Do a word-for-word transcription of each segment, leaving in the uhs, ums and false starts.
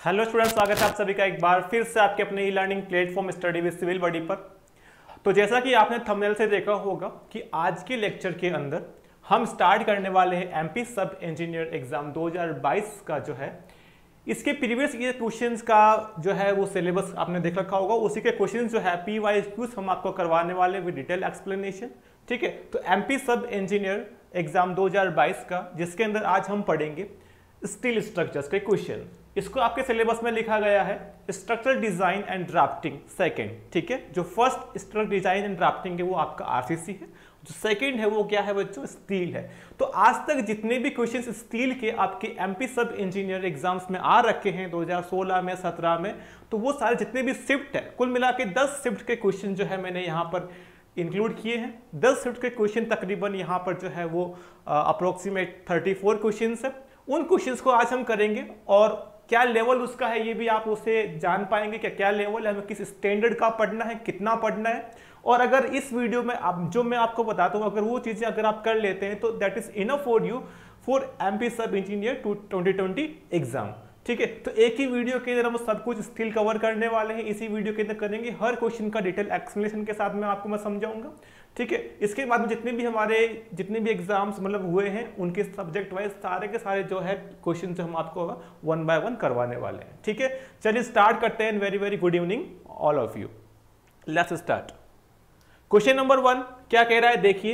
Hello students, स्वागत है आप सभी का एक बार फिर से आपके अपने e learning platform study with civil buddy पर। तो जैसा कि आपने थंबनेल से देखा होगा कि आज के लेक्चर के अंदर हम स्टार्ट करने वाले हैं एमपी सब इंजीनियर एग्जाम दो हज़ार बाईस का जो है इसके प्रीवियस ईयर क्वेश्चंस का जो है वो सिलेबस आपने देख रखा होगा। उसी के क्वेश्चंस जो है पी वाई क्यूज हम आपको करवाने वाले विद डिटेल एक्सप्लेनेशन। ठीक है, तो एमपी सब इंजीनियर एग्जाम दो हज़ार बाईस का जिसके अंदर आज हम पढ़ेंगे स्टील स्ट्रक्चर्स के क्वेश्चन। इसको आपके सिलेबस में लिखा गया है structural design and drafting second. ठीक है, जो first structural design and drafting है वो आपका आरसीसी है, जो सेकंड है वो क्या है बच्चों, स्टील है। तो आज तक जितने भी क्वेश्चन स्टील के आपके एमपी सब इंजीनियर एग्जाम्स में आ रखे हैं दो हज़ार सोलह में सत्रह में, तो वो सारे जितने भी शिफ्ट है कुल मिला के दस शिफ्ट के क्वेश्चन जो है मैंने यहाँ पर इंक्लूड किए हैं। दस शिफ्ट के क्वेश्चन तकरीबन यहाँ पर जो है वो अप्रोक्सीमेट थर्टी फोर क्वेश्चन है। उन क्वेश्चंस को आज हम करेंगे और क्या लेवल उसका है ये भी आप उसे जान पाएंगे कि क्या लेवल है, हमें किस स्टैंडर्ड का पढ़ना है, कितना पढ़ना है। और अगर इस वीडियो में आप जो मैं आपको बताता हूँ अगर वो चीजें अगर आप कर लेते हैं तो that is enough for you for MP sub engineer two twenty twenty exam. ठीक है, तो एक ही वीडियो के अंदर हम सब कुछ स्किल कवर करने वाले हैं। इसी वीडियो के अंदर करेंगे, हर क्वेश्चन का डिटेल एक्सप्लेनेशन के साथ में आपको मैं समझाऊंगा। ठीक है, इसके बाद में जितने भी हमारे जितने भी एग्जाम्स मतलब हुए हैं उनके सब्जेक्ट वाइज सारे के सारे जो है क्वेश्चन हम आपको वन बाय वन करवाने वाले हैं। ठीक है, चलिए स्टार्ट करते हैं। Very very good evening all of you. Let's start. Question number one क्या कह रहा है, देखिए।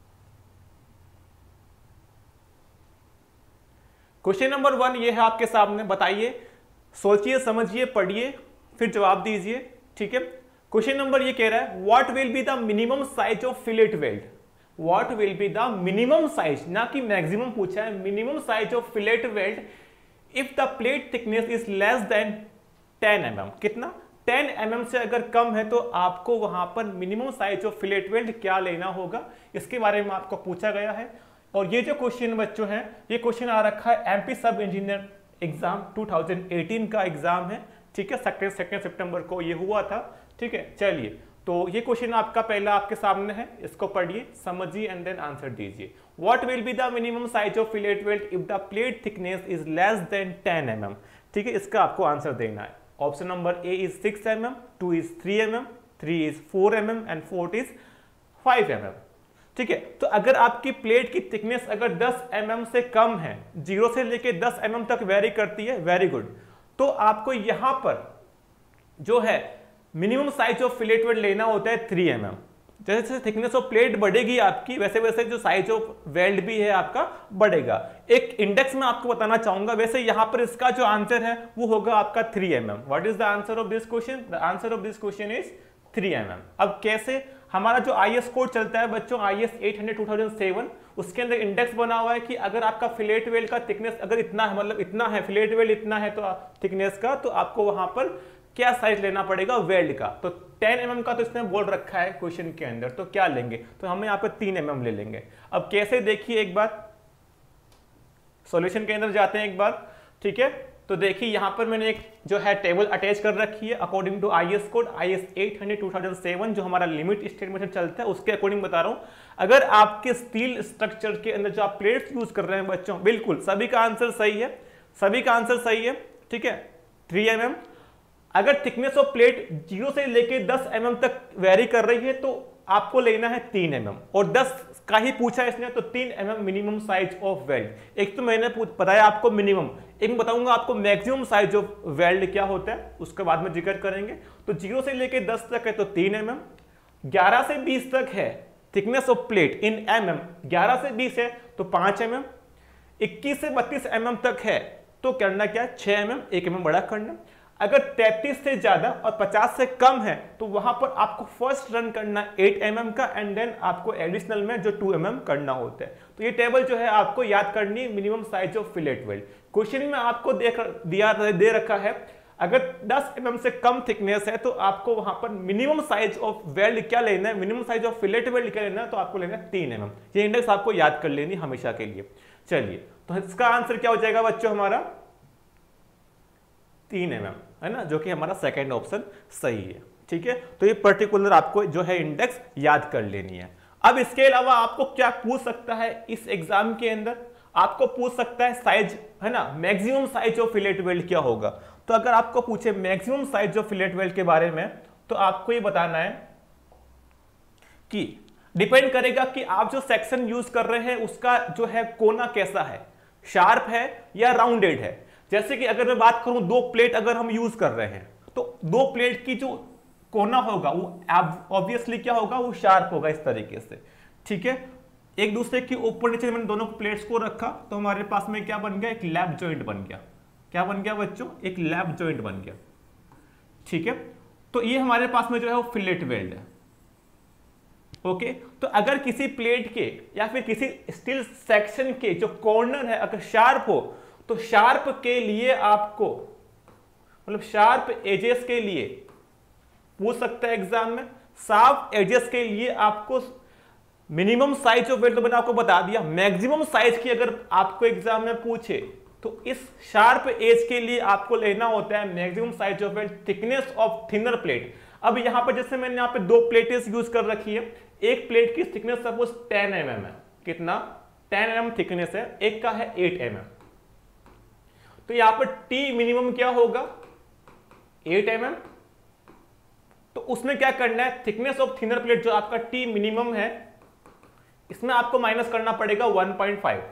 क्वेश्चन नंबर वन ये है आपके सामने, बताइए, सोचिए, समझिए, पढ़िए, फिर जवाब दीजिए। ठीक है, क्वेश्चन नंबर ये कह रहा है what will be the minimum size of fillet weld. What will be the minimum size, ना कि मैक्सिमम पूछा है, minimum size of fillet weld if the plate thickness is less than ten m m. कितना? Ten m M से अगर कम है तो आपको वहां पर minimum size of fillet weld क्या लेना होगा, इसके बारे में आपको पूछा गया है। और ये जो क्वेश्चन बच्चों है ये क्वेश्चन आ रखा है MP sub engineer exam two thousand eighteen का एग्जाम है। ठीक है, सेकेंड सेकेंड सितंबर को ये हुआ था। ठीक है, चलिए, तो ये क्वेश्चन आपका पहला आपके सामने है, इसको पढ़िए, समझिए एंड देन आंसर दीजिए। What will be the minimum size of fillet weld if the plate thickness is less than ten m M. ठीक है, इसका आपको आंसर देना है। Option number A is six M m, two is three M m, three is four M M and fourth is five M M. ठीक है, तो अगर आपकी प्लेट की थिकनेस अगर दस एम एम से कम है, जीरो से लेके दस एम एम तक वेरी करती है, वेरी गुड, तो आपको यहां पर जो है minimum size of fillet weld लेना होता है थ्री एम एम। जैसे जैसे थिकनेस ऑफ प्लेट बढ़ेगी आपकी वैसे वैसे जो साइज ऑफ वेल्ड भी है आपका बढ़ेगा। एक इंडेक्स में आपको बताना चाहूंगा, वैसे यहां पर इसका जो आंसर है वो होगा आपका three M m. What is the answer of this question? The answer of this question is three M m. अब कैसे? हमारा जो आई एस कोड चलता है बच्चों, I S eight hundred two thousand seven, उसके अंदर इंडेक्स बना हुआ है कि अगर आपका फिलेट वेल्ड का थिकनेस अगर इतना है, मतलब इतना है, फिलेट वेल्ड इतना है तो थिकनेस का, तो आपको वहां पर क्या साइज लेना पड़ेगा वेल्ड का। तो टेन एम एम का तो इसने बोल रखा है क्वेश्चन के अंदर, तो क्या लेंगे, तो हम यहाँ पे तीन एम एम ले लेंगे। अब कैसे, देखिए एक बार सॉल्यूशन के अंदर जाते हैं एक बार। ठीक है, तो देखिए यहाँ पर मैंने एक जो है टेबल अटैच कर रखी है according to I S code I S eight hundred two thousand seven, जो हमारा लिमिट स्टेट मेथड चलता है उसके अकॉर्डिंग बता रहा हूँ। अगर आपके स्टील स्ट्रक्चर के अंदर जो आप प्लेट्स यूज कर रहे हैं बच्चों, बिल्कुल सभी का आंसर सही है, सभी का आंसर सही है। ठीक है, थ्री एम एम। अगर थिकनेस ऑफ प्लेट जीरो से लेके दस एम एम तक वेरी कर रही है तो आपको लेना है तीन एम एम, और दस का ही पूछा है इसने तो तीन m m minimum size of weld. एक तो मैंने बताया आपको मिनिमम, एक बताऊंगा आपको मैक्सिमम साइज ऑफ वेल्ड क्या होता है, उसके बाद में जिक्र करेंगे। तो जीरो से लेके दस तक है तो तीन एम एम, ग्यारह से बीस तक है thickness of plate in M m, ग्यारह से बीस है तो पांच एम एम, इक्कीस से बत्तीस एम एम तक है तो करना क्या, छह एम एम, एक एम एम बड़ा करना। अगर तैंतीस से ज्यादा और पचास से कम है तो वहां पर आपको फर्स्ट रन करना एट एम एम का एंड देन आपको एडिशनल में जो टू एम एम करना होता है। तो ये टेबल जो है आपको याद करनी है, minimum size of fillet weld. Question में आपको देख दिया दे रखा है अगर दस एम एम से कम थिकनेस है तो आपको वहां पर मिनिमम साइज ऑफ वेल्ड क्या लेना है, minimum size of fillet weld क्या लेना है, तो आपको लेना है तीन एम एम। ये इंडेक्स आपको याद कर लेनी हमेशा के लिए। चलिए, तो इसका आंसर क्या हो जाएगा बच्चों, हमारा तीन एम एम है ना, जो कि हमारा सेकेंड ऑप्शन सही है। ठीक है, तो ये पर्टिकुलर आपको जो है इंडेक्स याद कर लेनी है। अब इसके अलावा आपको क्या पूछ सकता है इस एग्जाम के अंदर, आपको पूछ सकता है साइज, है ना, maximum size of fillet weld क्या होगा। तो अगर आपको पूछे maximum size of fillet weld के बारे में, तो आपको ये बताना है कि डिपेंड करेगा कि आप जो सेक्शन यूज कर रहे हैं उसका जो है कोना कैसा है, शार्प है या राउंडेड है। जैसे कि अगर मैं बात करूं दो प्लेट अगर हम यूज कर रहे हैं, तो दो प्लेट की जो कोना होगा वो ऑब्वियसली क्या होगा, वो शार्प होगा इस तरीके से, ठीक है। एक दूसरे के ऊपर नीचे मैंने दोनों प्लेट्स को रखा तो हमारे पास में क्या बन गया, एक लैप जॉइंट बन गया। क्या बन गया बच्चों, एक लैप जॉइंट बन गया, ठीक है। तो ये हमारे पास में जो है वो फिलेट वेल्ड है, ओके। तो अगर किसी प्लेट के या फिर किसी स्टील सेक्शन के जो कॉर्नर है अगर शार्प हो, तो शार्प के लिए आपको मतलब शार्प एजेस के लिए पूछ सकता है एग्जाम में, शार्प एजेस के लिए आपको मिनिमम साइज ऑफ वेल्ड तो मैंने आपको बता दिया। मैक्सिमम साइज की अगर आपको एग्जाम में पूछे तो इस शार्प एज के लिए आपको लेना होता है maximum size of weld, thickness of thinner plate. अब यहां पर जैसे मैंने यहां पे दो प्लेटें यूज कर रखी है, एक प्लेट की thickness suppose ten m M है, कितना टेन एम एम थिकनेस है, एक का है एट एम एम। तो यहां पर टी मिनिमम क्या होगा, एट एम एम। तो उसमें क्या करना है, थिकनेस ऑफ थिनर प्लेट जो आपका टी मिनिमम है इसमें आपको माइनस करना पड़ेगा वन पॉइंट फाइव।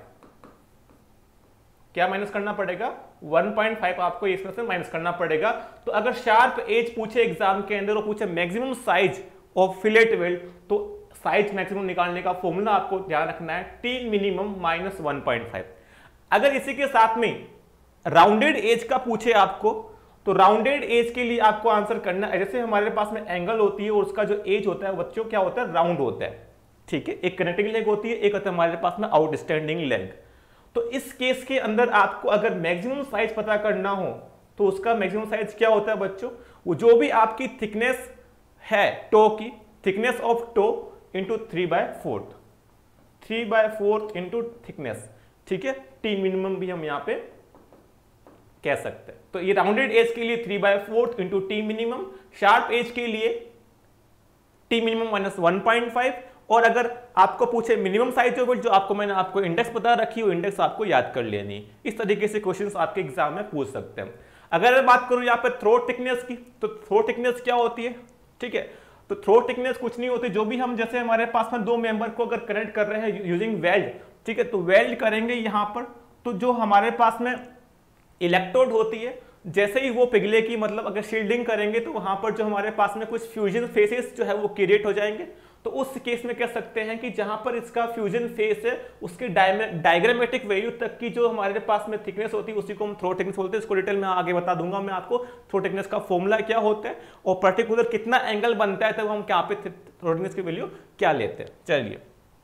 क्या माइनस करना पड़ेगा, वन पॉइंट फाइव आपको इसमें से माइनस करना पड़ेगा। तो अगर शार्प एज पूछे एग्जाम के अंदर और पूछे maximum size of fillet weld, तो साइज मैक्सिमम निकालने का फॉर्मूला आपको ध्यान रखना है T minimum minus one point five. अगर इसी के साथ में राउंडेड एज का पूछे आपको, तो राउंडेड एज के लिए आपको आंसर करना है, जैसे हमारे पास में एंगल होती है और उसका जो एज होता है बच्चों क्या होता है, राउंड होता है, ठीक है। एक कनेक्टिंग लेग होती है, एक होता है हमारे पास में आउटस्टैंडिंग लेग। तो इस केस के अंदर आपको अगर मैक्सिमम साइज पता करना हो तो उसका मैक्सिमम साइज क्या होता है बच्चों, वो जो भी आपकी थिकनेस है टो की, thickness of toe into three by fourth, three by fourth into thickness, ठीक है। टी मिनिमम भी हम यहां पे कह सकते हैं। तो ये राउंडेड एज के लिए three by fourth into T minimum, sharp edge के लिए T minimum minus one point five. और अगर आपको पूछे मिनिमम साइज ऑफ वेल्ड, जो आपको मैंने आपको इंडेक्स बता रखी है, इंडेक्स आपको याद कर लेनी। इस तरीके से क्वेश्चंस आपके एग्जाम में पूछ सकते हैं। अगर मैं बात करूं यहाँ पे थ्रोट थिकनेस की, तो थ्रोट थिकनेस क्या होती है, ठीक है। तो थ्रोट थिकनेस कुछ नहीं होती, जो भी हम जैसे हमारे पास में दो मेंबर को अगर कनेक्ट कर रहे हैं यूजिंग वेल्ड, ठीक है, तो वेल्ड करेंगे यहां पर, तो जो हमारे पास में इलेक्ट्रोड होती है, जैसे ही वो पिघले की मतलब अगर शील्डिंग करेंगे तो वहां पर जो हमारे पास में कुछ फ्यूजन फेसेस जो है वो क्रिएट हो जाएंगे। तो उस केस में कह सकते हैं कि जहां पर इसका फ्यूजन फेस है उसके डायग्रामेटिक वैल्यू तक की जो हमारे पास में थिकनेस होती है उसी को हम थ्रोट थिकनेस बोलते हैं। इसको डिटेल में आगे बता दूंगा मैं आपको थ्रोट थिकनेस का फॉर्मूला क्या होता है और पर्टिकुलर कितना एंगल बनता है, तब हम क्या पे थ्रोट थिकनेस की वैल्यू क्या लेते हैं। चलिए,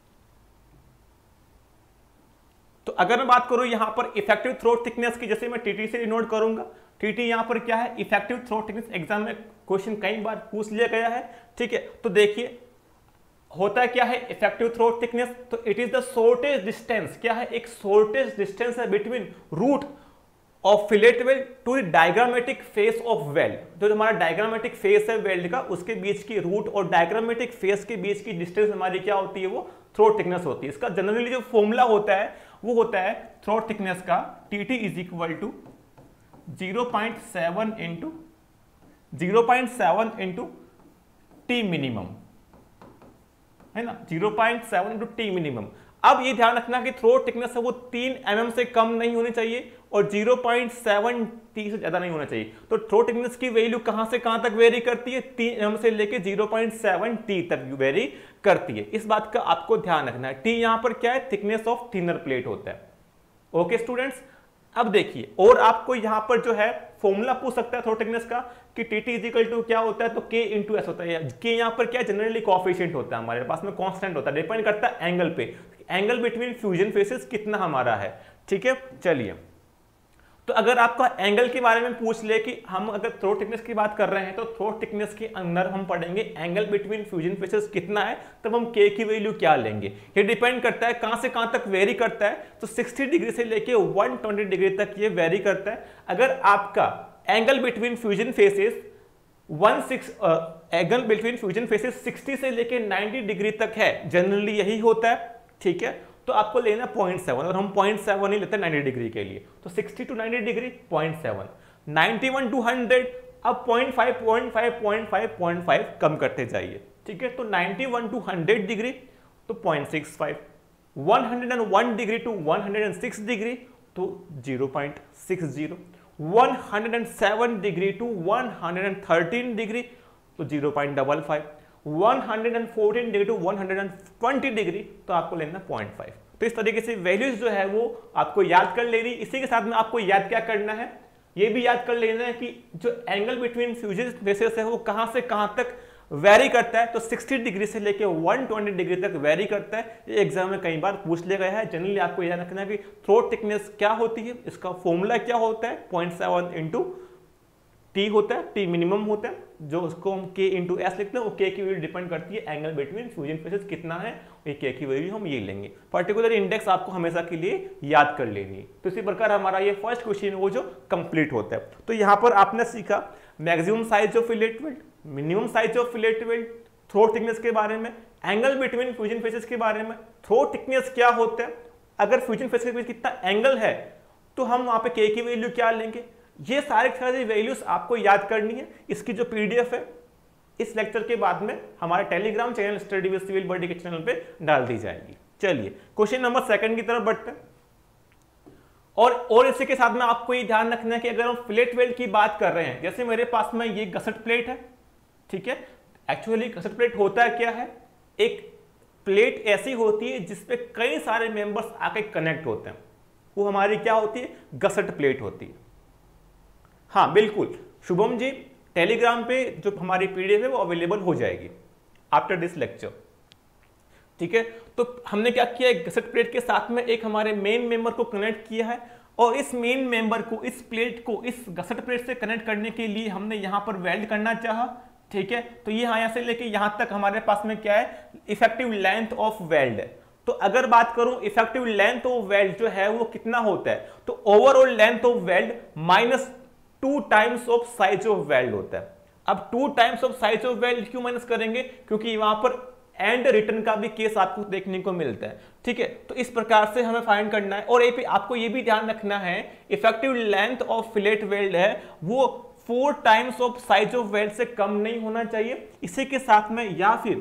तो अगर मैं बात करूं यहां पर इफेक्टिव थ्रोट थिकनेस की, जैसे मैं टीटी से डिनोट करूंगा, टीटी यहां पर क्या है, इफेक्टिव थ्रोट थिकनेस। एग्जाम में क्वेश्चन कई बार पूछ लिया गया है, ठीक है। तो देखिए होता क्या है इफेक्टिव थ्रोट थिकनेस, तो it is the shortest distance, क्या है, एक शॉर्टेस्ट डिस्टेंस है between root of fillet weld to the diagrammatic face of weld. जो हमारा डायग्रामेटिक फेस है वेल्ड का, उसके बीच की रूट और डायग्रामेटिक फेस के बीच की डिस्टेंस हमारी क्या होती है, वो थ्रोट थिकनेस होती है। इसका जनरली जो फॉर्मूला होता है वो होता है थ्रोट थिकनेस का T T is equal to zero point seven into zero point seven into T minimum, है ना, zero point seven into T minimum. अब ये ध्यान रखना कि थ्रोट थिकनेस है वो तीन एमएम से कम नहीं होनी चाहिए और जीरो पॉइंट सेवन टी से ज्यादा नहीं होना चाहिए। तो थ्रोट थिकनेस की वैल्यू कहां से कहां तक वेरी करती है, तीन एमएम से लेके जीरो पॉइंट सेवन टी तक वेरी करती है। इस बात का आपको ध्यान रखना है। टी यहां पर क्या है, थिकनेस ऑफ थिनर प्लेट होता है। ओके स्टूडेंट्स, अब देखिए और आपको यहां पर जो है फॉर्मूला पूछ सकता है थ्रोट थिकनेस का कि T T is equal to क्या होता है, तो के इंटू एस होता है। के यहां पर क्या जनरली कोएफिशिएंट होता है, हमारे पास में कांस्टेंट होता है, डिपेंड करता है एंगल पे, एंगल बिटवीन फ्यूजन फेसेस कितना हमारा है, ठीक है। चलिए, तो अगर आपका एंगल के बारे में पूछ ले कि हम अगर थ्रोट थिकनेस की बात कर रहे हैं तो थ्रोट थिकनेस के अंदर हम पढ़ेंगे एंगल बिटवीन फ्यूजन फेसेस कितना है, तब हम के की वैल्यू क्या लेंगे। ये डिपेंड करता है कहां से कहां तक वेरी करता है, तो साठ डिग्री से लेके एक सौ बीस डिग्री तक ये वेरी करता है। अगर आपका angle between fusion faces angle between fusion faces साठ से लेके नब्बे डिग्री तक है, जनरली यही होता है, ठीक है। तो आपको लेना पॉइंट सेवन और हम पॉइंट सेवन ही लेते हैं नब्बे डिग्री के लिए, तो साठ टू नब्बे degree point seven. Ninety one to hundred, अब point five point five point five point five कम करते जाइए, ठीक है। तो ninety one to hundred degree तो point six five, one hundred one degree to one hundred six degree तो zero point six zero, one hundred seven degree to one hundred thirteen degree तो zero point five five, one hundred fourteen degree to one hundred twenty degree तो आपको लेना point five. तो इस तरीके से values जो है वो आपको याद कर लेनी। इसी के साथ में आपको याद क्या करना है, ये भी याद कर लेना है कि जो एंगल बिटवीन फ्यूजन फेसेस है वो कहां से कहां तक वेरी करता है। तो सिक्सटी डिग्री से लेके वन ट्वेंटी डिग्री तक वेरी करता है। ये एग्जाम में कई बार पूछ लिया गया है। जनरली आपको याद रखना है कि थ्रोट थिकनेस क्या होती है, इसका फॉर्मूला क्या होता है, पॉइंट सेवन इंटू टी होता है, टी मिनिमम होता है, जो उसको हम के इंटू एस लिखते हैं। वो के की वैल्यू डिपेंड करती है एंगल बिटवीन फ्यूजन फेसेस कितना है, ये के की वैल्यू हम ये लेंगे। पर्टिकुलर इंडेक्स आपको हमेशा के लिए याद कर लेनी है। तो इसी प्रकार हमारा ये फर्स्ट क्वेश्चन वो जो कंप्लीट होता है। तो यहाँ पर आपने सीखा maximum size of fillet weld, minimum size of fillet weld, throat thickness के बारे में, एंगल बिटवीन फ्यूजन फेसेस के बारे में, थ्रोट थिकनेस क्या होता है, अगर फ्यूजन फेसेस के बीच कितना एंगल है तो हम वहां पे के की वैल्यू क्या लेंगे। ये सारे सारे वैल्यूज आपको याद करनी है। इसकी जो पीडीएफ है इस लेक्चर के बाद में हमारे Telegram channel study with civil body के चैनल पे डाल दी जाएगी। चलिए क्वेश्चन नंबर सेकंड की तरफ बढ़ते हैं। और और इसी के साथ में आपको ये ध्यान रखना है कि अगर हम फिलेट वेल्ड की बात कर रहे हैं, जैसे मेरे पास में ये गसट प्लेट है, ठीक है। एक्चुअली गसट प्लेट होता है क्या है, एक प्लेट ऐसी होती है जिसपे कई सारे मेंबर्स आके कनेक्ट होते हैं, वो हमारी क्या होती है, गसट प्लेट होती है। हाँ बिल्कुल शुभम जी, टेलीग्राम पे जो हमारी पीडीएफ है वो अवेलेबल हो जाएगी आफ्टर दिस लेक्चर, ठीक है। तो हमने क्या किया, एक गसट प्लेट के साथ में एक हमारे मेन मेंबर को कनेक्ट किया है, और इस मेन मेंबर को, इस प्लेट को इस गसट प्लेट से कनेक्ट करने के लिए हमने यहां पर वेल्ड करना चाहा, ठीक है। तो ये यहां से लेके यहां तक हमारे पास में क्या है, इफेक्टिव लेंथ ऑफ वेल्ड है। तो अगर बात करूं इफेक्टिव लेंथ ऑफ वेल्ड जो है वो कितना होता है, तो overall length of weld minus two times of size of weld होता है। अब two times of size of weld क्यों माइनस करेंगे, क्योंकि वहां पर एंड रिटर्न का भी केस आपको देखने को मिलता है, ठीक है। तो इस प्रकार से हमें फाइंड करना है। और ये आपको ये भी ध्यान रखना है effective length of fillet weld है वो four times of size of weld से कम नहीं होना चाहिए, इसी के साथ में या फिर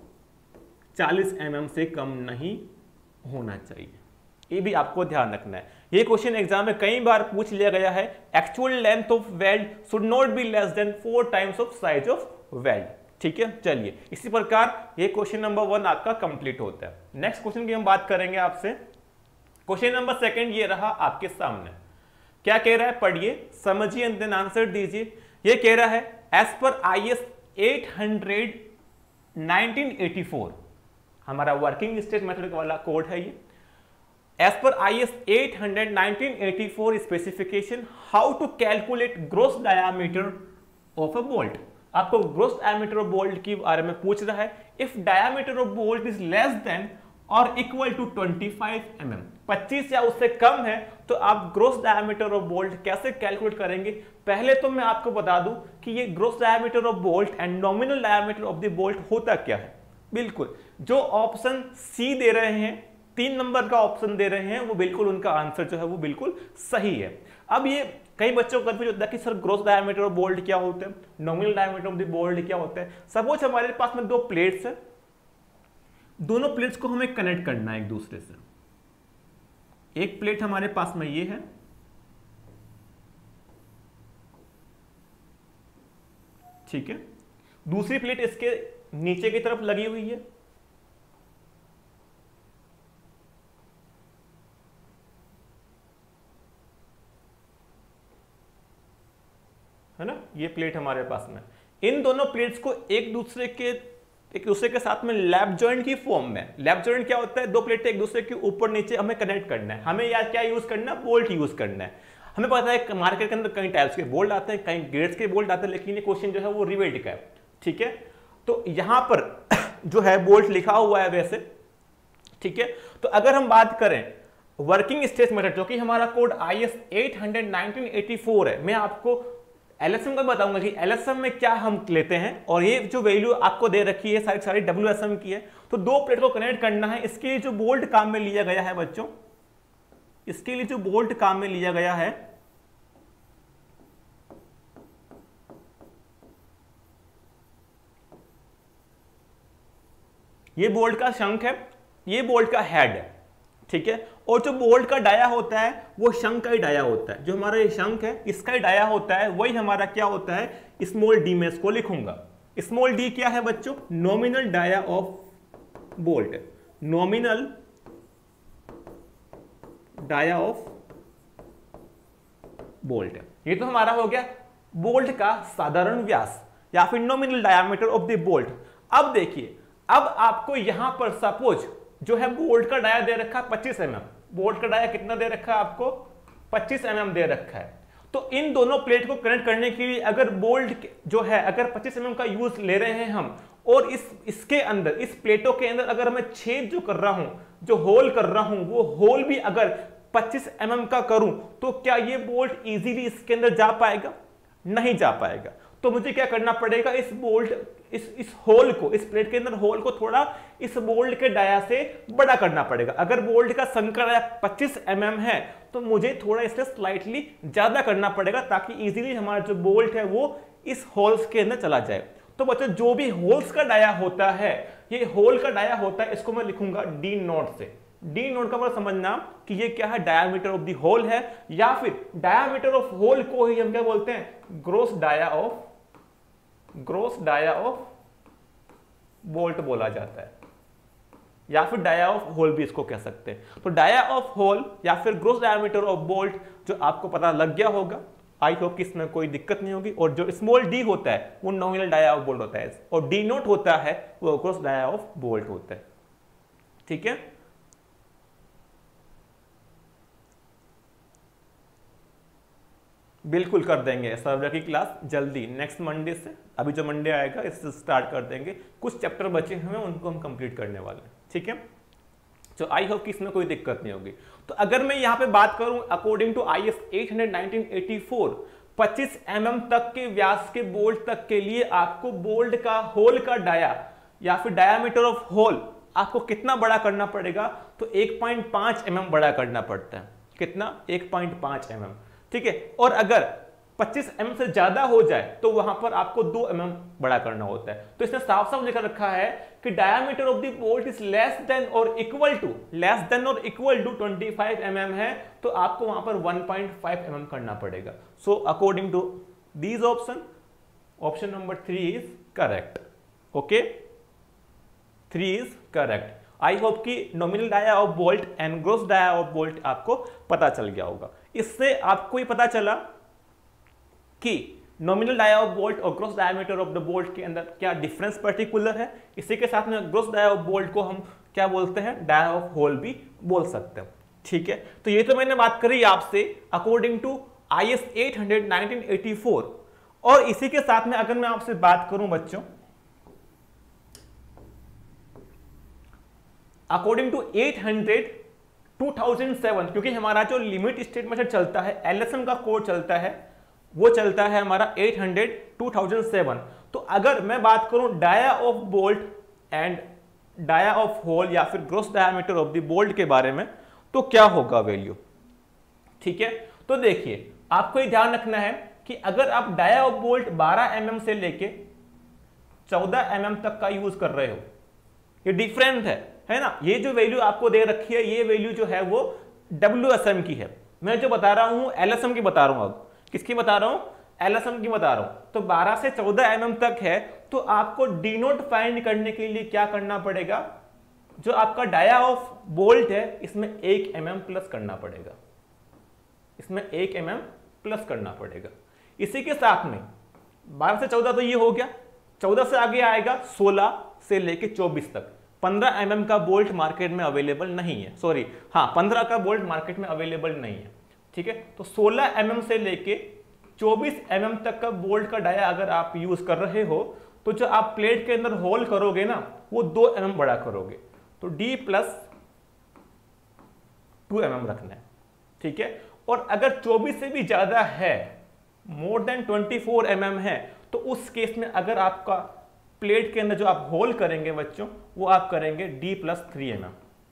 चालीस एम एम से कम नहीं होना चाहिए, ये भी आपको ध्यान रखना है। ये क्वेश्चन एग्जाम में कई बार पूछ लिया गया है, actual length of weld should not be less than four times of size of weld, ठीक है। चलिए इसी प्रकार ये क्वेश्चन नंबर वन आपका कंप्लीट होता है। नेक्स्ट क्वेश्चन की हम बात करेंगे आपसे। क्वेश्चन नंबर सेकंड ये रहा आपके सामने, क्या कह रहा है, पढ़िए, समझिए एंड देन आंसर दीजिए। ये कह रहा है as per I S eight hundred nineteen eighty four, हमारा वर्किंग स्ट्रेस मेथड वाला कोड है ये। As per I S eight hundred nineteen eighty four specification, how to calculate gross diameter of a bolt. आपको gross diameter of bolt के बारे में पूछ रहा है। If diameter of bolt is less than और equal to twenty five M M, पच्चीस या उससे कम है, तो आप ग्रोस डायामीटर ऑफ बोल्ट कैसे कैलकुलेट करेंगे। पहले तो मैं आपको बता दूं कि ये gross diameter of bolt and nominal diameter of the bolt होता क्या है। बिल्कुल जो ऑप्शन सी दे रहे हैं, तीन नंबर का ऑप्शन दे रहे हैं, वो बिल्कुल उनका आंसर जो है वो बिल्कुल सही है। अब ये कई बच्चों को कंफ्यूज होता है कि sir gross diameter of bolt क्या होता है, nominal diameter of the bolt क्या होता है। सपोज हमारे पास में दो प्लेट्स है, दोनों प्लेट्स को हमें कनेक्ट करना है एक दूसरे से। एक प्लेट हमारे पास में ये है, ठीक है, दूसरी प्लेट इसके नीचे की तरफ लगी हुई है, है ना, ये प्लेट हमारे पास में। इन दोनों प्लेट्स को एक दूसरे के एक दूसरे के साथ में लैप जॉइंट की फॉर्म में, लैप जॉइंट क्या होता है, दो प्लेटें एक दूसरे के ऊपर नीचे हमें कनेक्ट करना है। हमें यार क्या यूज करना है, बोल्ट यूज करना है। हमें पता है मार्केट के अंदर कई टाइप्स के बोल्ट आते हैं, कई ग्रेड्स के बोल्ट आते हैं, लेकिन ये क्वेश्चन जो है वो रिवेल्ड का है, ठीक है। तो यहां पर जो है बोल्ट लिखा हुआ है वैसे, ठीक है। तो अगर हम बात करें वर्किंग स्ट्रेस मेथड, जो कि हमारा code I S eight hundred nineteen eighty four है, मैं आपको एलएसएम का बताऊंगा कि एलएसएम में क्या हम लेते हैं। और ये जो वैल्यू आपको दे रखी है सारी सारी डब्ल्यूएसएम की है। तो दो प्लेट को कनेक्ट करना है, इसके लिए जो बोल्ट काम में लिया गया है बच्चों, इसके लिए जो बोल्ट काम में लिया गया है ये बोल्ट का शंख है, ये बोल्ट का हेड है, ठीक है। और जो बोल्ट का डाया होता है वो शंख का ही डाया होता है, जो हमारा ये शंख है इसका ही डाया होता है, वही हमारा क्या होता है, स्मॉल डी में इसको लिखूंगा। स्मॉल डी क्या है बच्चों, nominal dia of bolt, nominal dia of bolt. ये तो हमारा हो गया बोल्ट का साधारण व्यास या फिर nominal diameter of the bolt. अब देखिए, अब आपको यहां पर सपोज जो है बोल्ट का डाया दे रखा है पच्चीस एम एम, बोल्ट का डाया कितना दे रखा है आपको, पच्चीस एम एम दे रखा है। तो इन दोनों प्लेट को कनेक्ट करने के लिए अगर बोल्ट जो है अगर पच्चीस एम एम का यूज ले रहे हैं हम, और इस इसके अंदर इस प्लेटों के अंदर अगर मैं छेद जो कर रहा हूं, जो होल कर रहा हूं, वो होल भी अगर पच्चीस एम एम का करूं, तो क्या ये बोल्ट इजीली इसके अंदर जा पाएगा, नहीं जा पाएगा। तो मुझे क्या करना पड़ेगा, इस बोल्ट इस इस होल को, इस प्लेट के अंदर होल को थोड़ा इस बोल्ट के डाया से बड़ा करना पड़ेगा। अगर बोल्ट का संकर डाया पच्चीस एम एम है तो मुझे थोड़ा इसे स्लाइटली ज्यादा करना पड़ेगा, ताकि इजीली हमारा जो बोल्ट है वो इस होल्स के अंदर चला जाए। तो बच्चों जो भी होल्स का डाया होता है, ये होल का डाया होता है, इसको मैं लिखूंगा डी नोट से। डी नोट का मतलब समझना कि ये क्या है, डायामीटर ऑफ द होल है, या फिर डायामीटर ऑफ होल को ही हम क्या बोलते हैं, gross dia of gross dia of bolt बोला जाता है, या फिर डाया ऑफ होल भी इसको कह सकते हैं। तो डाया ऑफ होल या फिर ग्रोस डायामीटर ऑफ बोल्ट जो आपको पता लग गया होगा, आई होप कि इसमें कोई दिक्कत नहीं होगी। और जो स्मॉल डी होता है वो नॉमिनल डाया ऑफ बोल्ट होता है, और डी नोट होता है वो ग्रोस डाया ऑफ बोल्ट होता है, ठीक है। बिल्कुल कर देंगे सर्वर की क्लास जल्दी, नेक्स्ट मंडे से। अभी जो मंडे आएगा इससे स्टार्ट कर देंगे, कुछ चैप्टर बचे हमें उनको हम कंप्लीट करने वाले हैं, ठीक है। तो आई होप कि इसमें कोई दिक्कत नहीं होगी। तो अगर मैं यहाँ पे बात करूं according to I S eight hundred nineteen eighty four, पच्चीस एम एम तक के व्यास के बोल्ट तक के लिए आपको बोल्ट का होल का डाया या फिर डायामीटर ऑफ होल आपको कितना बड़ा करना पड़ेगा, तो एक पॉइंट पाँच एम एम बड़ा करना पड़ता है। कितना, एक पॉइंट पाँच एम एम, ठीक है। और अगर पच्चीस एम एम से ज्यादा हो जाए तो वहां पर आपको दो एम एम बड़ा करना होता है। तो इसने साफ साफ लिखा रखा है कि diameter of the bolt is less than और इक्वल टू लेस देन और इक्वल टू पच्चीस एम एम है, तो आपको वहां पर one point five M M करना पड़ेगा। So according to these option, option number three is correct. Okay, three is correct. I hope कि nominal dia of bolt and gross dia of bolt आपको पता चल गया होगा। इससे आपको ये पता चला कि नॉमिनल डाया ऑफ बोल्ट और gross diameter of the bolt के अंदर क्या डिफरेंस पर्टिकुलर है। इसी के साथ में ग्रोस डाया ऑफ बोल्ट को हम क्या बोलते हैं, डाया ऑफ होल भी बोल सकते हैं, ठीक है। तो ये तो मैंने बात करी आपसे according to I S eight hundred nineteen eighty four. और इसी के साथ में अगर मैं आपसे बात करूं बच्चों according to eight hundred two thousand seven, क्योंकि हमारा जो लिमिट स्टेट मेथड चलता है, एल एस एम का कोड चलता है, वो चलता है हमारा eight hundred two thousand seven. तो अगर मैं बात करूं dia of bolt and dia of hole या फिर gross diameter of the bolt के बारे में, तो क्या होगा वैल्यू, ठीक है। तो देखिए आपको ये ध्यान रखना है कि अगर आप डाया ऑफ बोल्ट बारह एम एम से लेके चौदह एम एम तक का यूज कर रहे हो, ये डिफरेंट है है ना। ये जो वैल्यू आपको दे रखी है, ये वैल्यू जो है वो डब्ल्यू एस एम की है। मैं जो बता रहा हूं एल एस एम की बता रहा हूं, अब किसकी बता रहा हूं, एल एस एम की बता रहा हूं। तो बारह से चौदह एम एम तक है, तो आपको डी नोट फाइंड करने के लिए क्या करना पड़ेगा, जो आपका डाया ऑफ बोल्ट है इसमें एक एम एम प्लस करना पड़ेगा, इसमें एक एम एम प्लस करना पड़ेगा। इसी के साथ में बारह से चौदह तो ये हो गया, चौदह से आगे आएगा सोलह से लेके चौबीस तक। पंद्रह एम एम का बोल्ट मार्केट में अवेलेबल नहीं है, सॉरी हाँ पंद्रह का बोल्ट मार्केट में अवेलेबल नहीं है, ठीक है। तो सोलह एम एम से लेके चौबीस एम एम तक का बोल्ट का डाया अगर आप यूज कर रहे हो, तो जो आप प्लेट के अंदर होल करोगे ना, वो दो एम एम बड़ा करोगे, तो D plus two M M रखना है, ठीक है। और अगर चौबीस से भी ज्यादा है, more than twenty four M M है, तो उस केस में अगर आपका प्लेट के अंदर जो आप होल करेंगे बच्चों, वो आप करेंगे D plus three M M.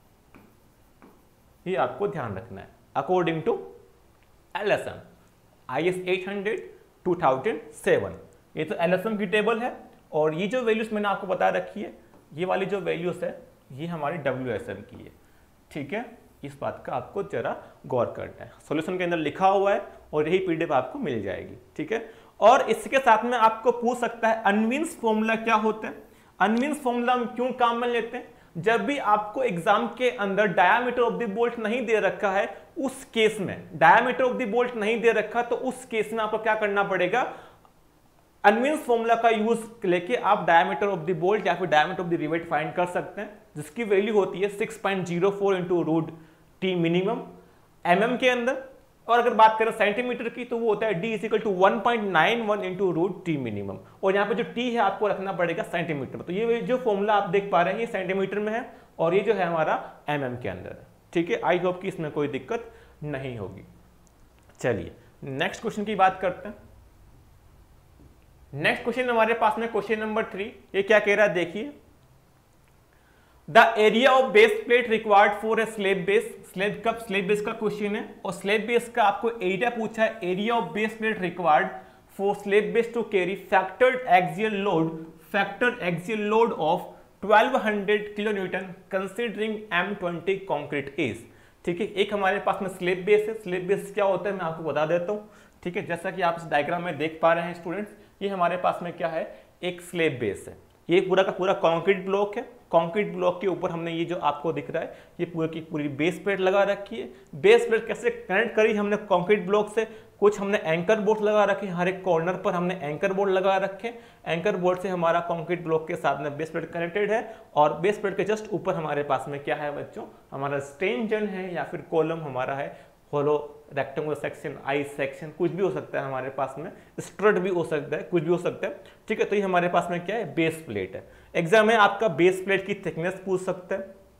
ये आपको ध्यान रखना है according to L S M I S eight hundred two thousand seven. ये तो एल एस एम की टेबल है, और ये जो वैल्यूज मैंने आपको बता रखी है ये वाली जो वैल्यूज है ये हमारी डब्ल्यू एस एम की है, ठीक है। इस बात का आपको जरा गौर करना है, सॉल्यूशन के अंदर लिखा हुआ है और यही पीडीएफ आपको मिल जाएगी, ठीक है। और इसके साथ में आपको पूछ सकता है अनविन्स फॉर्मूला क्या होता है। अनविन्स फॉर्मूला हम क्यों काम में लेते हैं, जब भी आपको एग्जाम के अंदर डायामीटर ऑफ द बोल्ट नहीं दे रखा है, उस केस में डायामीटर ऑफ द बोल्ट नहीं दे रखा तो उस केस में आपको क्या करना पड़ेगा, अनविन्स फॉर्मूला का यूज लेके आप डायमीटर ऑफ द बोल्ट या फिर diameter of the rivet find कर सकते हैं, जिसकी वैल्यू होती है six point zero four into root T minimum MM के अंदर। और अगर बात करें सेंटीमीटर की तो वो होता है D is equal to one point nine one into root T minimum, और यहाँ पे जो टी है आपको रखना पड़ेगा सेंटीमीटर। तो ये जो फॉर्मूला आप देख पा रहे हैं ये सेंटीमीटर में है और ये जो है हमारा एमएम के अंदर है, ठीक है। आई होप कि इसमें कोई दिक्कत नहीं होगी। चलिए नेक्स्ट क्वेश्चन की बात करते हैं। नेक्स्ट क्वेश्चन हमारे पास में क्वेश्चन नंबर थ्री, ये क्या कह रहा है देखिए, the area of base plate required for a slab base. Slab का स्लैब बेस का क्वेश्चन है और स्लैब बेस का आपको एरिया पूछा है, area of base plate required for slab base to carry factored axial load factored axial load of twelve hundred kilo newton considering M twenty concrete as, ठीक है। एक हमारे पास में स्लैब बेस है। स्लैब बेस क्या होता है मैं आपको बता देता हूं, ठीक है। जैसा कि आप इस डायग्राम में देख पा रहे हैं स्टूडेंट्स, ये हमारे पास में क्या है, एक स्लैब बेस है। ये पूरा का पूरा कंक्रीट ब्लॉक है। कंक्रीट ब्लॉक के ऊपर हमने ये जो आपको दिख रहा है ये पूरी की पूरी बेस प्लेट लगा रखी है। बेस प्लेट कैसे कनेक्ट करी हमने कंक्रीट ब्लॉक से, कुछ हमने एंकर बोर्ड लगा रखे, हर एक कॉर्नर पर हमने एंकर बोर्ड लगा रखे। एंकर बोर्ड से हमारा कंक्रीट ब्लॉक के साथ में बेस प्लेट कनेक्टेड है और बेस प्लेट के जस्ट ऊपर हमारे पास में क्या है बच्चों, हमारा स्टेंजन है या फिर कॉलम हमारा है, hollow rectangular section, I section, कुछ भी हो सकता है हमारे पास में, स्ट्रट भी हो सकता है, कुछ भी हो सकता है, ठीक है। तो ये हमारे पास में क्या है, बेस प्लेट है। एग्जाम में आपका बेस प्लेट की थिकनेस पूछ सकता है,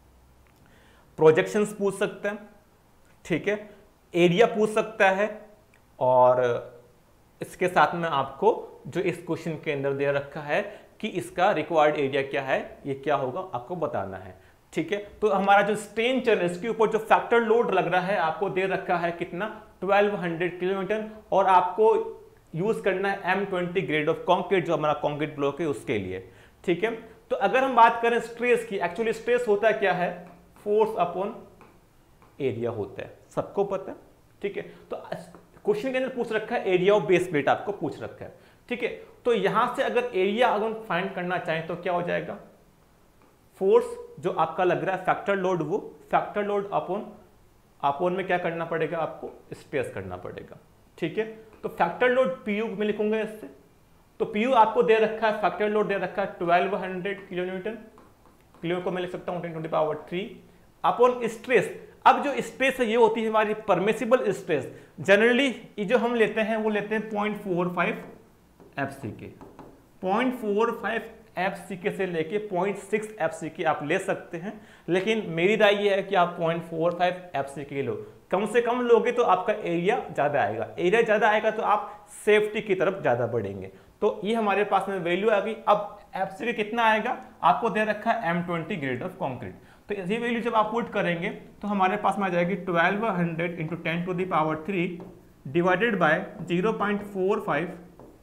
प्रोजेक्शंस पूछ सकता है, ठीक है, एरिया पूछ सकता है, और इसके साथ में आपको जो इस क्वेश्चन के अंदर दे रखा है कि इसका रिक्वायर्ड एरिया क्या है, ये क्या होगा आपको बताना है, ठीक है। तो हमारा जो स्टेंचर है इसके ऊपर जो फैक्टर लोड लग रहा है आपको दे रखा है कितना, ट्वेल्व हंड्रेड किलोमीटर, और आपको यूज करना है M twenty grade of concrete जो हमारा कॉन्क्रीट ब्लॉक है उसके लिए, ठीक है। तो अगर हम बात करें स्ट्रेस की, एक्चुअली स्ट्रेस होता है क्या है, फोर्स अपॉन एरिया होता है, सबको पता है, ठीक है। तो क्वेश्चन के अंदर पूछ रखा है एरिया ऑफ बेस प्लेट आपको पूछ रखा है, ठीक है। तो यहां से अगर एरिया अगर फाइंड करना चाहें तो क्या हो जाएगा, फोर्स जो आपका लग रहा है फैक्टर लोड, वो फैक्टर लोड अपॉन अपॉन में क्या करना पड़ेगा आपको, स्ट्रेस करना पड़ेगा, ठीक है। तो फैक्टर लोड पीयू में लिखूंगा इससे, तो पीयू आपको दे रखा है, फैक्टर लोड दे रखा है twelve hundred kilo newton, kilo को मैं लिख सकता हूं ten to the power three upon stress. अब जो स्ट्रेस है ये होती है हमारी परमिसिबल स्ट्रेस, जनरली ये जो हम लेते हैं वो लेते हैं point four five F C K, point four five F C K से लेके पॉइंट सिक्स एफ सी के आप ले सकते हैं, लेकिन मेरी राय ये है कि आप point four five F C K लो, कम से कम लोगे तो आपका एरिया ज्यादा आएगा, एरिया ज्यादा आएगा तो आप सेफ्टी की तरफ ज्यादा बढ़ेंगे। तो ये हमारे पास में वैल्यू आ गई। अब एफ सी के कितना आएगा, आपको दे रखा है M twenty grade of concrete, तो ये वैल्यू जब आप पुट करेंगे तो हमारे पास में आ जाएगी twelve hundred into ten to the power three divided by zero point four five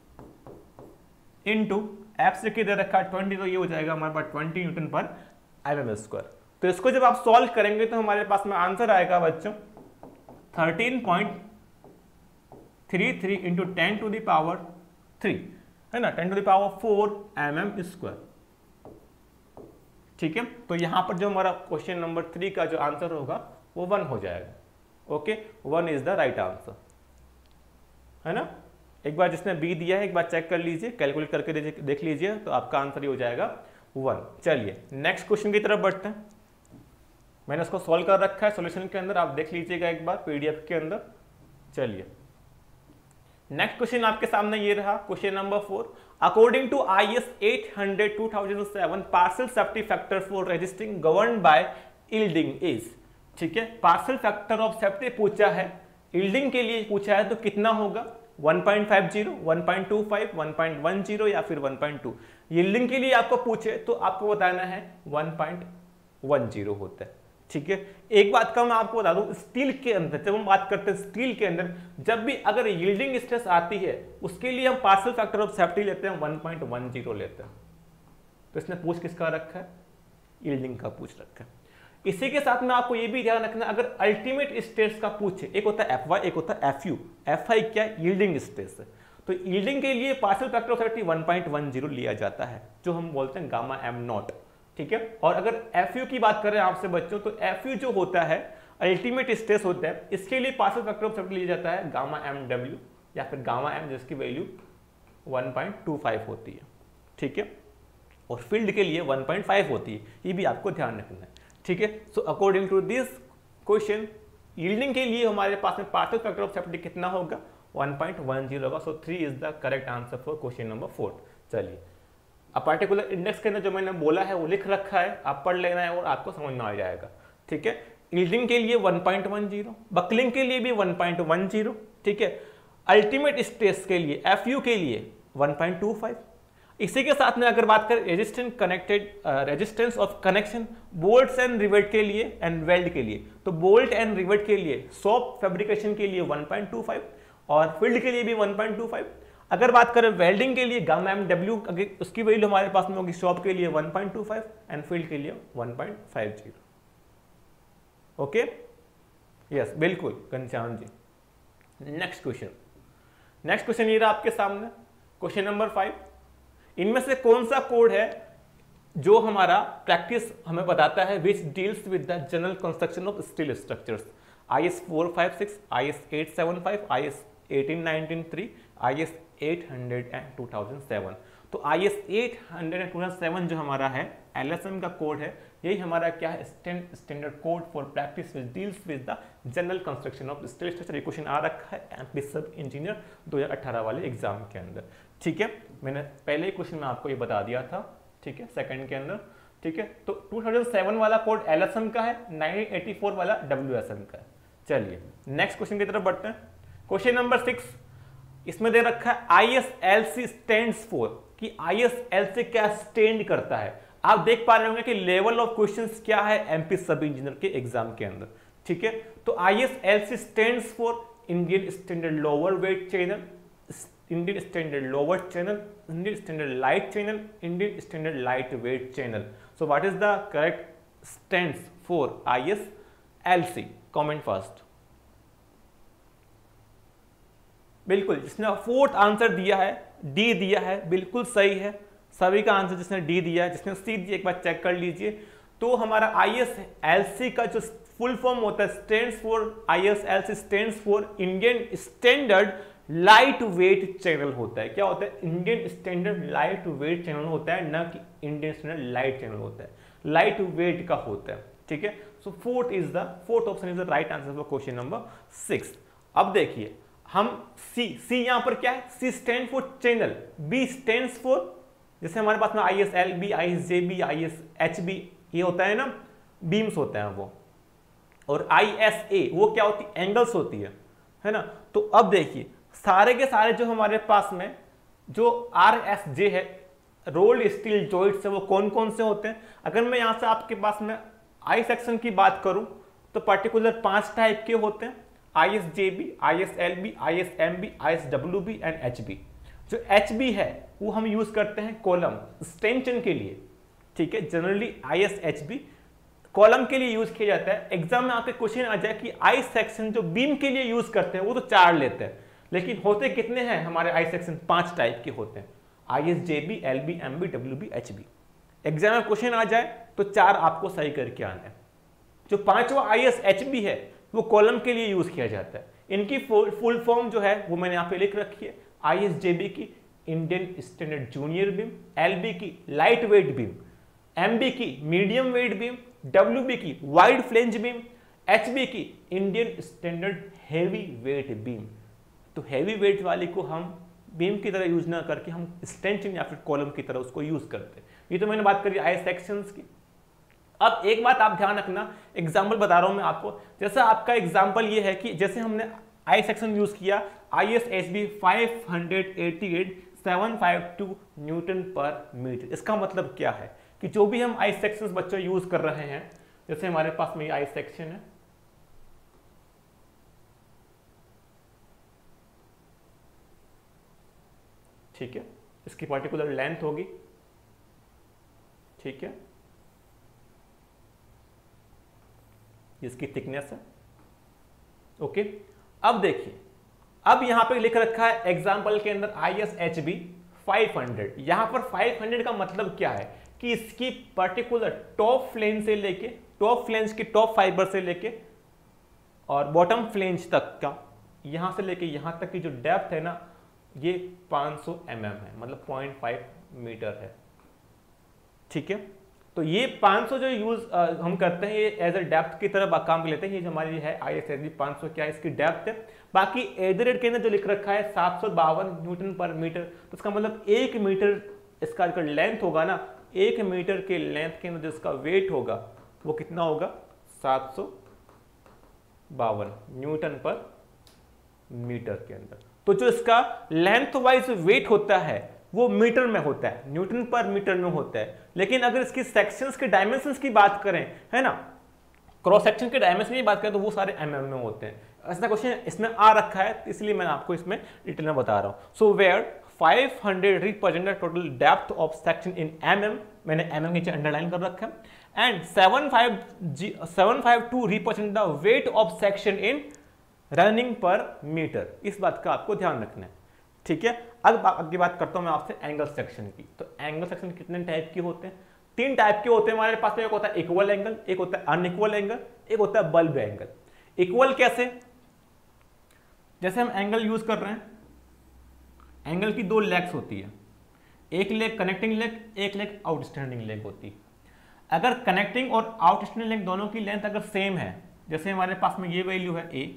into F C K दे रखा है ट्वेंटी, तो ये हो जाएगा हमारे पास ट्वेंटी न्यूटन पर एम एम स्क्वायर। तो इसको जब आप सॉल्व करेंगे तो हमारे पास में आंसर आएगा बच्चों thirteen point three three into ten to the power three, है ना, ten to the power four M M square, ठीक है। तो यहां पर जो हमारा क्वेश्चन नंबर थ्री का जो आंसर होगा वो वन हो जाएगा। Okay, one is the right answer, है ना। एक बार जिसने बी दिया है एक बार चेक कर लीजिए, कैलकुलेट करके देख लीजिए, तो आपका आंसर ही हो जाएगा वन। चलिए नेक्स्ट क्वेश्चन की तरफ बढ़ते हैं। मैंने उसको सॉल्व कर रखा है सॉल्यूशन के अंदर, आप देख लीजिएगा एक बार पीडीएफ के अंदर। चलिए नेक्स्ट क्वेश्चन आपके सामने ये रहा, question number four. According to I S eight hundred two thousand seven partial safety factor for resisting govern by yielding is, ठीक है। पार्शियल फैक्टर ऑफ सेफ्टी पूछा है, यील्डिंग के लिए पूछा है, तो कितना होगा, one point five zero, one point two five, one point one zero या फिर वन पॉइंट टू। यील्डिंग के लिए आपको पूछे तो आपको बताना है वन पॉइंट वन जीरो होता है, ठीक है। एक बात का मैं आपको बता दूं, स्टील के अंदर जब हम बात करते हैं स्टील के अंदर जब भी अगर यील्डिंग स्ट्रेस आती है उसके लिए हम पार्शियल फैक्टर ऑफ सेफ्टी लेते हैं वन पॉइंट वन जीरो लेते हैं। तो इसने पूछ किसका रखा है, यील्डिंग का पूछ रखा है। इसी के साथ में आपको ये भी ध्यान रखना, अगर अल्टीमेट स्ट्रेस का पूछे, एक होता है एफ वाई, एक होता है एफ यू। एफ आई क्या है? यील्डिंग स्ट्रेस है। तो यील्डिंग के लिए partial factor of safety one point one zero लिया जाता है, जो हम बोलते हैं गामा एम नॉट, ठीक है। और अगर एफ यू की बात करें आपसे बच्चों, तो एफ यू जो होता है अल्टीमेट स्ट्रेस होता है, इसके लिए पार्शियल फैक्टर ऑफ सेफ्टी लिया जाता है गामा एम डब्ल्यू या फिर गामा एम, जिसकी value one point two five होती है, ठीक है। और फील्ड के लिए वन पॉइंट फाइव होती है, ये भी आपको ध्यान रखना है, ठीक है। So according to this question, yielding के लिए हमारे पास में पार्शियल फैक्टर ऑफ सेफ्टी कितना होगा? वन पॉइंट वन जीरो होगा। So three is the correct answer for question number four. चलिए, अब पार्टिकुलर इंडेक्स के अंदर जो मैंने बोला है वो लिख रखा है, आप पढ़ लेना है और आपको समझ में आ जाएगा, ठीक है। यील्डिंग के लिए one point one zero, buckling के लिए भी वन पॉइंट वन जीरो, ठीक है। अल्टीमेट स्ट्रेस के लिए एफ यू के लिए वन पॉइंट टू फाइव। इसी के साथ में अगर बात करें resistance connected resistance of connection bolts and rivet के लिए एंड वेल्ड के लिए, तो बोल्ट एंड रिवेट के लिए सॉफ्ट फैब्रिकेशन के लिए वन पॉइंट टू फाइव और फील्ड के लिए भी वन पॉइंट टू फाइव। अगर बात करें वेल्डिंग के लिए गामा एम डब्ल्यू, उसकी वैल्यू हमारे पास में होगी शॉप के लिए one point two five and field के लिए one point five zero. Okay, yes, बिल्कुल Ghanshyam ji. Next question, next question ये रहा आपके सामने, क्वेश्चन नंबर फाइव। इनमें से कौन सा कोड है जो हमारा प्रैक्टिस हमें बताता है which deals with the general construction of steel structures? I S four five six, I S eight seven five, I S eighteen nineteen three, I S eight hundred and two thousand seven. तो I S eight hundred and two thousand seven जो हमारा है L S M का code है, यही हमारा क्या है? Standard code for practice which deals with the general construction of steel structure. ये क्वेश्चन आ रखा है एमपी सब इंजीनियर दो हज़ार अठारह वाले एग्जाम के अंदर, ठीक है। मैंने पहले ही क्वेश्चन में आपको ये बता दिया था, ठीक है, सेकंड के अंदर, ठीक है। तो टू थाउजेंड सेवन वाला कोड एल एस एम का है, नाइनटीन एटी फोर वाला डब्ल्यू एस एम का है। चलिए नेक्स्ट क्वेश्चन की तरफ बढ़ते हैं। क्वेश्चन नंबर सिक्स, इसमें दे रखा है I S L C stands for, कि आई एस एल सी क्या स्टैंड करता है। आप देख पा रहे होंगे कि लेवल ऑफ क्वेश्चंस क्या है एमपी सब इंजीनियर के एग्जाम के अंदर, ठीक है। तो I S L C stands for Indian standard lower weight channel, Indian standard lower channel, Indian standard light channel, Indian standard light weight channel. So what is the correct stands for I S L C? Comment first. बिल्कुल, जिसने fourth answer दिया है D दिया है, बिल्कुल सही है। सभी का आंसर जिसने डी दिया है, जिसने सी दिया, एक बार चेक कर लीजिए। तो हमारा आई एस एल सी का जो फुल फॉर्म होता है stands for, I S L C stands for Indian standard light weight channel होता है। क्या होता है? Indian standard light weight channel होता है, ना कि इंडियन स्टैंडर्ड लाइट चैनल होता है, लाइट वेट का होता है, ठीक है। So fourth is the fourth option is the right answer for question number six. अब देखिए हम सी सी यहां पर क्या है? C stand for channel, B stands for, जैसे हमारे पास में I S L B, I S J B, I S H B, ये होता है ना, बीम्स होते हैं वो। और आई एस ए वो क्या होती है? एंगल्स होती है, है ना। तो अब देखिए सारे के सारे जो हमारे पास में जो आर एस जे है, रोल्ड स्टील जॉइंट्स है, वो कौन कौन से होते हैं? अगर मैं यहां से आपके पास में आई सेक्शन की बात करूं तो पर्टिकुलर पांच टाइप के होते हैं, I S J B, I S L B, I S M B, I S W B and H B. जो एच बी है वो हम यूज करते हैं कॉलम स्टेंशन के लिए, ठीक है। Generally I S H B column के लिए यूज किया जाता है। एग्जाम में आपके क्वेश्चन आ जाए कि आई सेक्शन जो बीम के लिए यूज करते हैं वो तो चार लेते हैं, लेकिन होते कितने हैं हमारे आई सेक्शन? पांच टाइप के होते हैं, I S J B, L B, M B, W B, H B. Exam में क्वेश्चन आ जाए तो चार आपको सही करके आना है। जो पांचवा आई एस एच बी है वो कॉलम के लिए यूज किया जाता है। इनकी फुल फॉर्म जो है वो मैंने यहाँ पे लिख रखी है। आई एस जे बी की Indian standard junior beam, L B की light weight beam, M B की medium weight beam, W B की wide flange beam, H B की Indian standard heavy weight beam. तो हैवी वेट वाली को हम beam की तरह यूज ना करके हम स्टेंचिंग या फिर कॉलम की तरह उसको यूज करते हैं। ये तो मैंने बात करी आई सेक्शंस की। अब एक बात आप ध्यान रखना, एग्जाम्पल बता रहा हूं मैं आपको। जैसा आपका एग्जाम्पल ये है कि जैसे हमने आई सेक्शन यूज किया, I S H B five hundred eighty eight seven five two newton per metre. इसका मतलब क्या है कि जो भी हम आई सेक्शन बच्चों यूज कर रहे हैं, जैसे हमारे पास में आई सेक्शन है, ठीक है, इसकी पर्टिकुलर लेंथ होगी, ठीक है, इसकी थिकनेस है। ओके, अब देखिए, अब यहां पे लिख रखा है एग्जांपल के अंदर I S H B five hundred. यहां पर फाइव हंड्रेड का मतलब क्या है कि इसकी पर्टिकुलर टॉप फ्लेंज से लेके टॉप फ्लेंज की टॉप फाइबर से लेके और बॉटम फ्लेंज तक का, यहां से लेके यहां तक की जो डेप्थ है ना, ये पाँच सौ एम एम है, मतलब पॉइंट फाइव मीटर है। ठीक है, तो ये पाँच सौ जो यूज हम करते हैं ये एज अ डेप्थ की तरह काम लेते हैं। ये जो हमारी है आई एस एच बी पाँच सौ क्या है, इसकी डेप्थ है। बाकी एट द रेट के अंदर जो लिख रखा है सात सौ बावन न्यूटन पर मीटर, तो इसका मतलब एक मीटर इसका जो लेंथ होगा ना, एक मीटर के लेंथ के अंदर जो इसका वेट होगा वो कितना होगा, सात सौ बावन न्यूटन पर मीटर के अंदर। तो जो इसका लेंथ वाइज वेट होता है वो मीटर में होता है, न्यूटन पर मीटर में होता है। लेकिन अगर इसकी सेक्शंस के डायमेंशंस की बात करें, है ना, क्रॉस सेक्शन के डायमेंशन की बात करें, तो वो सारे एमएम में होते हैं। ऐसा क्वेश्चन इसमें आ रखा है, इसलिए मैं आपको इसमें डिटेल में बता रहा हूं। So where five hundred represent the total depth of section in MM, मैंने एमएम नीचे अंडरलाइन कर रखा है, and seven five two represent the weight of section in running per metre. इस बात का आपको ध्यान रखना है। ठीक है, अब आगे बात करता हूं मैं आपसे एंगल सेक्शन की। तो एंगल सेक्शन कितने टाइप के होते हैं? तीन टाइप के होते हैं हमारे पास में। एक होता है इक्वल एंगल, एक होता है अनइक्वल एंगल, एक होता है बल्ब एंगल। इक्वल कैसे? जैसे हम एंगल यूज कर रहे हैं, एंगल की दो लेग्स होती है, एक लेग कनेक्टिंग लेग, एक लेग आउटस्टैंडिंग लेग होती है। अगर कनेक्टिंग और आउटस्टैंडिंग लेग दोनों की लेंथ अगर सेम है, जैसे हमारे पास में ये वैल्यू है ए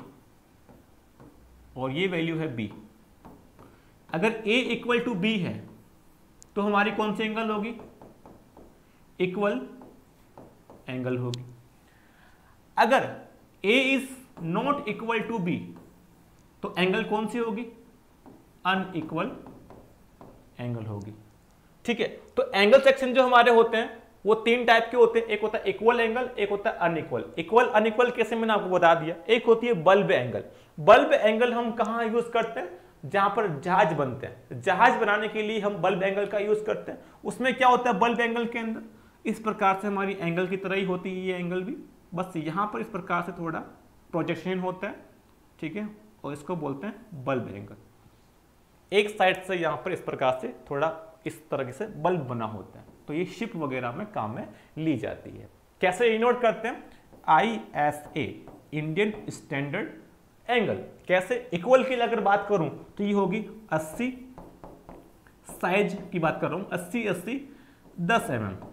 और ये वैल्यू है बी, अगर a इक्वल टू बी है तो हमारी कौन सी एंगल होगी? इक्वल एंगल होगी। अगर a is not equal to b तो एंगल कौन सी होगी? अनइक्वल एंगल होगी। ठीक है, तो एंगल सेक्शन जो हमारे होते हैं वो तीन टाइप के होते हैं। एक होता है इक्वल एंगल, एक होता है अनइक्वल। इक्वल अनइक्वल कैसे, मैंने आपको बता दिया। एक होती है बल्ब एंगल। बल्ब एंगल हम कहां यूज करते हैं? जहां पर जहाज बनते हैं, जहाज बनाने के लिए हम बल्ब एंगल का यूज करते हैं। उसमें क्या होता है बल्ब एंगल के अंदर, इस प्रकार से हमारी एंगल की तरह ही होती है ये एंगल भी, बस यहां पर इस प्रकार से थोड़ा प्रोजेक्शन होता है। ठीक है, और इसको बोलते हैं बल्ब एंगल। एक साइड से यहां पर इस प्रकार से थोड़ा इस तरह से बल्ब बना होता है, तो ये शिप वगैरह में काम में ली जाती है। कैसे इनोट करते हैं? I S A, Indian standard angle. कैसे? इक्वल की अगर बात करूं तो ये होगी अस्सी, साइज की बात कर रहा हूं अस्सी अस्सी दस एम एम।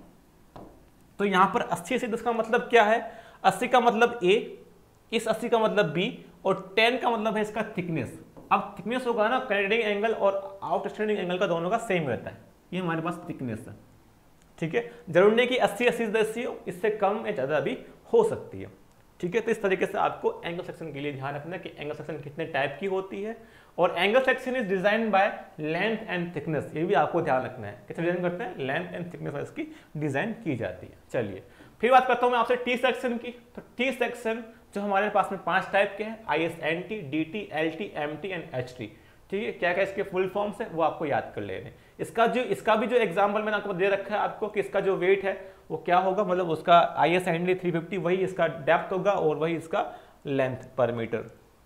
तो यहां पर अस्सी से दस का मतलब क्या है? अस्सी का मतलब ए, इस अस्सी का मतलब बी, और टेन का मतलब है इसका थिकनेस। अब थिकनेस होगा ना, कनेक्टिंग एंगल और आउटस्टैंडिंग एंगल का दोनों का सेम रहता है, ये हमारे पास थिकनेस है। ठीक है, जरूर नहीं कि अस्सी अस्सी से अस्सी हो, इससे कम या ज्यादा भी हो सकती है। ठीक है, तो इस तरीके से आपको एंगल सेक्शन के लिए ध्यान रखना है कि एंगल सेक्शन कितने टाइप की होती है। और angle section is design by length and thickness, ये भी आपको ध्यान रखना है। कैसे डिजाइन करते हैं? लेंथ एंड थिकनेस इसकी डिजाइन की जाती है। चलिए फिर बात करता हूं मैं आपसे टी सेक्शन की। तो टी सेक्शन जो हमारे पास में पांच टाइप के हैं, I S N T, D T, L T, M T and H T. ठीक है, क्या क्या इसके फुल फॉर्म्स है वो आपको याद कर लेने। इसका जो इसका भी जो एग्जांपल मैंने आपको दे रखा है आपको कि इसका जो वेट है वो क्या होगा, मतलब उसका I S N D three fifty वही इसका डेप्थ होगा और वही इसका length per metre,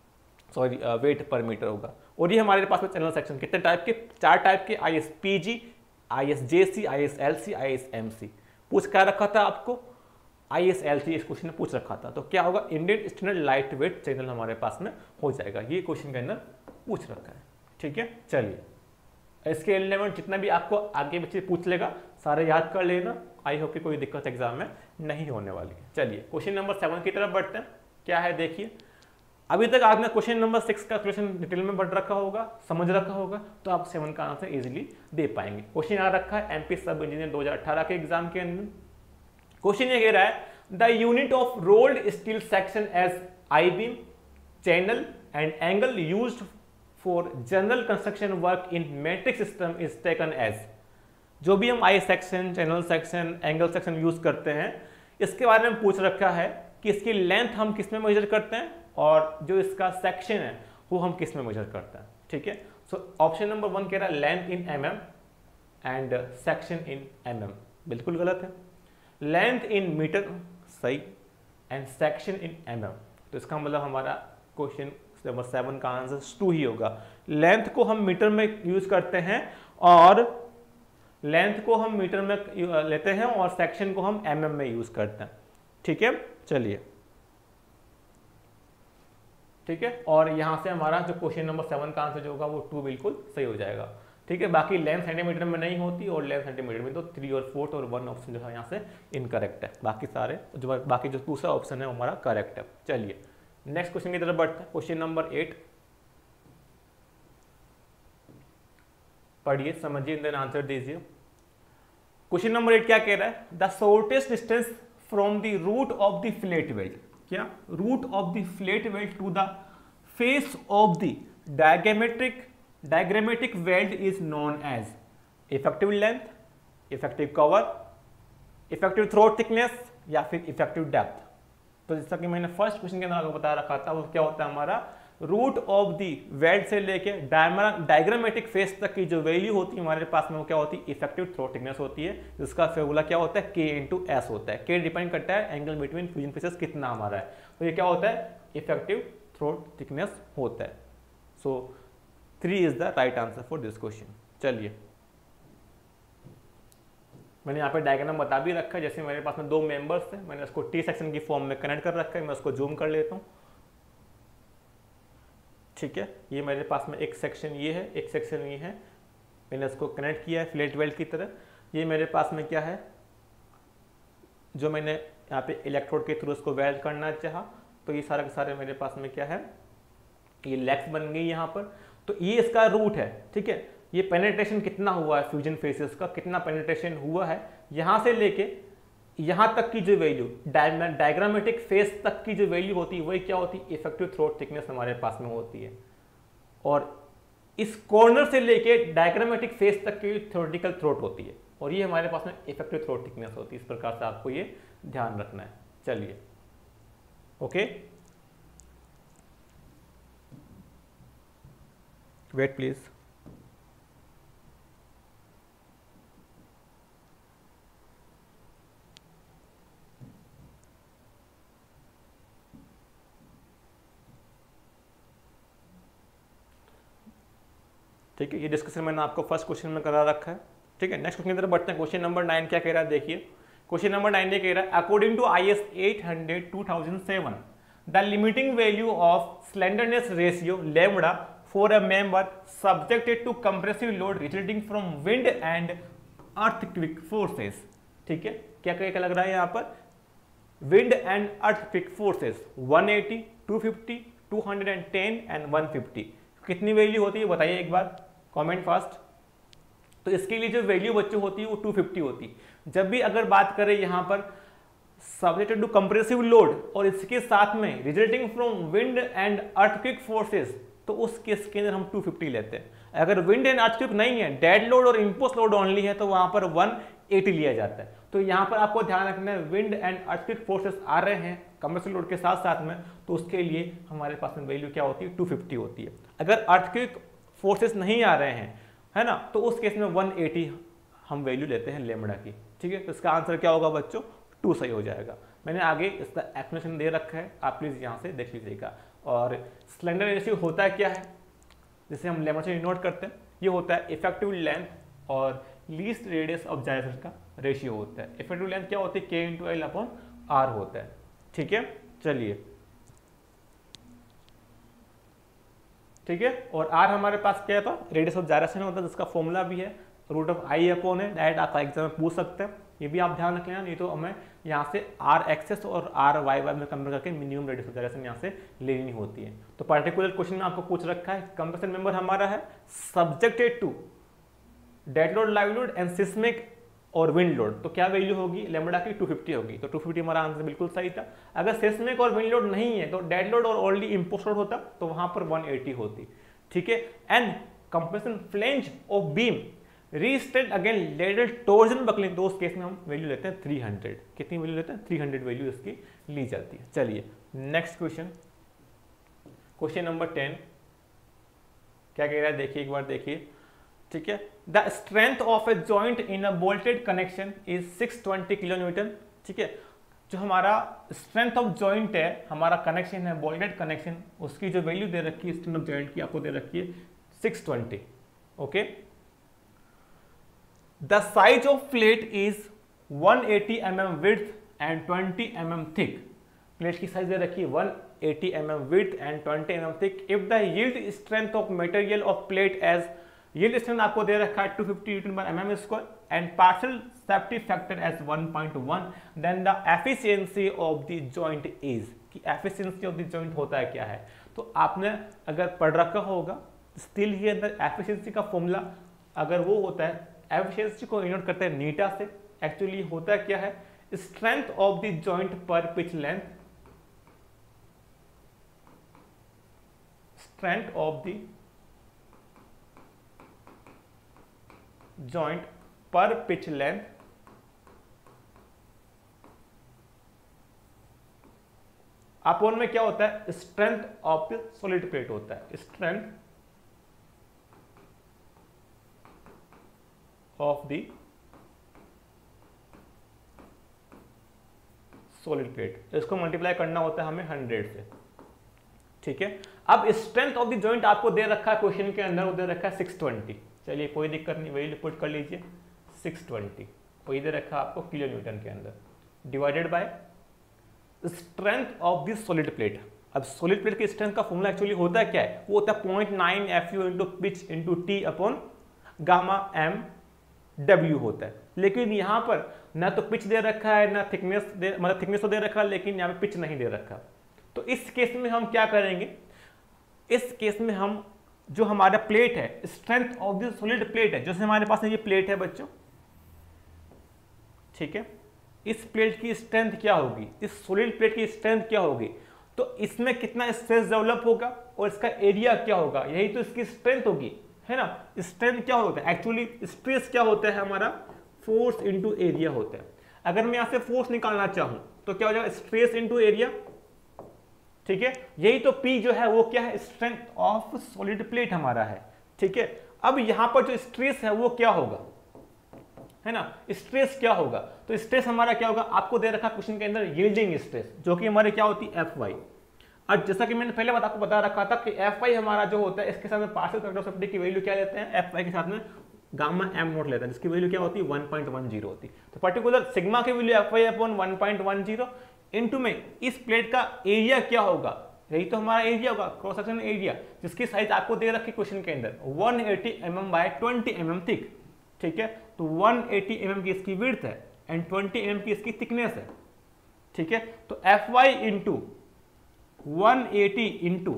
sorry weight per metre होगा। और ये हमारे पास में चैनल सेक्शन कितने टाइप के? चार टाइप के, I S P G, I S J C, I S L C, I S M C. पूछ क्या रखा था आपको? आई एस एल सी इस क्वेश्चन में पूछ रखा था। तो क्या होगा? Indian standard light weight channel हमारे पास में हो जाएगा, ये क्वेश्चन के अंदर पूछ रखा है। ठीक है, चलिए इसके एलिमेंट जितना भी आपको आगे बच्चे पूछ लेगा सारे याद कर लेना। आई होप कि कोई दिक्कत एग्जाम में नहीं होने वाली है। चलिए क्वेश्चन नंबर सेवन की तरफ बढ़ते हैं। क्या है देखिए, अभी तक आपने क्वेश्चन नंबर सिक्स का क्वेश्चन डिटेल में पढ़ रखा होगा, समझ रखा होगा, तो आप सेवन का आंसर इजीली दे पाएंगे। क्वेश्चन आ रखा है एमपी सब इंजीनियर दो हज़ार अठारह के एग्जाम के अंदर। क्वेश्चन ये कह रहा है the unit of rolled steel section as I beam, channel and angle used for general construction work in metric system is taken as. जो भी हम I section, channel section, angle section use करते हैं, इसके बारे में पूछ रखा है कि इसकी लेंथ हम किस में मेजर करते हैं और जो इसका सेक्शन है वो हम किस में मेजर करते हैं। ठीक है, सो ऑप्शन नंबर वन कह रहा है length in M M and section in M M, बिल्कुल गलत है। लेंथ इन मीटर सही, and section in M M. तो इसका मतलब हमारा क्वेश्चन नंबर सेवन का आंसर टू ही होगा। लेंथ को हम मीटर में यूज करते हैं और लेंथ को हम मीटर में लेते हैं और सेक्शन को हम एम एम में यूज करते हैं। ठीक है, चलिए ठीक है, और यहां से हमारा जो क्वेश्चन नंबर सेवन का आंसर जो होगा वो टू बिल्कुल सही हो जाएगा। ठीक है, बाकी लेंथ सेंटीमीटर में नहीं होती और लेंथ सेंटीमीटर में, तो थ्री और फोर्थ और वन ऑप्शन जो है यहाँ से इनकरेक्ट है। बाकी सारे जो बाकी जो दूसरा ऑप्शन है वो हमारा करेक्ट है। चलिए नेक्स्ट क्वेश्चन की तरफ बढ़ते हैं। क्वेश्चन नंबर एट, पढ़िए, समझिए, देन आंसर दीजिए। क्वेश्चन नंबर एट क्या कह रहा है? The shortest distance from the root of the flat weld, क्या root of the flat weld to the face of the diagrammetric diagrammatic weld is known as effective length, effective cover, effective throat thickness या फिर effective depth. तो जैसा कि मैंने first question के अंदर आपको बता रखा था, वो क्या होता है हमारा रूट ऑफ दी वेल्ड से लेके डायग्रामेटिक फेस तक की जो वैल्यू होती है हमारे पास में वो क्या होती है? इफेक्टिव थ्रोट थिकनेस होती है, जिसका फॉर्मूला क्या होता है? के इंटू एस होता है। के डिपेंड करता है एंगल बिटवीन फ्यूजन फेसेस कितना हमारा है, तो ये क्या होता है? इफेक्टिव थ्रोट थिकनेस होता है। So three is the right answer for this question. चलिए, मैंने यहाँ पे डायग्राम बता भी रखा है। जैसे मेरे पास में दो मेंबर्स थे, मैंने उसको टी सेक्शन की फॉर्म में कनेक्ट कर रखा है। मैं उसको जूम कर लेता हूँ। ठीक है, ये मेरे पास में एक सेक्शन ये है, एक सेक्शन ये है, मैंने इसको कनेक्ट किया है फ्लैट वेल्ड की तरह। ये मेरे पास में क्या है, जो मैंने यहाँ पे इलेक्ट्रोड के थ्रू इसको वेल्ड करना चाहा, तो ये सारे के सारे मेरे पास में क्या है, ये लेग्स बन गई यहाँ पर। तो ये इसका रूट है। ठीक है, ये पेनिट्रेशन कितना हुआ है फ्यूजन फेसेस का, कितना पेनिट्रेशन हुआ है यहाँ से लेके यहाँ तक की जो वैल्यू डायग्रामेटिक फेस तक की जो वैल्यू होती है वही क्या होती है? इफेक्टिव थ्रोट थिकनेस हमारे पास में होती है। और इस कॉर्नर से लेके डायग्रामेटिक फेस तक की थ्योरेटिकल थ्रोट होती है, और ये हमारे पास में इफेक्टिव थ्रोट थिकनेस होती है। इस प्रकार से आपको ये ध्यान रखना है। चलिए, ओके, वेट प्लीज। ठीक है, ये डिस्कशन मैंने आपको फर्स्ट क्वेश्चन में करा रखा है। ठीक है, नेक्स्ट क्वेश्चन की तरफ बढ़ते हैं। क्वेश्चन नंबर नाइन क्या कह रहा है, देखिए। क्वेश्चन नंबर नाइन ये कह रहा है, according to I S eight hundred two thousand seven the limiting value of slenderness ratio lambda for a member subjected to compressive load resulting from wind and earthquake forces. ठीक है, क्या क्या लग रहा है यहाँ पर? Wind and earthquake forces one eighty, two fifty, two hundred ten and one fifty. कितनी वैल्यू होती है बताइए एक बार, कमेंट फास्ट। तो इसके लिए जो वैल्यू बच्चों होती है वो टू फिफ्टी होती है। जब भी अगर बात करें यहाँ पर सब्जेक्टेड टू कंप्रेसिव लोड और इसके साथ में resulting from wind and earthquake forces, तो उस केस के अंदर हम टू फिफ्टी लेते हैं। अगर विंड एंड अर्थक्वेक नहीं है, डेड लोड और इंपोस्ट लोड ओनली है, तो वहां पर वन एटी लिया जाता है। तो यहाँ पर आपको ध्यान रखना है, विंड एंड अर्थक्वेक फोर्सेस आ रहे हैं कंप्रेसिव लोड के साथ साथ में, तो उसके लिए हमारे पास में वैल्यू क्या होती है? टू फिफ्टी होती है। अगर अर्थक्वेक फोर्सेस नहीं आ रहे हैं, है ना, तो उस केस में वन एटी हम वैल्यू लेते हैं लैम्बडा की। ठीक है, तो इसका आंसर क्या होगा बच्चों? टू सही हो जाएगा। मैंने आगे इसका एक्सप्लेनेशन दे रखा है, आप प्लीज यहाँ से देख लीजिएगा। और स्लेंडर रेशियो होता क्या है, जिसे हम लैम्बडा से नोट करते हैं, ये होता है इफेक्टिव लेंथ और लीस्ट रेडियस ऑफ जायरेशन का रेशियो होता है। इफेक्टिव लेंथ क्या होती है? के इंटू एल अपॉन आर होता है। ठीक है, चलिए, ठीक है, और आर हमारे पास क्या था? रेडियस ऑफ जायरेशन होता है, जिसका फॉर्मूला भी है रूट ऑफ आई अपॉन है। डायरेक्ट आपका एग्जाम में पूछ सकते हैं, ये भी आप ध्यान रख लेना, नहीं तो हमें यहाँ से आर एक्सेस और आर वाई वाई में कंपेयर करके मिनिमम रेडियस ऑफ जायरेशन यहाँ से लेनी होती है। तो पर्टिकुलर क्वेश्चन में आपको पूछ रखा है, कंप्रेशन मेंबर हमारा है subjected to dead load, live load and seismic और विंड लोड, तो क्या वैल्यू होगी लैम्बडा की? टू फिफ्टी होगी। तो टू फिफ्टी हमारा आंसर बिल्कुल सही था। अगर सिस्मिक और विंड लोड नहीं है, तो डेड लोड और ओनली इंपोस्ट लोड होता, तो वहां पर वन एटी होती। ठीक है, and compression flange of beam restrained against lateral torsional buckling, तो उस केस में हम वैल्यू लेते हैं थ्री हंड्रेड। कितनी वैल्यू लेते हैं? थ्री हंड्रेड वैल्यू इसकी ली जाती है। चलिए next question, question number ten क्या कह रहा है, देखिए एक बार देखिए। ठीक है, the strength of a joint in a bolted connection is six twenty kilo newton. ठीक है, जो हमारा स्ट्रेंथ ऑफ जॉइंट है, हमारा कनेक्शन है बोल्टेड कनेक्शन, उसकी जो वैल्यू दे रखी है स्ट्रेंथ ऑफ जॉइंट की आपको दे रखी है six twenty. Okay, the size of plate is one eighty M M width and twenty M M thick. Plate की साइज दे रखी है one eighty M M width and twenty M M thick. If the yield strength of material of plate as, yield strength आपको दे रखा है two fifty newton पर M M square and partial safety factor as one point one, then the efficiency of the joint is, कि efficiency of the joint होता है क्या है। तो आपने अगर पढ़ रखा होगा स्टिल ही अंदर efficiency का फॉर्मूला अगर वो होता है, efficiency को डिनोट करते हैं नीटा से, एक्चुअली होता क्या है strength of the joint per pitch length, strength of the joint per pitch length upon में क्या होता है strength of the solid plate होता है, strength of the solid plate. इसको मल्टीप्लाई करना होता है हमें हंड्रेड से, ठीक है। अब स्ट्रेंथ ऑफ द जॉइंट आपको दे रखा है क्वेश्चन के अंदर, वो दे रखा है सिक्स ट्वेंटी। चलिए कोई दिक्कत नहीं, वही पुट कर लीजिए सिक्स ट्वेंटी, वही दे रखा आपको किलो न्यूटन के अंदर, divided by strength of the solid plate. अब सॉलिड प्लेट की स्ट्रेंथ का फॉर्मूला एक्चुअली होता है क्या है, वो होता है point nine F U into pitch into T upon gamma M W होता है। लेकिन यहाँ पर ना तो पिच दे रखा है ना थिकनेस दे, मतलब थिकनेस तो दे रखा है लेकिन यहाँ पे पिच नहीं दे रखा। तो इस केस में हम क्या करेंगे, इस केस में हम जो हमारा प्लेट है, strength of the solid plate है, जैसे हमारे पास ये प्लेट है बच्चों, ठीक है, इस प्लेट की स्ट्रेंथ क्या होगी, इस सॉलिड प्लेट की स्ट्रेंथ क्या होगी, तो इसमें कितना स्ट्रेस डेवलप होगा और इसका एरिया क्या होगा, यही तो इसकी स्ट्रेंथ होगी, है ना। स्ट्रेंथ क्या होता है एक्चुअली, स्ट्रेस क्या होता है हमारा, फोर्स इंटू एरिया होता है। अगर मैं यहां से फोर्स निकालना चाहूं तो क्या हो जाएगा, स्ट्रेस इंटू एरिया, ठीक है। यही तो P जो है वो क्या है, स्ट्रेंथ ऑफ सॉलिड प्लेट हमारा है, ठीक है। अब यहां पर जो स्ट्रेस है वो क्या होगा, है ना, स्ट्रेस क्या होगा, तो स्ट्रेस हमारा क्या होगा, आपको दे रखा क्वेश्चन के अंदर यील्डिंग स्ट्रेस, जो कि हमारे क्या होती है एफ वाई। और जैसा कि मैंने पहले बात आपको बता रखा था कि एफ वाई हमारा जो होता है, इसके साथ में पार्शियल फैक्टर ऑफ सेफ्टी की वैल्यू क्या लेते हैं, एफ वाई के साथ में गामा एम नोट लेते हैं, जिसकी वैल्यू क्या होती है वन पॉइंट वन जीरो होती है। तो पर्टिकुलर सिग्मा की value F Y upon one point one zero into में इस प्लेट का एरिया क्या होगा, यही तो हमारा एरिया होगा, क्रॉस सेक्शन एरिया, जिसकी साइज आपको दे रखी क्वेश्चन के अंदर one eighty M M by twenty M M thick, ठीक है। तो वन एटी एम एम की इसकी विड्थ है एंड ट्वेंटी एम एम की इसकी थिकनेस है, ठीक है। तो F Y into one eighty into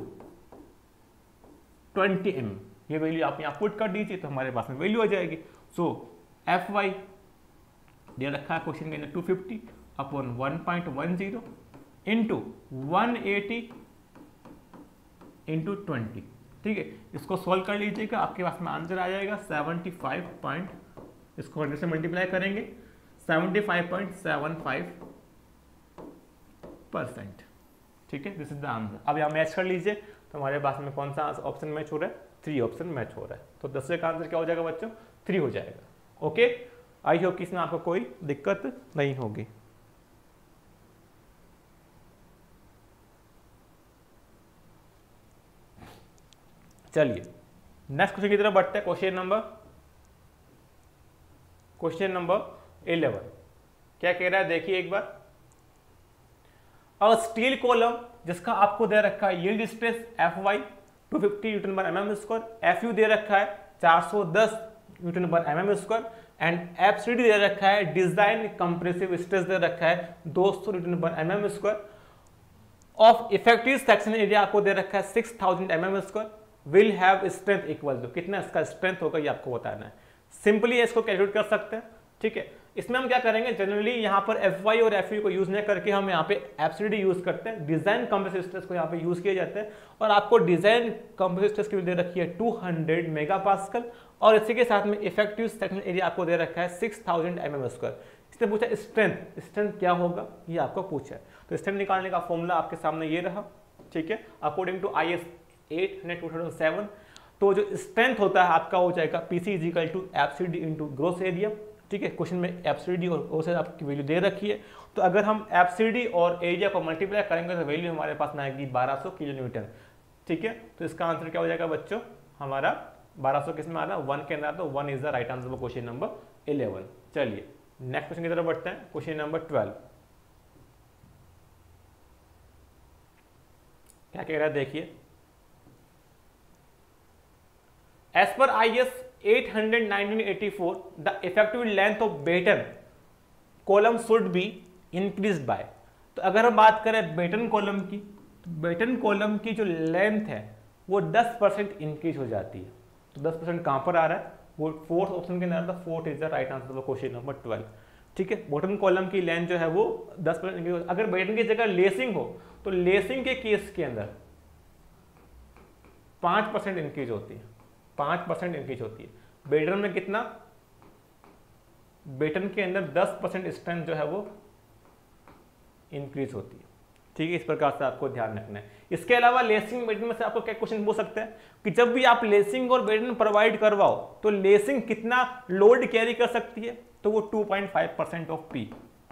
twenty M, ये वैल्यू आप यहां पुट कर दीजिए तो हमारे पास में वैल्यू आ जाएगी। सो एफ वाई दे रखा है क्वेश्चन के अंदर two fifty upon one point one zero into one eighty into twenty, ठीक है। इसको सॉल्व कर लीजिएगा, आपके पास में आंसर आ जाएगा सेवेंटी फाइव पॉइंट, इसको हंड्रेड से मल्टीप्लाई करेंगे seventy five point seven five percent, ठीक है। This is the answer. अब यहाँ मैच कर लीजिए तो हमारे पास में कौन सा ऑप्शन मैच हो रहा है, थ्री ऑप्शन मैच हो रहा है। तो दसवें का आंसर क्या हो जाएगा बच्चों, थ्री हो जाएगा। ओके, आई होप कि इसमें आपको कोई दिक्कत नहीं होगी। चलिए नेक्स्ट क्वेश्चन की तरफ बढ़ते हैं। Question number question number eleven क्या कह रहा है, देखिए एक बार। अ स्टील कॉलम जिसका आपको दे रखा है yield stress F Y two fifty newton पर M M square, F U दे रखा है फोर हंड्रेड टेन न्यूटन पर M M square and F C D दे रखा है डिजाइन कंप्रेसिव स्ट्रेस दे रखा है टू हंड्रेड न्यूटन पर M M square of effective section area आपको दे रखा है six thousand M M square, will have strength equal to, कितना इसका स्ट्रेंथ होगा ये आपको बताना है। सिंपली इसको कैलकुलेट कर सकते हैं, ठीक है। इसमें हम क्या करेंगे, जनरली यहाँ पर एफ वाई और एफ यू को यूज नहीं करके हम यहाँ पे एफ सी डी यूज करते हैं, डिजाइन कंप्रेसिव स्ट्रेस को यहाँ पे यूज किया जाता है। और आपको डिजाइन कंप्रेसिव स्ट्रेस की दे रखी है टू हंड्रेड मेगा पास्कल और इसी के साथ में इफेक्टिव सेक्शन एरिया आपको दे रखा है six thousand M M square. इसने पूछा स्ट्रेंथ, स्ट्रेंथ क्या होगा ये आपको पूछा है। तो स्ट्रेंथ निकालने का फॉर्मूला आपके सामने ये रहा, ठीक है। According to I S eight hundred two thousand seven, तो जो स्ट्रेंथ होता है आपका हो जाएगा PC is equal to F C D into gross area ठीक है, क्वेश्चन में एफसीडी और ओ से आपकी वैल्यू दे रखी है, तो अगर हम एफसीडी और एरिया को मल्टीप्लाई करेंगे तो वैल्यू हमारे पास ना आएगी बारह सौ किलो न्यूटन। ठीक है, तो इसका आंसर क्या हो जाएगा बच्चों, हमारा बारह सौ किस में आ रहा है, वन के अंदर, तो one is the right answer for question number eleven. चलिए नेक्स्ट क्वेश्चन की तरफ बढ़ते हैं, क्वेश्चन नंबर ट्वेल्व। क्या कह रहा है देखिए, as per I S eight hundred nineteen eighty four the effective length of batten column should be increased by. तो अगर हम बात करें बेटन कॉलम की, तो बेटन कॉलम की जो लेंथ है वो दस परसेंट इंक्रीज हो जाती है। तो दस परसेंट कहां पर आ रहा है, वो फोर्थ ऑप्शन के अंदर था, fourth is the right answer for question number twelve. ठीक है, बॉटम कॉलम की लेंथ जो है वो दस परसेंट इंक्रीज। अगर बेटन की जगह लेसिंग हो तो लेसिंग के केस के अंदर पांच परसेंट इंक्रीज होती है, पांच परसेंट इंक्रीज होती है। बेटन में कितना, बेटन के अंदर दस परसेंट स्ट्रेंथ जो है वो इंक्रीज होती है। ठीक है, इस प्रकार से आपको ध्यान रखना है। इसके अलावा लेसिंग बेटन में से आपको क्या क्वेश्चन पूछ सकते हैं कि जब भी आप लेसिंग और बेटन प्रोवाइड करवाओ तो लेसिंग कितना लोड कैरी कर सकती है, तो वो two point five percent of P,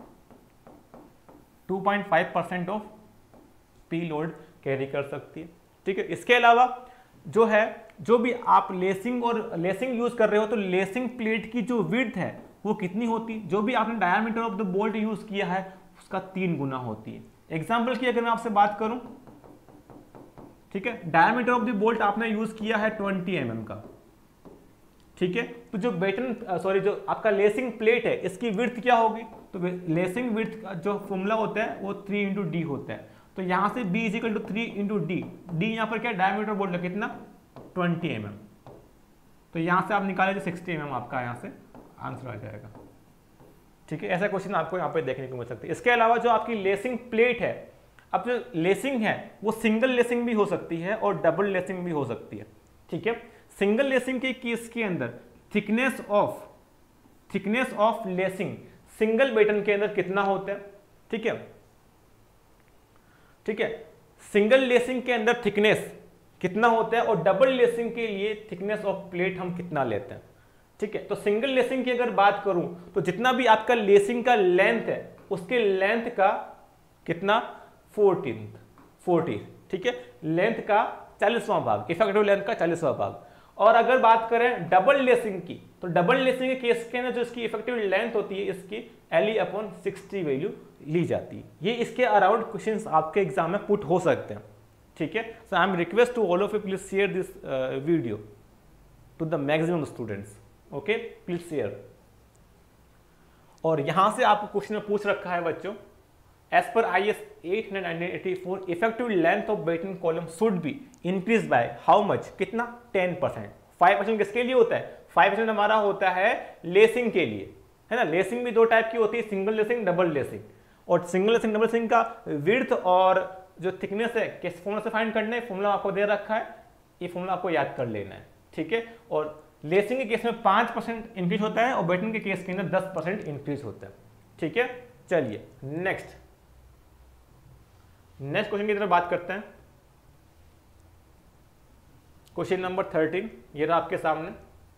two point five percent of P load carry कर सकती है। ठीक है, इसके अलावा जो है, जो भी आप लेसिंग और लेसिंग यूज कर रहे हो तो लेसिंग प्लेट की जो विड्थ है वो कितनी होती है, जो भी आपने diameter of the bolt use किया है उसका तीन गुना होती है। एग्जांपल की अगर मैं आपसे बात करूं, ठीक है, डायमीटर ऑफ द बोल्ट आपने यूज किया है ट्वेंटी एम एम का। ठीक है, तो जो बेटन सॉरी जो आपका लेसिंग प्लेट है इसकी विड्थ क्या होगी, तो लेसिंग विड्थ का जो फॉर्मूला होता है वो थ्री इंटू डी होता है। तो यहां से b is equal to three into D, D यहां पर क्या डायमीटर बोल्ट है कितना, ट्वेंटी एम एम। तो यहां से आप निकाले सिक्सटी एम एम, आपका यहां से आंसर आ जाएगा। ठीक है, ऐसा क्वेश्चन आपको यहाँ पे देखने को मिल सकता है। इसके अलावा जो आपकी लेसिंग प्लेट है, अब जो लेसिंग है वो सिंगल लेसिंग भी हो सकती है और डबल लेसिंग भी हो सकती है। ठीक है, सिंगल लेसिंग के केस के अंदर thickness of thickness of lacing single batten के अंदर कितना होता है। ठीक है, ठीक है, सिंगल लेसिंग के अंदर थिकनेस कितना होता है और डबल लेसिंग के लिए थिकनेस ऑफ प्लेट हम कितना लेते हैं। ठीक है, तो सिंगल लेसिंग की अगर बात करूं तो जितना भी आपका लेसिंग का लेंथ है उसके लेंथ का कितना, फोर्टीन फोर्टी। ठीक है, लेंथ का चालीसवां भाग, इफेक्टिव लेंथ का चालीसवां भाग। और अगर बात करें डबल लेसिंग की, तो डबल लेसिंग के केस के अंदर जो इसकी इफेक्टिव लेंथ होती है इसकी एल अपॉन सिक्सटी वैल्यू ली जाती है। ये इसके अराउंड क्वेश्चंस आपके एग्जाम में पुट हो सकते हैं। ठीक है, so I am request to all of you, please share this video to the maximum students. Okay, please share. और यहां से आपको क्वेश्चन में पूछ रखा है बच्चों, as per I S eight nineteen eighty four effective length of batten column should be increase by how much, कितना, टेन परसेंट। फाइव परसेंट किसके लिए होता है, फाइव परसेंट हमारा होता है लेसिंग के लिए, है ना। लेसिंग भी दो टाइप की होती है, सिंगल लेसिंग, डबल लेसिंग। और सिंगल लेसिंग डबल लेसिंग का विड्थ और जो थिकनेस है किस फॉर्मूला से फाइंड करना है, फॉर्मूला आपको दे रखा है, ये फॉर्मूला आपको याद कर लेना है। ठीक है, और लेसिंग के केस में पांच परसेंट इंक्रीज होता है और बेटन के केस के अंदर दस परसेंट इंक्रीज होता है। ठीक है, चलिए नेक्स्ट नेक्स्ट क्वेश्चन की तरफ बात करते हैं। क्वेश्चन नंबर थर्टीन, ये रहा आपके सामने।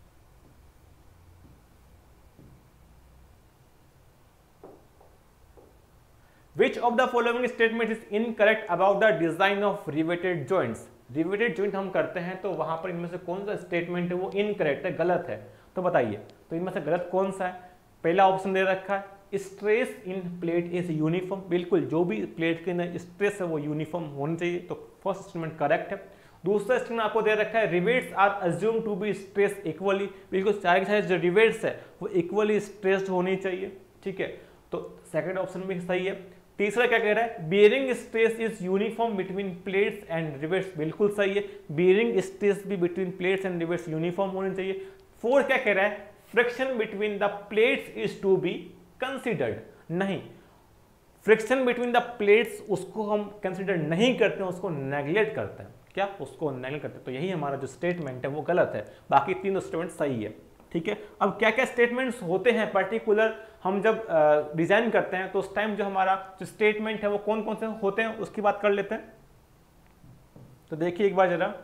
Which of the following statement is incorrect about the design of riveted joints? Riveted joint हम करते हैं तो वहां पर इनमें से कौन सा स्टेटमेंट है वो इनकरेक्ट है, गलत है, तो बताइए तो इनमें से गलत कौन सा है। पहला ऑप्शन दे रखा है stress in plate is uniform, बिल्कुल जो भी प्लेट के अंदर स्ट्रेस है वो यूनिफॉर्म होना चाहिए, तो फर्स्ट स्टेटमेंट करेक्ट है। दूसरा स्टेटमेंट आपको दे रखा है rivets are assume to be stress equally, बिल्कुल सारे के सारे जो रिवेट्स है वो इक्वली स्ट्रेस्ड होनी चाहिए। ठीक है, तो सेकंड ऑप्शन भी सही है। तीसरा क्या कह रहा है, bearing stress is uniform between plates and rivets, बिल्कुल सही है, बियरिंग स्ट्रेस भी between plates and rivets uniform होनी चाहिए। फोर्थ क्या कह रहा है, friction between the plates is to be considered, नहीं, फ्रिक्शन बिटवीन द प्लेट्स उसको हम कंसिडर नहीं करते हैं, उसको नेग्लेक्ट करते हैं, क्या उसको नेग्लेक्ट करते हैं, तो यही हमारा जो स्टेटमेंट है वो गलत है, बाकी तीनों स्टेटमेंट सही है। ठीक है, अब क्या क्या स्टेटमेंट्स होते हैं पर्टिकुलर हम जब डिजाइन करते हैं तो उस टाइम जो हमारा जो स्टेटमेंट है वो कौन कौन से होते हैं उसकी बात कर लेते हैं। तो देखिए एक बार जरा,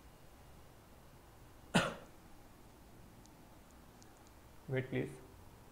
वेट प्लीज,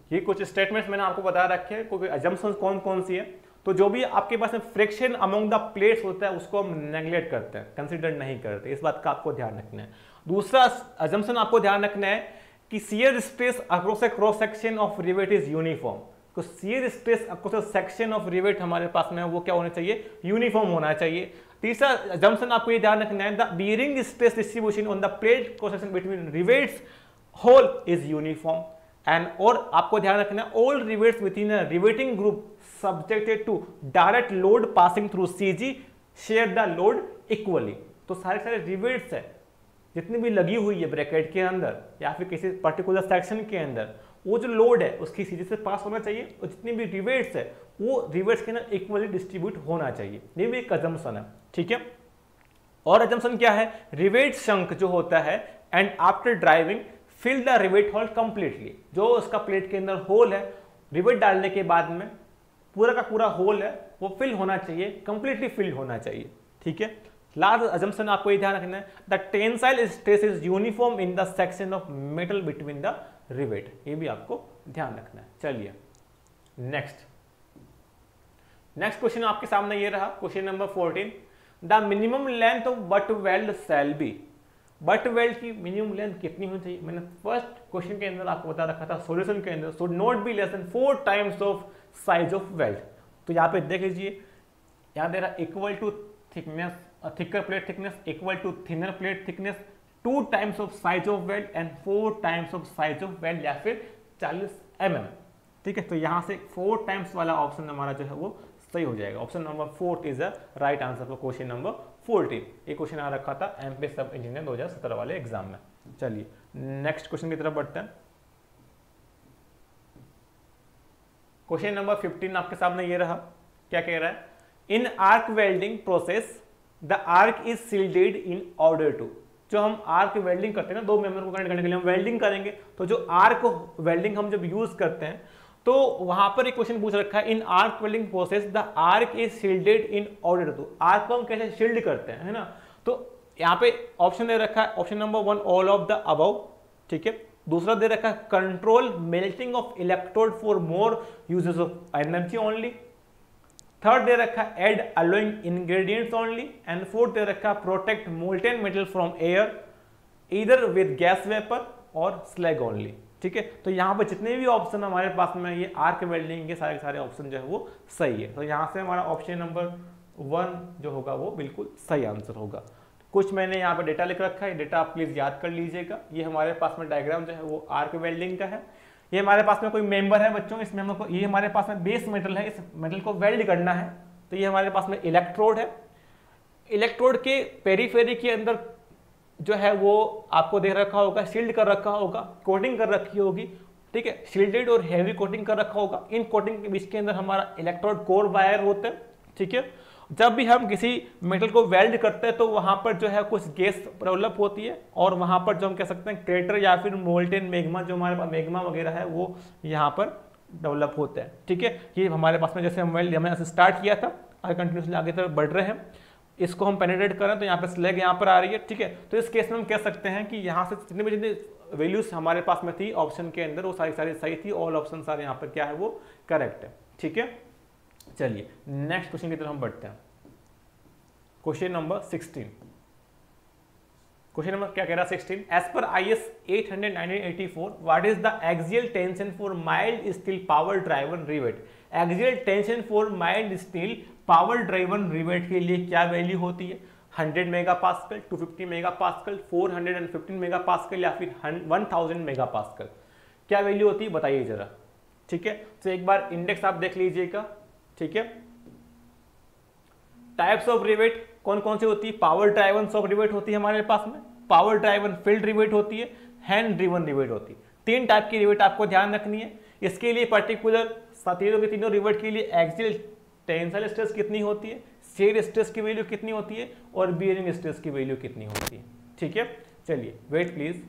ये कुछ स्टेटमेंट्स मैंने आपको बता रखे हैं, कोई अजम्पशंस कौन कौन सी है। तो जो भी आपके पास में फ्रिक्शन अमंग द प्लेट्स होता है उसको हम नेग्लेक्ट करते हैं, कंसिडर नहीं करते, इस बात का आपको ध्यान रखना है। दूसरा अजम्पशन आपको ध्यान रखना है कि shear stress across a cross section of rivet is uniform. तो shear stress across a section of rivet हमारे पास में वो क्या होना चाहिए, यूनिफॉर्म होना चाहिए। तीसरा अजम्पशन आपको ये ध्यान रखना है, the bearing stress distribution on the plate cross section between rivets hole is uniform. And और आपको ध्यान रखना है, all rivets within a riveting group subjected to direct load passing through CG share the load equally. तो सारे सारे rivets है जितनी भी लगी हुई है ब्रैकेट के अंदर या फिर किसी पर्टिकुलर सेक्शन के अंदर, वो जो लोड है उसकी सीधी से पास होना चाहिए और जितनी भी रिवेट्स है वो रिवेट्स के अंदर इक्वली डिस्ट्रीब्यूट होना चाहिए। ये भी एक अजम्पशन है, ठीक है। और अजम्पशन क्या है, रिवेट शंक जो होता है and after driving fill the rivet hole completely. जो उसका प्लेट के अंदर होल है रिवेट डालने के बाद में पूरा का पूरा होल है वो फिल होना चाहिए, कंप्लीटली फिल होना चाहिए, ठीक है। लास्ट अजम्पशन आपको ये ध्यान रखना है, the tensile stress is uniform in the section of metal between the rivet. ये भी आपको ध्यान रखना है। चलिए नेक्स्ट नेक्स्ट क्वेश्चन आपके सामने ये रहा, question number fourteen, the minimum length of butt weld shall be. Butt weld की मिनिमम लेंथ कितनी होनी चाहिए, मैंने फर्स्ट क्वेश्चन के अंदर आपको बता रखा था सॉल्यूशन के अंदर, should not be less than four times of size of weld. तो यहाँ पे देख लीजिए, यहाँ दे रहा equal to thickness, thicker plate thickness equal to thinner plate thickness, two times of size of weld and four times of size of weld या फिर चालीस एम एम, ठीक है। तो यहाँ से फोर टाइम्स वाला ऑप्शन हमारा जो है वो सही हो जाएगा। Option number fourth is the right answer for question number fourteen. ये क्वेश्चन आ रखा था एमपी सब इंजीनियर दो हज़ार सत्रह वाले एग्जाम में। चलिए नेक्स्ट क्वेश्चन की तरफ बढ़ते हैं। क्वेश्चन नंबर फिफ्टीन आपके सामने ये रहा, क्या कह रहा है, in arc welding process the arc is shielded in order to. जो हम आर्क वेल्डिंग करते हैं ना, दो मेंबर को कनेक्ट करने के लिए हम वेल्डिंग करेंगे, तो जो आर्क वेल्डिंग हम जब यूज करते हैं तो वहां पर एक क्वेश्चन पूछ रखा है, in arc welding process the arc is shielded in order to. Arc को हम कैसे शील्ड करते हैं, है ना। तो यहाँ पे ऑप्शन दे रखा है, option number one all of the above, ठीक है। दूसरा दे रखा है control melting of electrode for more uses of energy only. Third दे रखा है add alloying ingredients only. And fourth दे रखा है protect molten metal from air either with gas vapour और स्लैग ओनली, ठीक है। तो यहाँ पर जितने भी ऑप्शन हमारे पास में ये आर्क वेल्डिंग के सारे सारे ऑप्शन जो है वो सही है। तो यहाँ से हमारा ऑप्शन नंबर वन जो होगा वो बिल्कुल सही आंसर होगा। कुछ मैंने यहाँ पे डेटा लिख रखा है, डेटा आप प्लीज याद कर लीजिएगा। ये हमारे पास में डायग्राम जो है वो आर्क वेल्डिंग का है। ये हमारे पास में कोई मेंबर है बच्चों, इसमें हम लोग को, ये हमारे पास में बेस मेटल है, इस मेटल को वेल्ड करना है। तो ये हमारे पास में इलेक्ट्रोड है। इलेक्ट्रोड के पेरीफेरी के अंदर जो है वो आपको दे रखा होगा, शील्ड कर रखा होगा, कोटिंग कर रखी होगी, ठीक है। शील्डेड और हेवी कोटिंग कर रखा होगा। इन कोटिंग के बीच के अंदर हमारा इलेक्ट्रोड कोर वायर होता है, ठीक है। जब भी हम किसी मेटल को वेल्ड करते हैं तो वहां पर जो है कुछ गैस डेवलप होती है और वहां पर जो हम कह सकते हैं क्रेटर या फिर मोल्टेन मैग्मा, जो हमारे पास मैग्मा वगैरह है वो यहाँ पर डेवलप होता है, ठीक है। ये हमारे पास में जैसे हम वेल्ड हमने स्टार्ट किया था, आगे कंटिन्यूसली आगे तरफ बढ़ रहे हैं, इसको हम पेनिट्रेट करें तो यहाँ पे स्लैग यहाँ पर आ रही है, ठीक है। तो इस केस में हम कह सकते हैं कि यहाँ से जितने भी जितने वैल्यूज हमारे पास में थी ऑप्शन के अंदर वो सारी सारी सही थी, ऑल ऑप्शन सारे यहाँ पर क्या है वो करेक्ट है, ठीक है। चलिए नेक्स्ट क्वेश्चन की तरफ हम बढ़ते हैं। Question number sixteen. Question number क्या कह रहा है sixteen, as per I S eight hundred nineteen eighty four what is the axial tension for mild steel power driven rivet. Axial tension for mild steel power driven rivet के लिए क्या value होती है, hundred mega pascal, two fifty mega pascal, four hundred fifteen mega pascal या फिर one thousand mega pascal, क्या value होती है बताइए जरा, ठीक है। तो एक बार इंडेक्स आप देख लीजिएगा, ठीक है। टाइप्स ऑफ रिवेट कौन कौन सी होती है, पावर ड्राइवन ऑफ रिवेट होती है हमारे पास में, पावर ड्राइवन फील्ड रिवेट होती है, हैंड ड्रिवन रिवेट होती है। तीन टाइप की रिवेट आपको ध्यान रखनी है। इसके लिए पर्टिकुलर तीनों के तीनों रिवेट के लिए एक्सियल टेंसाइल स्ट्रेस कितनी होती है, शियर स्ट्रेस की वैल्यू कितनी होती है और बियरिंग स्ट्रेस की वैल्यू कितनी होती है, ठीक है। चलिए वेट प्लीज।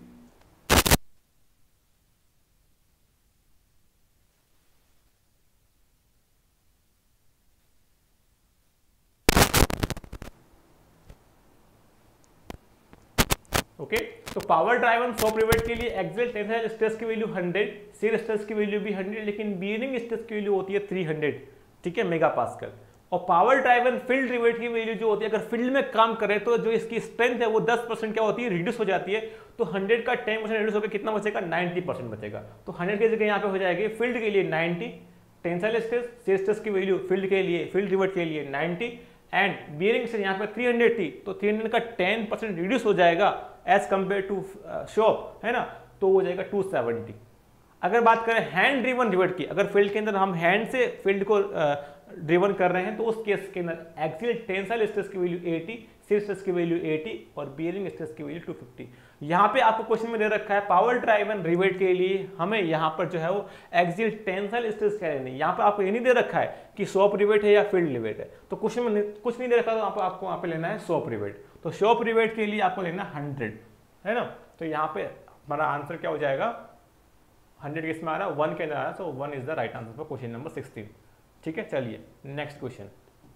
ओके तो पावर ड्राइवन सॉ रिवेट के लिए एक्सियल टेंसाइल स्ट्रेस की वैल्यू हंड्रेड, शियर स्ट्रेस की वैल्यू भी हंड्रेड, लेकिन बीयरिंग स्ट्रेस की वैल्यू होती है थ्री हंड्रेड, ठीक है, मेगा पास्कल। और पावर ड्राइवन फील्ड रिवेट की वैल्यू जो होती है, अगर फील्ड में काम करे तो जो इसकी स्ट्रेंथ है वो टेन परसेंट क्या होती है, रिड्यूस हो जाती है। तो हंड्रेड का टेन परसेंट रिड्यूस होकर कितना बचेगा, नाइंटी परसेंट बचेगा। तो हंड्रेड की जगह यहाँ पे हो जाएगी फील्ड के लिए ninety, tensile stress shear stress की वैल्यू फील्ड के लिए फील्ड रिवेट के लिए नाइंटी, एंड बियरिंग से यहाँ पे थ्री हंड्रेड थी तो थ्री हंड्रेड का टेन परसेंट रिड्यूस हो जाएगा एज कंपेयर टू शॉप, है ना, तो हो जाएगा टू सेवेंटी। अगर बात करें हैंड ड्रिवन रिवेट की, अगर फील्ड के अंदर हम हैंड से फील्ड को ड्रिवन कर रहे हैं तो उस केस के अंदर एक्सियल टेंसाइल स्ट्रेस की वैल्यू एटी, शियर स्ट्रेस की वैल्यू एटी और बियरिंग स्ट्रेस की वैल्यू टू फिफ्टी। यहाँ पे आपको क्वेश्चन में दे रखा है पावर ड्राइवन रिवेट के लिए हमें यहाँ पर जो है वो एक्सियल टेंसाइल स्ट्रेस क्या लेनी है। यहाँ पर आपको ये नहीं दे रखा है कि शॉप रिवेट है या फील्ड रिवेट है, तो क्वेश्चन में कुछ नहीं दे रखा, तो आपको आपको वहाँ पे लेना है शॉप रिवेट। तो शॉप रिवेट के लिए आपको लेना हंड्रेड, है ना। तो यहाँ पे हमारा आंसर क्या हो जाएगा, हंड्रेड किसमें आ रहा है, वन के अंदर आ रहा है, so one is the right answer for question number sixteen. ठीक है, चलिए next question,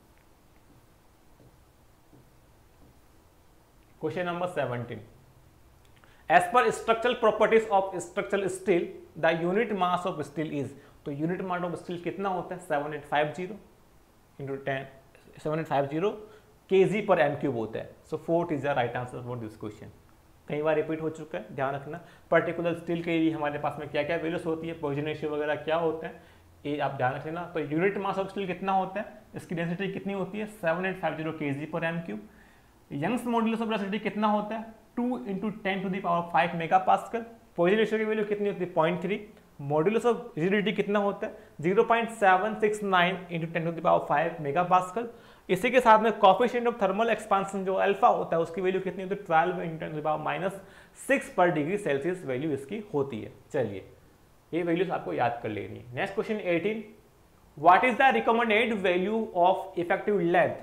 question number seventeen. As per structural properties of structural steel the unit mass of steel is, तो यूनिट मास ऑफ स्टील कितना होता है, seven eight five zero into ten seven eight five zero K G per M cube होता है। So fourth is the right answer for this question. कई बार repeat हो चुका है, ध्यान रखना। पर्टिकुलर स्टील के लिए हमारे पास में क्या क्या वैल्यूज होती है, पॉइजन रेशियो वगैरह क्या होता है, ये आप ध्यान रख लेना। तो यूनिट मास ऑफ स्टील कितना होता है, इसकी डेंसिटी कितनी होती है, seven eight five zero K G per M cube. Young's modulus of elasticity कितना होता है, two into ten to the power five mega pascal. Poisson ratio की वैल्यू कितनी होती है, point three. Modulus of rigidity कितना होता है, zero point seven six nine into ten to the power five mega pascal. इसी के साथ में कोएफिशिएंट ऑफ थर्मल एक्सपांशन जो अल्फा होता है उसकी वैल्यू कितनी होती है, twelve into ten to the power minus six per degree Celsius value इसकी होती है। चलिए ये वैल्यूज आपको याद कर लेनी है। Next question eighteen, what is the recommended value of effective length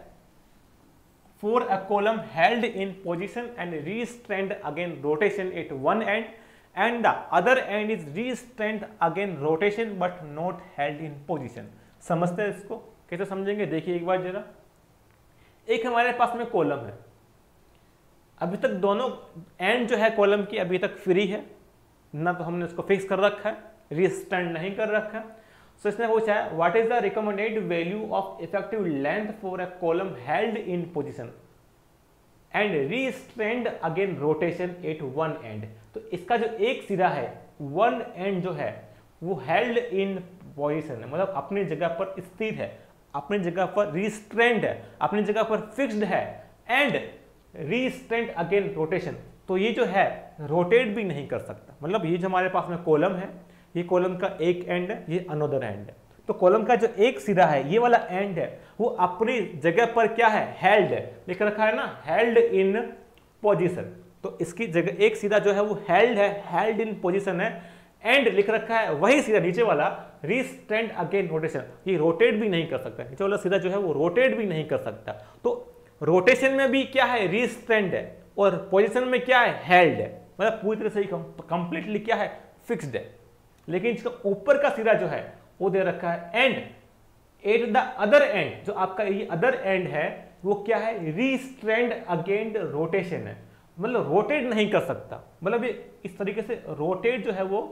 for a column held in position and restrained against rotation at one end and the other end is restrained against rotation but not held in position। समझते हैं इसको, कैसे समझेंगे, देखिए एक बार जरा। एक हमारे पास में कॉलम है, अभी तक दोनों एंड जो है कॉलम की अभी तक फ्री है ना, तो हमने इसको फिक्स कर रखा है, रिस्ट्रेंड नहीं कर रखा है। सो इसने पूछा है what is the recommended value of effective length for a column held in position and restrained again rotation at one end. तो इसका जो एक सिरा है, वन एंड जो है वो हेल्ड इन पोजीशन है, मतलब अपनी जगह पर स्थिर है, अपनी जगह पर रिस्ट्रेंड है, अपनी जगह पर फिक्स्ड है, एंड रीस्ट्रेंड अगेन रोटेशन। तो ये जो है रोटेट भी नहीं कर सकता, मतलब ये जो हमारे पास में कॉलम है, ये कॉलम का एक एंड है, ये अनदर एंड है। तो कॉलम का जो एक सिरा है, ये वाला एंड है, वो अपनी जगह पर क्या है, हेल्ड है, लिख रखा है ना, हेल्ड इन पोजीशन। तो इसकी जगह एक सिरा जो है वो हेल्ड है, हेल्ड इन पोजीशन है, एंड लिख रखा है वही सिरा नीचे वाला रिस्ट्रेंड अगेन रोटेशन, ये रोटेट भी नहीं कर सकता, नीचे वाला सिरा जो है वो रोटेट भी नहीं कर सकता। तो रोटेशन में भी क्या है, रिस्ट्रेंड है, और पोजीशन में क्या है, हेल्ड है, मतलब पूरी तरह से कंप्लीटली क्या है, फिक्स्ड है। लेकिन इसका ऊपर का सिरा जो है वो दे रखा है and at the other end, जो आपका ये अदर एंड है वो क्या है, रिस्ट्रेंड अगेंस्ट रोटेशन है, मतलब रोटेट नहीं कर सकता, मतलब ये इस तरीके से रोटेट जो है वो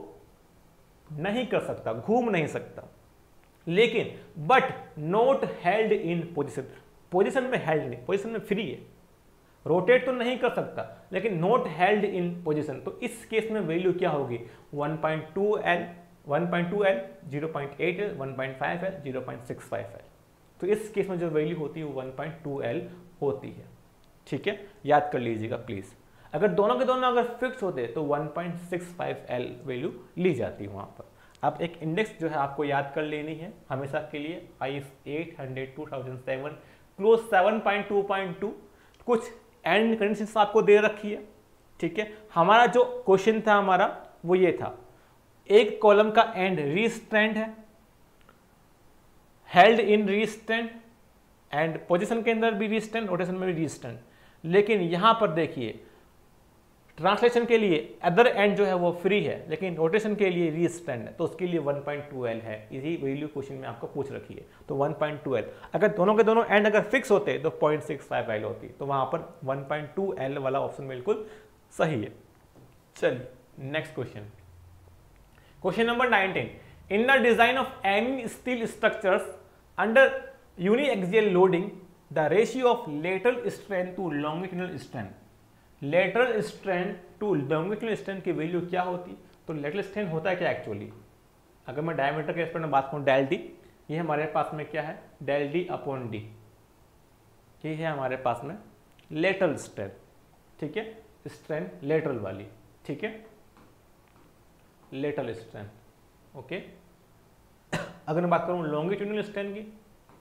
नहीं कर सकता, घूम नहीं सकता। लेकिन but not held in position, position में हेल्ड नहीं, पोजीशन में फ्री है, रोटेट तो नहीं कर सकता लेकिन नॉट हेल्ड इन पोजीशन। तो इस केस में वैल्यू क्या होगी, one point two L, one point two L, zero point eight L, one point five L, zero point six five L. तो इस केस में जो वैल्यू होती है वो वन पॉइंट टू एल होती है। ठीक है, याद कर लीजिएगा प्लीज। अगर दोनों के दोनों अगर फिक्स होते तो one point six five L value ली जाती है वहां पर। अब एक इंडेक्स जो है आपको याद कर लेनी है हमेशा के लिए, I S eight hundred two thousand seven clause seven point two point two, कुछ एंड कंडीशंस आपको दे रखी है। ठीक है, हमारा जो क्वेश्चन था हमारा वो ये था, एक कॉलम का एंड रिस्ट्रेंड है, held in restrained, end position के अंदर भी रिस्ट्रेंड, रोटेशन में भी रिस्ट्रेंड। लेकिन यहां पर देखिए ट्रांसलेशन के लिए अदर एंड जो है वो फ्री है, लेकिन रोटेशन के लिए रिस्ट्रेंड है, तो उसके लिए वन पॉइंट टू एल है। इसी वैल्यू क्वेश्चन में आपको पूछ रखी है, तो वन पॉइंट टू एल। अगर दोनों के दोनों एंड अगर फिक्स होते तो zero point six five L होती, तो वहां पर वन पॉइंट टू एल वाला ऑप्शन बिल्कुल सही है। चलिए next question, question number nineteen, in the design of any steel structures under uniaxial loading the ratio of lateral strength to longitudinal strength, lateral strength to longitudinal strength की value क्या होती? तो lateral strength होता है क्या actually? अगर मैं diameter के एस्पेक्ट में बात करूं, डेल डी, ये हमारे पास में क्या है, डेल डी अपॉन डी, ये है हमारे पास में लेटरल स्ट्रेंथ, ठीक है, स्ट्रेंथ लेटरल वाली, ठीक है, लेटरल स्ट्रेंथ, ओके। अगर मैं बात करूं लॉन्गिट्यूडनल स्ट्रेंथ की,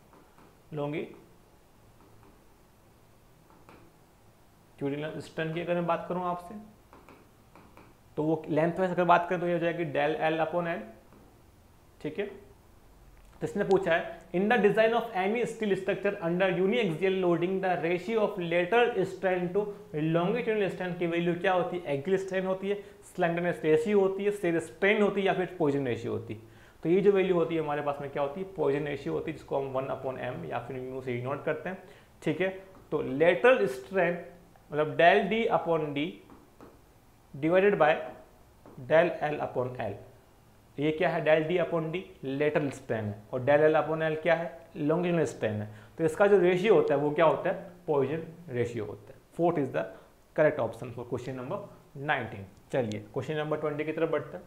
लॉन्गिट्यूडनल स्ट्रेंथ की अगर मैं बात करूं आपसे, तो वो लेंथ वाइज अगर बात करें तो ये हो जाएगी डेल एल अपॉन एल, ठीक है। तो इसने पूछा है in the design of any steel structure under uniaxial loading the ratio of lateral strength to longitudinal strength की वैल्यू क्या होती है? एक्सियल स्ट्रेन होती है, स्लेंडरनेस रेशियो होती है, शेयर स्ट्रेन होती है, या फिर पॉइजन रेशियो होती है। तो ये जो वैल्यू होती है हमारे पास में क्या होती है? पॉइजन रेशियो होती है, जिसको हम वन अपॉन एम या फिर म्यू से डिनोट करते हैं, ठीक है। तो लेटरल स्ट्रेंथ मतलब del D upon D divided by del L upon L, ये क्या है? Del D upon D lateral strain है, और डेल एल अपॉन एल क्या है? लॉन्गिट्यूडनल स्ट्रेन है। तो इसका जो रेशियो होता है वो क्या होता है? पॉइजन रेशियो होता है। Fourth is the correct option for question number nineteen. चलिए क्वेश्चन नंबर ट्वेंटी की तरफ बढ़ते हैं।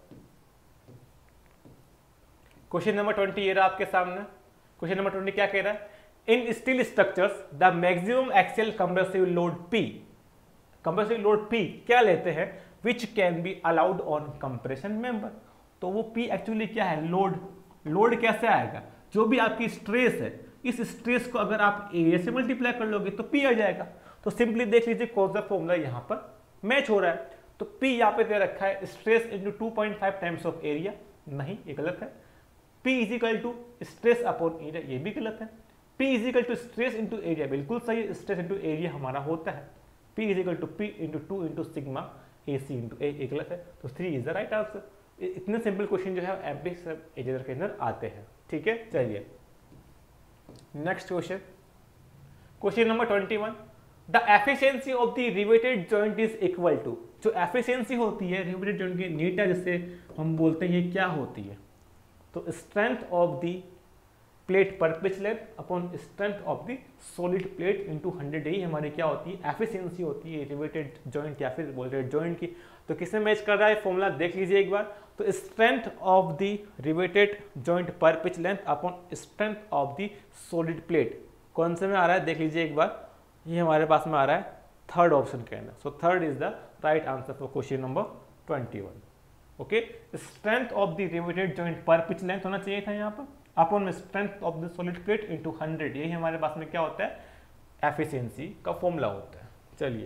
क्वेश्चन नंबर ट्वेंटी ये रहा आपके सामने। क्वेश्चन नंबर ट्वेंटी क्या कह रहा है? In steel structures the maximum axial compressive load P, compressive load P क्या लेते हैं? Which can be allowed on compression member. तो वो P एक्चुअली क्या है? लोड। लोड कैसे आएगा? जो भी आपकी स्ट्रेस है, इस स्ट्रेस को अगर आप एरिया से मल्टीप्लाई कर लोगे तो P आ जाएगा। तो सिंपली देख लीजिए कौन सा फॉर्मूला यहाँ पर मैच हो रहा है। तो P यहाँ पे दे रखा है stress into two point five times of area, नहीं ये गलत है। P is equal to stress upon area, ये भी गलत है। P is equal to stress into area, बिल्कुल सही, स्ट्रेस इंटू एरिया हमारा होता है। P is equal to P into two into sigma A C into A, ये गलत है। तो three is the right answer. इतने सिंपल क्वेश्चन जो है एमपी सब एजेंडर के अंदर आते हैं, ठीक है। चलिए next question, question number twenty one, the efficiency of the riveted joint is equal to, जो एफिशिएंसी होती है रिवेटेड जॉइंट की, नीटा जिसे हम बोलते हैं, ये क्या होती है? तो strength of the plate per pitch length upon strength of the solid plate into hundred, यही हमारी क्या होती है? एफिशिएंसी होती है रिवेटेड जॉइंट या फिर बोल्टेड जॉइंट की। तो किससे मैच कर रहा है फॉर्मूला देख लीजिए एक बार। तो strength of the riveted joint per pitch length upon strength of the solid plate कौन से में आ रहा है? देख लीजिए एक बार, ये हमारे पास में आ रहा है थर्ड ऑप्शन के अंदर। So third is the right answer for question number twenty one. Okay, strength of the riveted joint per pitch length होना चाहिए था यहाँ पर, अपॉन में strength of the solid plate into hundred, यही हमारे पास में क्या होता है? एफिशिएंसी का फॉर्मूला होता है। चलिए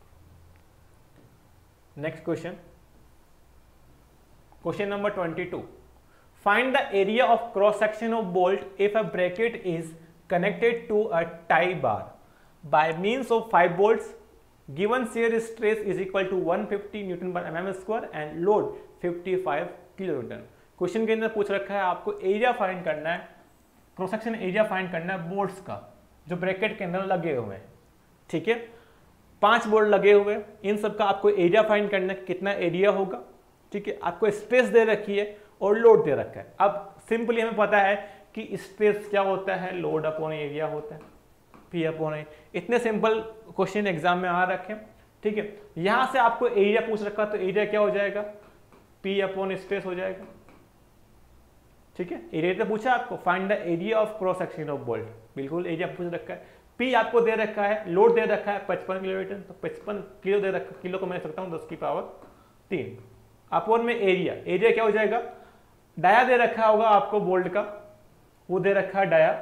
next question, question number twenty two, find the area of cross section of bolt if a bracket is connected to a tie bar by means of five bolts, given shear stress is equal to one fifty newton per MM square and load fifty five kilo newton. Question के अंदर पूछ रखा है आपको area find करना है, cross section area find करना है बोल्ट्स का जो ब्रैकेट के अंदर लगे हुए हैं, ठीक है। पांच बोल्ट लगे हुए, इन सब का आपको एरिया फाइंड करना है, कितना एरिया होगा, ठीक है। आपको स्ट्रेस दे रखी है और लोड दे रखा है। अब सिंपली हमें पता है कि स्ट्रेस क्या होता है? लोड अपॉन एरिया होता है, पी अपॉन ए। इतने सिंपल क्वेश्चन एग्जाम में आ रखे, ठीक है। यहां से आपको एरिया पूछ रखा तो एरिया क्या हो जाएगा? पी अपॉन स्ट्रेस हो जाएगा, ठीक है। एरिया तो पूछा आपको, find the area of cross section of bolt, बिल्कुल एरिया पूछ रखा है। पी आपको दे रखा है, लोड दे रखा है पचपन किलोमीटर, तो पचपन किलो दे रखा, किलो को मैं सकता हूं दस की पावर तीन, अपॉन में एरिया, एरिया क्या हो जाएगा? डाया दे रखा होगा आपको बोल्ट का, वो दे रखा है dia.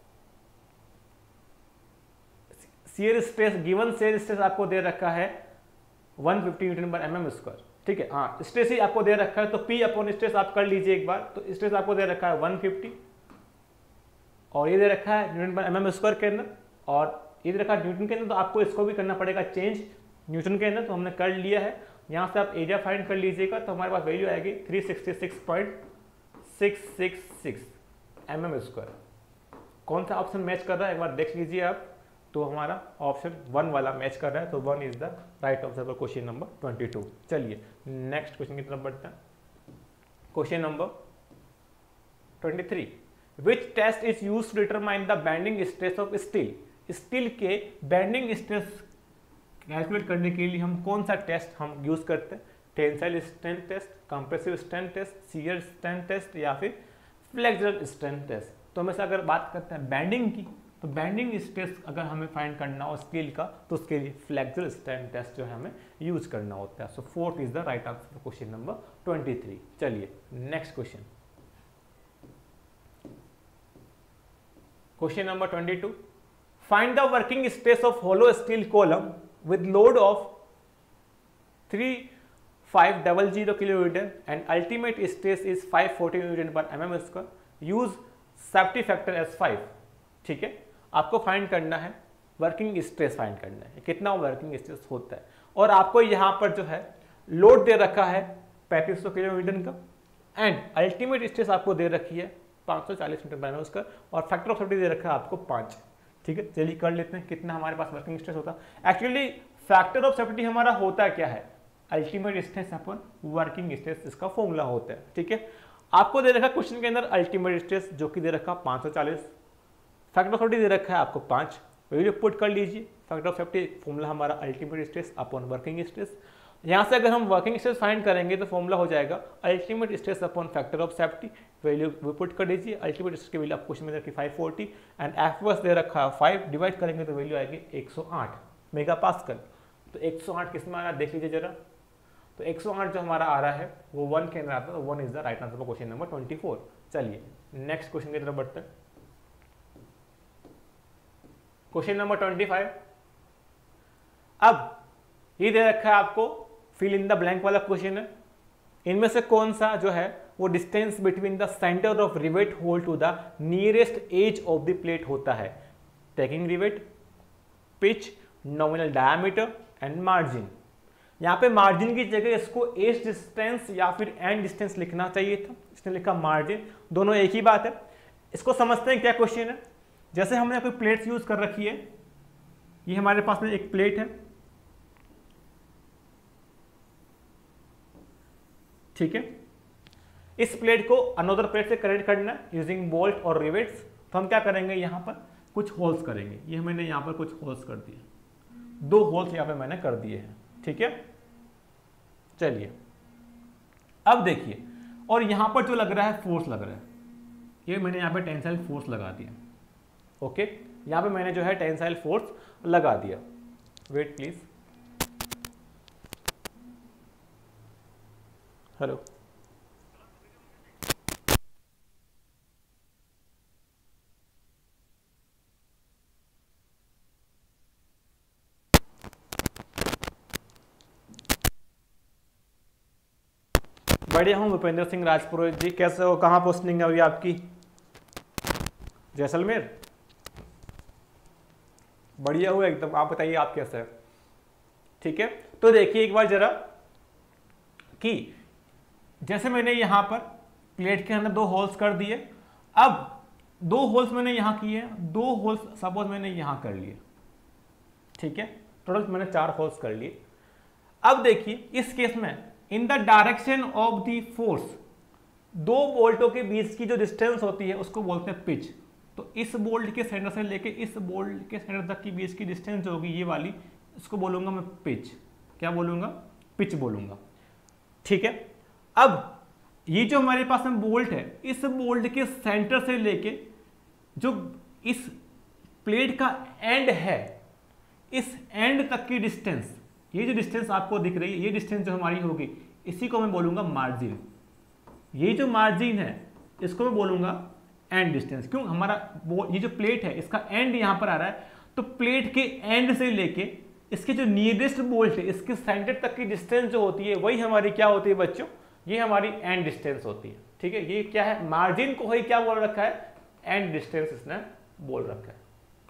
Shear stress, given shear stress आपको दे रखा है one fifty newton per MM square, ठीक है। हाँ, स्ट्रेस ही आपको दे रखा है, तो पी अपॉन स्ट्रेस आप कर लीजिए एक बार। तो स्ट्रेस आपको दे रखा है वन फिफ्टी और ये दे रखा है न्यूटन पर एमएम स्क्वायर के अंदर, और ये दे रखा है न्यूटन के अंदर। तो आपको इसको भी करना पड़ेगा चेंज न्यूटन के अंदर, तो हमने कर लिया है। यहाँ से आप एरिया फाइंड कर लीजिएगा, तो हमारे पास वैल्यू आएगी three sixty six point six six six M M square. कौन सा ऑप्शन मैच कर रहा है एक बार देख लीजिए आप। तो हमारा ऑप्शन वन वाला मैच कर रहा है, तो one is the right answer for question number twenty two. चलिए नेक्स्ट क्वेश्चन की तरफ बढ़ते हैं। Question number twenty three, which test is use to determine the bending stress of steel. Steel के बेंडिंग स्ट्रेस कैलकुलेट करने के लिए हम कौन सा टेस्ट हम यूज करते हैं? Tensile strength test, compressive strength test, shear strength test या फिर फ्लेक्सुरल स्ट्रेंथ टेस्ट। तो हमेशा अगर बात करते हैं बेंडिंग की, तो बेंडिंग स्ट्रेस अगर हमें फाइंड करना हो स्टील का, तो उसके लिए फ्लेक्सुरल स्ट्रेंथ टेस्ट जो है हमें यूज करना होता है। So fourth is the right answer for question number twenty three. चलिए next question, question number twenty two, find the working stress of hollow steel column with load of three five zero zero kilonewton and ultimate stress is five forty newton per mm square. Use safety factor as five. ठीक है, आपको find करना है working stress, find करना है कितना working stress होता है, और आपको यहाँ पर जो है लोड दे रखा है पैंतीस सौ किलोन्यूटन का एंड अल्टीमेट स्ट्रेस आपको दे रखी है पाँच सौ चालीस न्यूटन पर एम स्क्वायर और फैक्टर ऑफ सेफ्टी दे रखा है आपको पाँच। ठीक है, चलिए कर लेते हैं कितना हमारे पास वर्किंग स्ट्रेस होता है। एक्चुअली फैक्टर ऑफ सेफ्टी हमारा होता क्या है? Ultimate stress upon working stress, इसका फॉर्मूला होता है। ठीक है, आपको दे रखा क्वेश्चन के अंदर अल्टीमेट स्ट्रेस जो कि दे रखा पाँच सौ चालीस, फैक्टर ऑफ सेफ्टी दे रखा है आपको पाँच, वैल्यू पुट कर लीजिए। फैक्टर ऑफ सेफ्टी फॉर्मूला हमारा ultimate stress upon working stress. यहाँ से अगर हम वर्किंग स्ट्रेस फाइंड करेंगे तो फॉर्मूला हो जाएगा ultimate stress upon factor of safety, value वो पुट कर दीजिए। अल्टीमेट स्ट्रेस की वैल्यू आपको क्वेश्चन में दे रखी फाइव फोर्टी एंड एफ बस दे रखा है फाइव, डिवाइड करेंगे तो वैल्यू आएगी एक सौ आठ मेगा पास्कल। तो एक सौ आठ किस में आ रहा है देख लीजिए जरा, तो एक सौ आठ जो हमारा आ रहा है वो वन के अंदर आता है, तो one is the right answer for question number twenty four. चलिए नेक्स्ट क्वेश्चन की तरफ बढ़ते हैं। क्वेश्चन नंबर ट्वेंटी फाइव, अब ये दे रखा है आपको फिल इन द ब्लैंक वाला क्वेश्चन है, इनमें से कौन सा जो है वो distance between the centre of rivet hole to the nearest edge of the plate होता है? Taking rivet, pitch, nominal diameter and margin. यहाँ पे मार्जिन की जगह इसको एज डिस्टेंस या फिर एंड डिस्टेंस लिखना चाहिए था, इसने लिखा मार्जिन, दोनों एक ही बात है। इसको समझते हैं क्या क्वेश्चन है। जैसे हमने कोई प्लेट्स यूज कर रखी है, ये हमारे पास में एक प्लेट है, ठीक है, इस प्लेट को अनदर प्लेट से कनेक्ट करना है यूजिंग बोल्ट और रिवेट्स। तो हम क्या करेंगे, यहाँ पर कुछ होल्स करेंगे। ये मैंने यहाँ पर कुछ होल्स कर दिए, दो होल्स यहाँ पे मैंने कर दिए हैं। ठीक है, चलिए अब देखिए, और यहाँ पर जो लग रहा है फोर्स लग रहा है, ये मैंने यहाँ पे टेंसाइल फोर्स लगा दिया। ओके, यहाँ पे मैंने जो है टेंसाइल फोर्स लगा दिया। वेट प्लीज, हेलो, बढ़िया हूँ भूपेंद्र सिंह राजपुरोहित जी, कैसे हो? कहाँ पोस्टिंग है अभी आपकी? जैसलमेर, बढ़िया हो एकदम। आप बताइए आप कैसे हैं? ठीक है, तो देखिए एक बार जरा कि जैसे मैंने यहां पर प्लेट के अंदर दो होल्स कर दिए, अब दो होल्स मैंने यहां किए, दो होल्स सपोज मैंने यहां कर लिए। ठीक है, टोटल मैंने चार होल्स कर लिए। अब देखिए इस केस में in the direction of the force, दो बोल्टों के बीच की जो डिस्टेंस होती है उसको बोलते हैं पिच। तो इस बोल्ट के सेंटर से लेके इस बोल्ट के सेंटर तक की बीच की डिस्टेंस जो होगी ये वाली, इसको बोलूंगा मैं पिच। क्या बोलूंगा? पिच बोलूंगा। ठीक है, अब ये जो हमारे पास में बोल्ट है, इस बोल्ट के सेंटर से लेके जो इस प्लेट का एंड है, इस एंड तक की डिस्टेंस, ये जो डिस्टेंस आपको दिख रही है, ये डिस्टेंस जो हमारी होगी, इसी को मैं बोलूंगा मार्जिन। ये जो मार्जिन है इसको मैं बोलूंगा एंड डिस्टेंस। क्यों? हमारा ये जो प्लेट है इसका एंड यहां पर आ रहा है, तो प्लेट के एंड से लेके इसके जो नियरेस्ट बोल्ट है, इसके सेंटर तक की डिस्टेंस जो होती है वही हमारी क्या होती है बच्चों? ये हमारी एंड डिस्टेंस होती है। ठीक है, ये क्या है? मार्जिन को ही क्या बोल रखा है? एंड डिस्टेंस इसने बोल रखा है।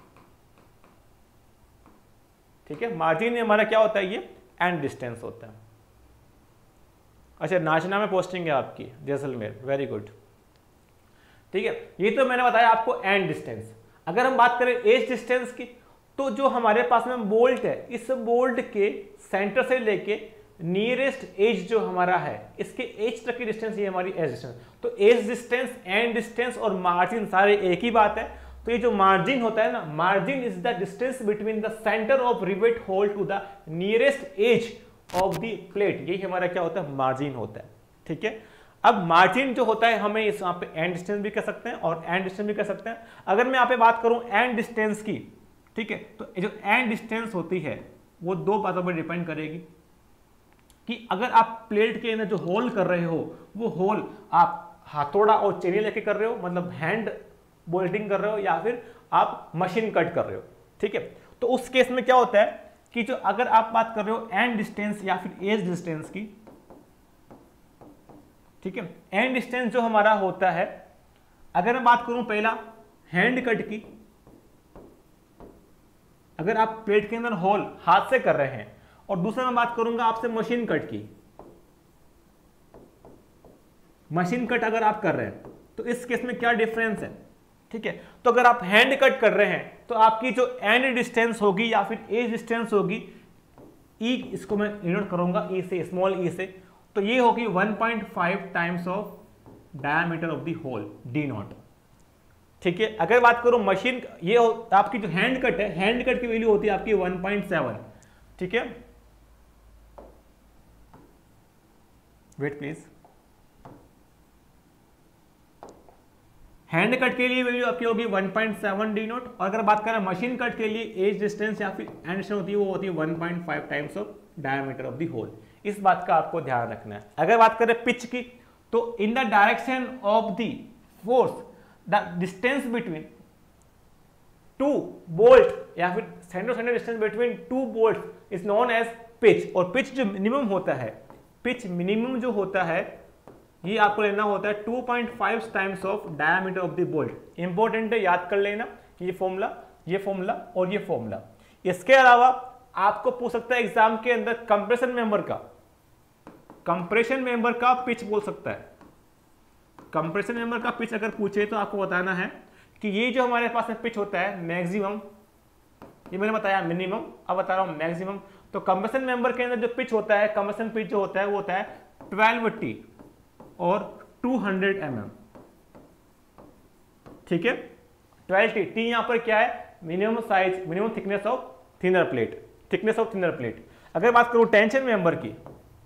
ठीक है, मार्जिन हमारा क्या होता है? ये एंड डिस्टेंस होता है। अच्छा, नाचना में पोस्टिंग है आपकी जैसलमेर, वेरी गुड। ठीक है, ये तो मैंने बताया आपको एंड डिस्टेंस। अगर हम बात करें एज डिस्टेंस की, तो जो हमारे पास में बोल्ट है, इस बोल्ट के सेंटर से लेके नियरेस्ट एज जो हमारा है, इसके एज तक की डिस्टेंस, ये हमारी एज डिस्टेंस। तो एज डिस्टेंस, एंड डिस्टेंस और मार्जिन सारे एक ही बात है। तो ये जो मार्जिन होता है ना, margin is the distance between the centre of rivet hole to the nearest edge of the plate, यही हमारा क्या होता है, मार्जिन होता है। ठीक है, अब मार्जिन जो होता है हमें इस यहाँ पे एंड डिस्टेंस भी कह सकते हैं और एंड डिस्टेंस भी कह सकते हैं। अगर मैं यहाँ पे बात करूं एंड डिस्टेंस की, ठीक है, तो जो एंड डिस्टेंस होती है वो दो बातों पर डिपेंड करेगी कि अगर आप प्लेट के अंदर जो होल कर रहे हो, वो होल आप हथौड़ा और चेनी लेके कर रहे हो, मतलब हैंड बोल्टिंग कर रहे हो, या फिर आप मशीन कट कर रहे हो। ठीक है, तो उस केस में क्या होता है कि जो अगर आप बात कर रहे हो एंड डिस्टेंस या फिर एज डिस्टेंस की, ठीक है, एंड डिस्टेंस जो हमारा होता है, अगर मैं बात करूं पहला हैंड कट की, अगर आप प्लेट के अंदर होल हाथ से कर रहे हैं, और दूसरा मैं बात करूंगा आपसे मशीन कट की, मशीन कट अगर आप कर रहे हैं तो इस केस में क्या डिफरेंस है। ठीक है, तो अगर आप हैंड कट कर रहे हैं तो आपकी जो एंड डिस्टेंस होगी या फिर एज डिस्टेंस होगी, ई, इसको मैं डिनोट करूंगा ई से, स्मॉल ई से, तो ये होगी one point five times of diameter of the hole, D naught. ठीक है, अगर बात करूं मशीन, ये आपकी जो हैंड कट है, हैंड कट की वैल्यू होती है आपकी वन पॉइंट सेवन। ठीक है, वेट प्लीज, हैंड कट के लिए वैल्यू आपकी होगी one point seven D naught, और अगर बात करें मशीन कट के लिए एज डिस्टेंस या फिर एंड डिस्टेंस होती है, वो होती है one point five times of diameter of the hole. इस बात का आपको ध्यान रखना है। अगर बात करें पिच की, तो in the direction of the force the distance between two bolt या फिर centre centre distance between two bolt is known as pitch. और पिच जो मिनिमम होता है, पिच मिनिमम जो होता है, ये आपको लेना होता है two point five times of diameter of the bolt. Important है, याद कर लेना ये फॉर्मूला, ये फॉर्मूला और ये फॉर्मूला। इसके अलावा आपको पूछ सकता है एग्जाम के अंदर कंप्रेशन मेंबर का, कंप्रेशन मेंबर का पिच बोल सकता है। कंप्रेशन मेंबर का पिच अगर पूछे तो आपको बताना है कि ये जो हमारे पास में पिच होता है मैक्सिमम, ये मैंने बताया मिनिमम, अब बता रहा हूं मैक्सिमम। तो कंप्रेशन मेंबर के अंदर जो पिच होता है, कंप्रेशन पिच जो होता है वो होता है ट्वेल्व टी और टू हंड्रेड एम एम। ठीक है, ट्वेल्व टी, टी यहां पर क्या है, minimum size, minimum thickness of thinner plate, thickness of thinner plate. अगर बात करूं टेंशन मेंबर की,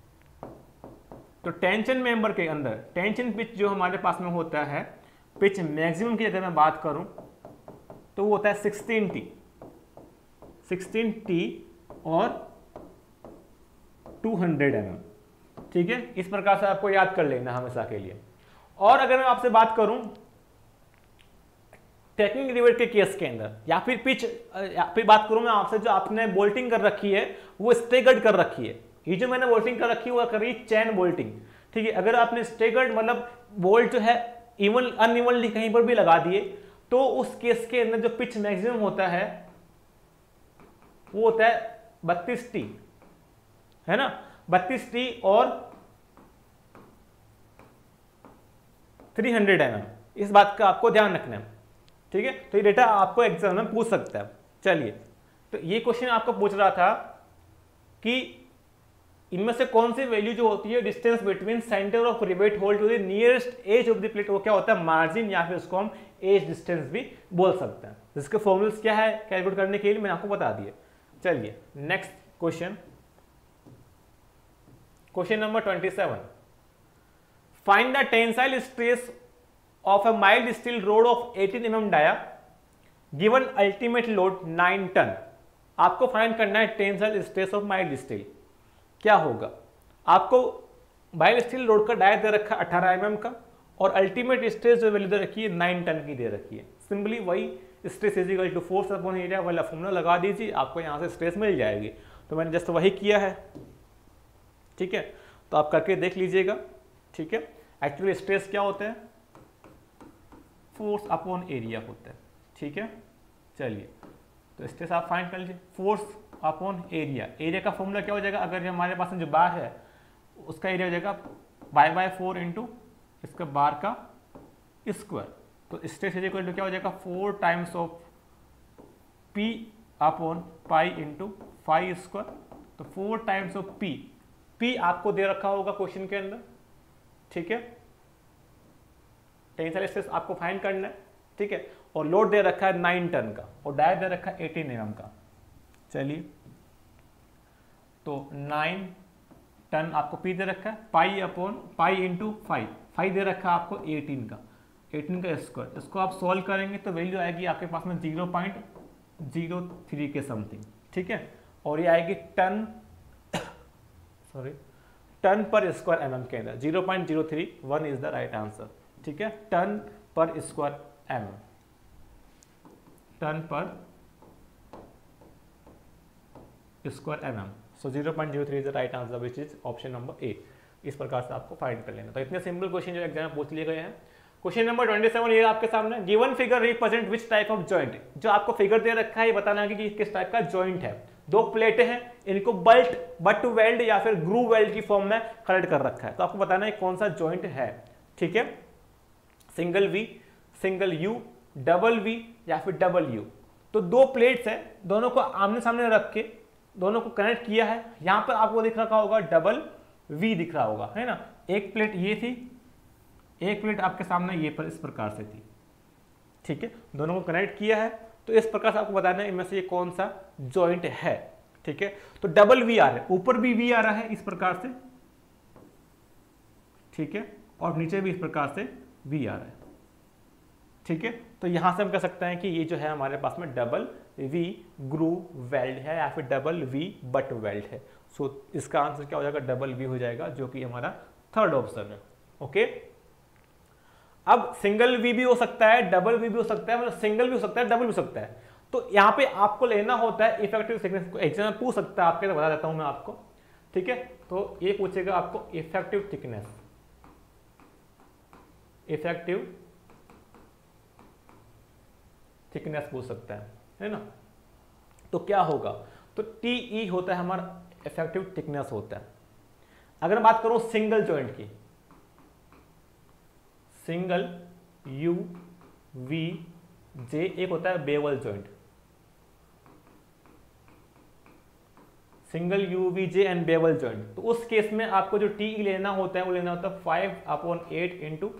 तो टेंशन मेंबर के अंदर टेंशन पिच जो हमारे पास में होता है, पिच मैक्सिमम की अगर मैं बात करूं तो वो होता है सिक्सटीन टी, सिक्सटीन टी और टू हंड्रेड एम एम। ठीक है, इस प्रकार से आपको याद कर लेना हमेशा के लिए। और अगर मैं आपसे बात करूं टेक्निक रिवेट के केस के अंदर, या फिर पिच, या फिर बात करूं मैं आपसे जो आपने बोल्टिंग कर रखी है वो स्टेगर्ड कर रखी है, ये जो मैंने बोल्टिंग कर रखी है वो कर रही है चैन बोल्टिंग। ठीक है, अगर आपने स्टेगर्ड मतलब बोल्ट जो है इवन अनइवनली कहीं पर भी लगा दिए, तो उस केस के अंदर जो पिच मैक्सिमम होता है वो होता है बत्तीस टी, है ना, बत्तीस टी और थ्री हंड्रेड एम एम। इस बात का आपको ध्यान रखना है। ठीक है, तो ये डेटा आपको एग्जाम में पूछ सकता है। चलिए, तो ये क्वेश्चन आपको पूछ रहा था कि इनमें से कौन सी वैल्यू जो होती है distance between centre of rivet hole to the nearest edge of the plate, वो क्या होता है, मार्जिन, या फिर उसको हम एज डिस्टेंस भी बोल सकते हैं। जिसके फॉर्मूल्स क्या है कैलकुलेट करने के लिए मैंने आपको बता दिए। चलिए next question, question number twenty seven, find the tensile stress of a mild steel rod of eighteen millimeter dia given ultimate load nine ton. आपको फाइंड करना है tensile stress of mild steel. क्या होगा, आपको माइल्ड स्टील रोड का dia दे रखा है अठारह एम एम का, और अल्टीमेट स्ट्रेस जो वैल्यू दे रखी है नाइन टन की दे रखी है। सिंपली वही stress is equal to force upon area वाला फॉर्मूला लगा दीजिए, आपको यहाँ से स्ट्रेस मिल जाएगी। तो मैंने जस्ट वही किया है। ठीक है, तो आप करके देख लीजिएगा। ठीक है, एक्चुअली स्ट्रेस क्या होता है, फोर्स अपॉन एरिया होता है। ठीक है, चलिए तो स्ट्रेस आप फाइंड कर लीजिए, फोर्स अपॉन एरिया। एरिया का फॉर्मूला क्या हो जाएगा, अगर हमारे पास जो बार है उसका एरिया हो जाएगा बाय बाय फोर इंटू इसका बार का स्क्वायर। तो स्ट्रेस इज इक्वल टू क्या हो जाएगा, four times of P upon pi into five square, तो four times of P. P आपको दे रखा होगा क्वेश्चन के अंदर, ठीक है, टेंसाइल स्ट्रेस आपको फाइंड करना है, ठीक है, और लोड दे रखा है नाइन टन का और डायर दे रखा है एटीन एम का। चलिए, तो नाइन टन आपको पी दे रखा है, pi upon pi into five, five दे रखा है आपको एटीन का, एटीन का स्क्वायर। इसको आप सॉल्व करेंगे तो वैल्यू आएगी आपके पास में जीरो पॉइंट जीरो थ्री के समथिंग, ठीक है, और ये आएगी टन सॉरी टन पर स्क्वायर एम एम के अंदर। Zero point zero three one is the right answer, ठीक है, टन पर स्क्वायर एम एम, टन पर square M M. So zero point zero three is the right answer which is option number A. इस प्रकार से आपको find कर लेना। तो इतने सिंपल क्वेश्चन जो एग्जाम में पूछ लिए गए हैं। क्वेश्चन नंबर ट्वेंटी सेवन ये आपके सामने, given figure represent which type of joint. जो आपको फिगर दे रखा है ये बताना है कि किस टाइप का जॉइंट है। दो प्लेटें हैं, इनको बल्ट बट वेल्ड या फिर ग्रू वेल्ड की फॉर्म में कनेक्ट कर रखा है, तो आपको बताना है कौन सा जॉइंट है, ठीक है। Single V, single U, double V या फिर डबल यू। तो दो प्लेट्स है, दोनों को आमने सामने रख के दोनों को कनेक्ट किया है। यहां पर आपको दिख रखा होगा डबल वी दिख रहा होगा, है ना। एक प्लेट ये थी, एक प्लेट आपके सामने ये पर इस प्रकार से थी, ठीक है, दोनों को कनेक्ट किया है। तो इस प्रकार से आपको बताना है इनमें से ये कौन सा जॉइंट है, ठीक है। तो डबल वी आ रहा है, ऊपर भी वी आ रहा है इस प्रकार से, ठीक है, और नीचे भी इस प्रकार से वी आ रहा है, ठीक है। तो यहां से हम कह सकते हैं कि ये जो है हमारे पास में डबल वी ग्रू वेल्ड है या फिर डबल वी बट वेल्ड है। सो so, इसका आंसर क्या हो जाएगा, डबल वी हो जाएगा, जो कि हमारा थर्ड ऑप्शन है, ओके। अब सिंगल वी भी हो सकता है, डबल वी भी हो सकता है, मतलब सिंगल भी हो सकता है, डबल भी हो सकता है। तो यहां पे आपको लेना होता है इफेक्टिव थिकनेस। एग्जाम पूछ सकता है आपके, तो बता देता हूं मैं आपको, ठीक है। तो ये पूछेगा आपको इफेक्टिव थिकनेस, इफेक्टिव थिकनेस पूछ सकता है, है ना। तो क्या होगा, तो टी ई होता है हमारा इफेक्टिव थिकनेस होता है। अगर बात करूं सिंगल जॉइंट की, सिंगल यू वी जे, एक होता है bevel joint, single U V J and bevel joint. तो उस केस में आपको जो टी ई लेना होता है वो लेना होता है five upon eight into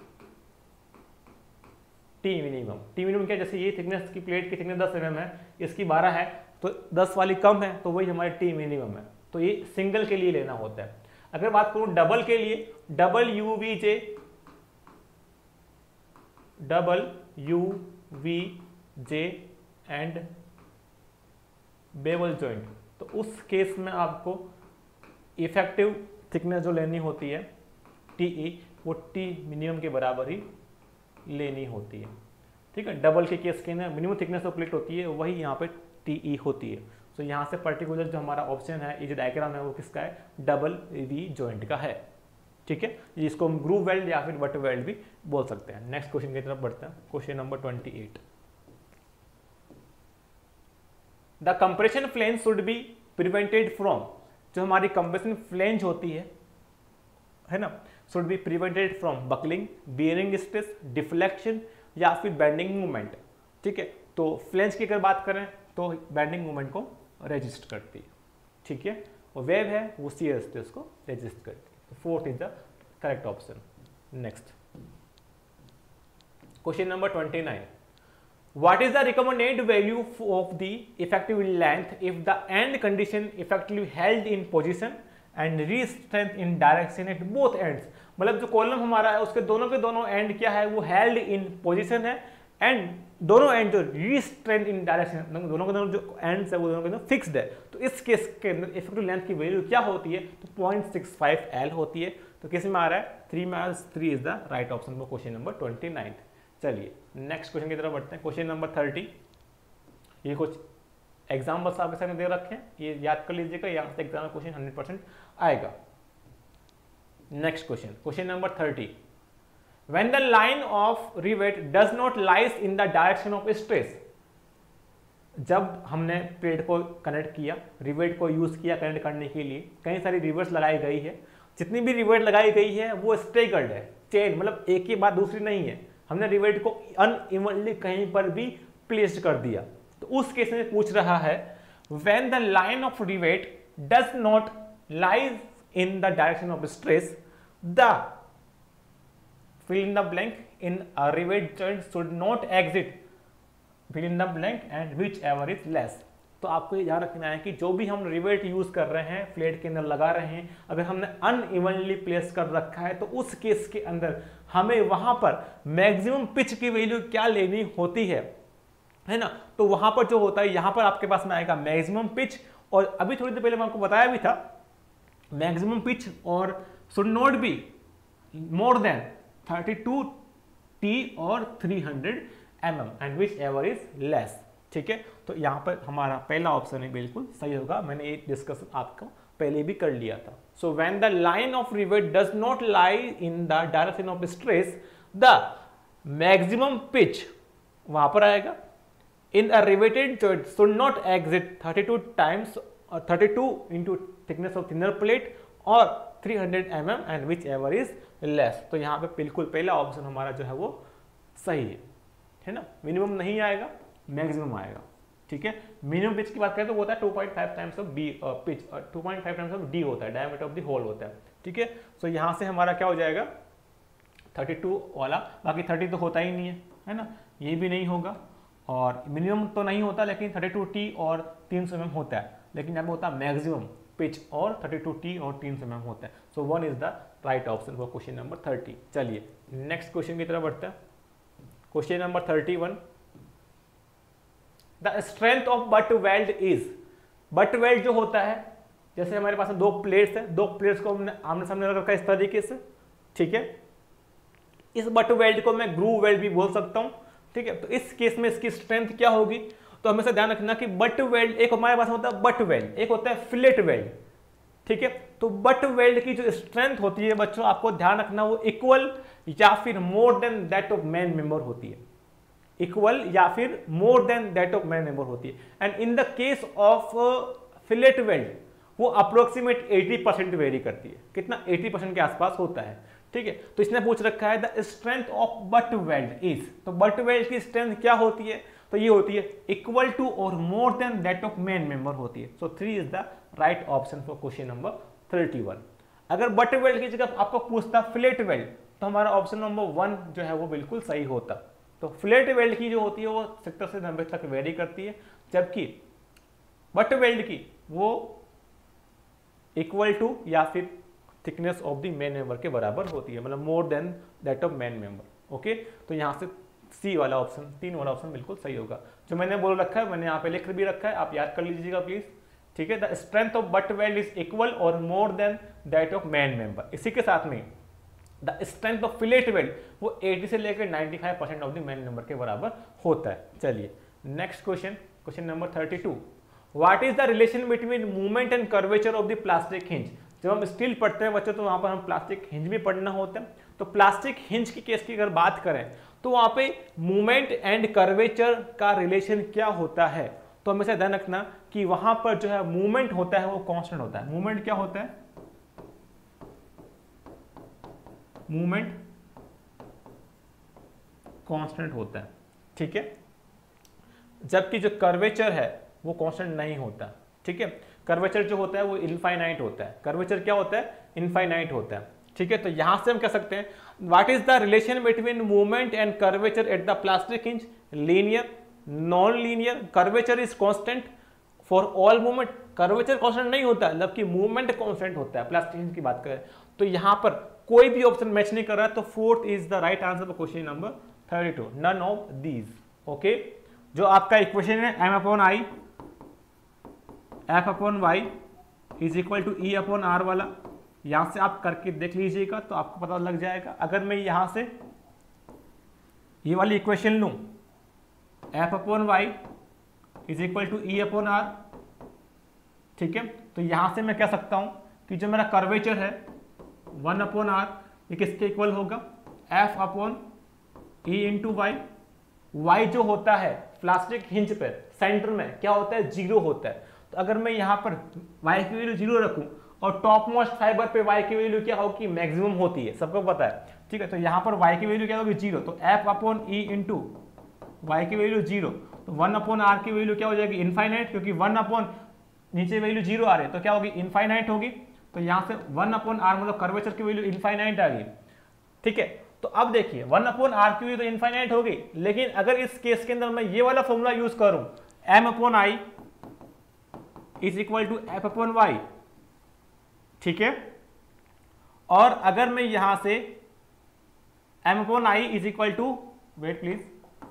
T minimum. T minimum क्या, जैसे ये थिकनेस की प्लेट की थिकनेस दस एम एम है, इसकी बारह है, तो दस वाली कम है, तो वही हमारी टी मिनिमम है। तो ये सिंगल के लिए लेना होता है। अगर बात करूं डबल के लिए, double U V J, double U V J and bevel joint, तो उस केस में आपको इफेक्टिव थिकनेस जो लेनी होती है टी ई, वो टी मिनिमम के बराबर ही लेनी होती है, ठीक है। डबल के केस के अंदर मिनिमम थिकनेस ऑफ प्लेट होती है, वही यहाँ पे टी ई होती है। तो यहाँ से पर्टिकुलर जो हमारा ऑप्शन है, ये जो डायग्राम है वो किसका है, डबल वी जॉइंट का है, ठीक है। इसको हम ग्रूव वेल्ड या फिर बट वेल्ड भी बोल सकते हैं। नेक्स्ट क्वेश्चन की तरफ बढ़ते हैं। Question number twenty eight, the compression flange should be prevented from, जो हमारी कंप्रेशन फ्लेंज होती है है ना, should be prevented from buckling, bearing stress, deflection या फिर बेंडिंग मूवमेंट, ठीक है। तो फ्लेंज की अगर बात करें तो बेंडिंग मूवमेंट को रेजिस्ट करती है, ठीक है, और वेव है वो शियर स्ट्रेस को रेजिस्ट करती है। तो fourth is the correct option. Next question number twenty nine, what is the recommended value of the effective length if the end condition effectively held in position and re-strength in direction at both ends। मतलब जो column हमारा है उसके दोनों के दोनों and क्या है, वो हेल्ड इन पोजीशन है, एंड दोनों एंड जो री-स्ट्रेंथ इन डायरेक्शन, दोनों के दोनों जो एंड्स है वो दोनों के दोनों फिक्स्ड है। तो इस केस के अंदर इफेक्टिव लेंथ की वैल्यू क्या होती है, तो पॉइंट सिक्स फाइव एल होती है। तो किस में आ रहा है, थ्री में, three is the right option for question number twenty nine. चलिए नेक्स्ट क्वेश्चन की तरफ बढ़ते हैं। क्वेश्चन नंबर थर्टी, ये कुछ एग्जाम्पल्स आपके सामने दे रखे हैं, ये याद कर लीजिएगा, यहाँ से एग्जाम में क्वेश्चन हंड्रेड परसेंट आएगा। Next question, question number thirty, when the line of rivet does not lies in the direction of stress. जब हमने प्लेट को कनेक्ट किया, रिवेट को यूज किया कनेक्ट करने के लिए, कई सारी रिवेट्स लगाई गई है, जितनी भी रिवेट लगाई गई है वो स्टेगर्ड है, चेन, मतलब एक ही बात दूसरी नहीं है। हमने रिवेट को अनइवनली कहीं पर भी प्लेस्ड कर दिया, तो उस केस में पूछ रहा है when the line of rivet does not lies in the direction of stress the fill in the blank in a rivet joint should not exit fill in the blank and whichever is less। तो आपको ये ध्यान रखना है कि जो भी हम रिवेट यूज कर रहे हैं, फ्लेट के अंदर लगा रहे हैं, अगर हमने अनइवनली प्लेस कर रखा है तो उस केस के अंदर हमें वहां पर मैक्सिमम पिच की वैल्यू क्या लेनी होती है, है ना। तो वहां पर जो होता है, यहां पर आपके पास में आएगा मैक्सिमम पिच, और अभी थोड़ी देर पहले मैं आपको बताया भी था मैक्सिमम पिच और should not be more than thirty two T और three hundred M M and whichever is less. ठीक है, तो यहां पर हमारा पहला ऑप्शन है बिल्कुल सही होगा, मैंने ये डिस्कस आपको पहले भी कर लिया था। So when the line of rivet does not lie in the direction of stress the maximum pitch वहां पर आएगा in a riveted joint should not exceed thirty two times और thirty two into thickness of thinner plate और three hundred M M and whichever is less. तो यहाँ पे बिल्कुल पहला ऑप्शन हमारा जो है वो सही है, है ना। मिनिमम नहीं आएगा, मैक्सिमम आएगा। ठीक है, मिनिमम पिच की बात करें तो वो होता है two point five times of B pitch, two point five times of D होता है, डायमीटर ऑफ द होल होता है। ठीक है, सो so यहाँ से हमारा क्या हो जाएगा थर्टी टू वाला, बाकी थर्टी तो होता ही नहीं है, है ना, ये भी नहीं होगा, और मिनिमम तो नहीं होता लेकिन थर्टी टू टी और तीन सौ एम एम होता है, लेकिन यहाँ पे होता है मैक्सिमम पिच और थर्टी टू टी और तीन सौ एम एम होता है। So one is the right option for question number thirty. चलिए नेक्स्ट क्वेश्चन की तरफ बढ़ते हैं। Question number thirty one, the strength of butt weld is, butt weld जो होता है, जैसे हमारे पास दो प्लेट्स है, दो प्लेट्स को हमने आमने सामने रख रखा है इस तरीके से। ठीक है, इस बट वेल्ड को मैं ग्रूव वेल्ड भी बोल सकता हूं। ठीक है, तो इस केस में इसकी स्ट्रेंथ क्या होगी, तो हमेशा ध्यान रखना कि बट वेल्ड एक हमारे पास होता है बट वेल्ड, एक होता है फिलेट वेल्ड। ठीक है, तो बट वेल्ड की जो स्ट्रेंथ होती है बच्चों, आपको ध्यान रखना वो इक्वल या फिर more than that of main member होती है, इक्वल या फिर more than that of main member होती है। And in the case of fillet weld वो अप्रोक्सीमेट एटी परसेंट वेरी करती है, कितना एटी परसेंट के आसपास होता है। ठीक है, तो इसने पूछ रखा है the strength of butt weld is, तो बट वेल्ड की स्ट्रेंथ क्या होती है, तो ये होती है इक्वल टू और more than that of main member होती है। So three is the right option for question number thirty one. अगर बट वेल्ड की जगह आपको पूछता फिलेट वेल्ड तो हमारा ऑप्शन नंबर वन जो है वो बिल्कुल सही होता। तो फिलेट वेल्ड की जो होती है वो सत्तर से नब्बे तक वेरी करती है, जबकि बट वेल्ड की वो इक्वल टू या फिर thickness of the main member के बराबर होती है, मतलब more than that of main member. Okay, तो यहां से सी वाला ऑप्शन, तीन वाला ऑप्शन बिल्कुल सही होगा। जो मैंने बोल रखा है मैंने यहाँ पे लिख भी रखा है, आप याद कर लीजिएगा प्लीज। ठीक है, the strength of butt weld is equal और more than that of main member. इसी के साथ में the strength of fillet weld वो अस्सी से लेकर पचानवे percent of the main member के बराबर होता है। चलिए next question, question number thirty two, what is the relation between movement and curvature of the plastic hinge. जब हम स्टील पढ़ते हैं बच्चों तो वहां पर हम प्लास्टिक हिंज भी पढ़ना होता है। तो प्लास्टिक हिंज की केस की अगर बात करें तो वहां पे मूवमेंट एंड कर्वेचर का रिलेशन क्या होता है, तो हमेशा ध्यान रखना कि वहां पर जो है मूवमेंट होता है वो कांस्टेंट होता है। मूवमेंट क्या होता है, मूवमेंट कांस्टेंट होता है। ठीक है, जबकि जो कर्वेचर है वो कांस्टेंट नहीं होता। ठीक है, कर्वेचर जो होता है वो इनफाइनाइट होता है। कर्वेचर क्या होता है, इनफाइनाइट होता है। ठीक है, तो यहां से हम कह सकते हैं what is the relation between movement and curvature at the plastic hinge, linear, non linear, curvature is constant for all movement. Curvature constant नहीं होता जबकि मूवमेंट कांस्टेंट होता है प्लास्टिक हिंज की बात करें तो। यहां पर कोई भी ऑप्शन मैच नहीं कर रहा है, तो fourth is the right answer for question number thirty two, none of these. Okay, जो आपका इक्वेशन है M upon I F upon Y is equal to E upon R वाला, यहां से आप करके देख लीजिएगा तो आपको पता लग जाएगा। अगर मैं यहां से ये वाली इक्वेशन लूं F upon Y is equal to E upon R, ठीक है, तो यहां से मैं कह सकता हूं कि जो मेरा कर्वेचर है वन अपॉन आर ये किसके इक्वल होगा, F upon E into Y. Y जो होता है प्लास्टिक हिंज पे सेंटर में क्या होता है, जीरो होता है। तो अगर मैं यहां पर y की वैल्यू जीरो रखूं और टॉप मोस्ट फाइबर पे y की वैल्यू क्या होगी, मैक्सिमम होती है, सबको पता है। ठीक है, तो यहां पर y की वैल्यू क्या होगी, जीरो। तो f upon E into Y की वैल्यू जीरो, तो वन अपॉन आर की वैल्यू क्या हो जाएगी, इनफाइनाइट, क्योंकि वन अपॉन नीचे वैल्यू जीरो आ रही है तो क्या होगी, इनफाइनाइट होगी। तो यहाँ से वन अपॉन आर मतलब कर्वेचर की वैल्यू इनफाइनाइट आ गई। ठीक है, तो अब देखिए वन अपॉन आर की वैल्यू तो इनफाइनाइट होगी, लेकिन अगर इस केस के अंदर मैं ये वाला फॉर्मूला यूज करूं, M upon I is equal to F upon Y, ठीक है, और अगर मैं यहां से M upon I is equal to, wait please,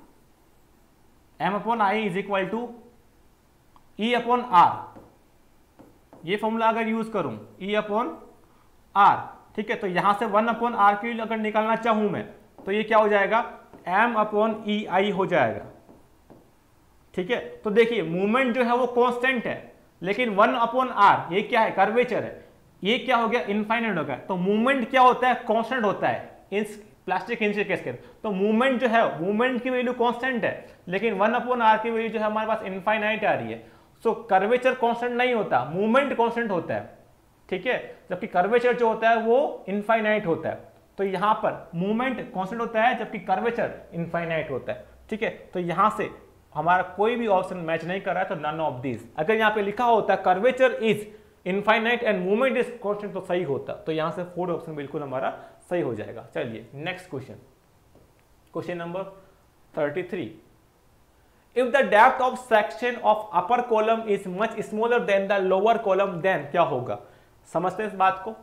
M upon I is equal to E upon R, ये फॉर्मूला अगर यूज करूं ई अपॉन आर, ठीक है, तो यहां से वन अपॉन आर की अगर निकालना चाहूं मैं तो ये क्या हो जाएगा, एम अपॉन ई आई हो जाएगा। ठीक है, तो देखिए मूवमेंट जो है वो कांस्टेंट है, लेकिन वन अपॉन आर ये क्या है, कर्वेचर है, ये क्या हो गया, इनफाइनाइट हो गया। तो मूवमेंट क्या होता है, कांस्टेंट होता है इस प्लास्टिक हिंज के केस के। तो मूवमेंट जो है, मूवमेंट की वैल्यू कांस्टेंट है, लेकिन वन अपॉन आर की वैल्यू जो है हमारे पास इनफाइनाइट आ रही है। सो कर्वेचर कांस्टेंट नहीं होता, मूवमेंट कांस्टेंट होता है। ठीक है, जबकि कर्वेचर जो होता है वो इनफाइनाइट होता है। तो यहां पर मूवमेंट कांस्टेंट होता है जबकि कर्वेचर इनफाइनाइट होता है। ठीक है, तो यहां से हमारा कोई भी ऑप्शन मैच नहीं कर रहा है, तो नन ऑफ दिस। अगर यहां पे लिखा होता है curvature is infinite and movement is constant तो सही होता, तो यहां से फोर्थ ऑप्शन बिल्कुल हमारा सही हो जाएगा। चलिए next question, question number thirty three. If the depth of section of upper column is much smaller than the lower column, then क्या होगा। समझते हैं इस बात को।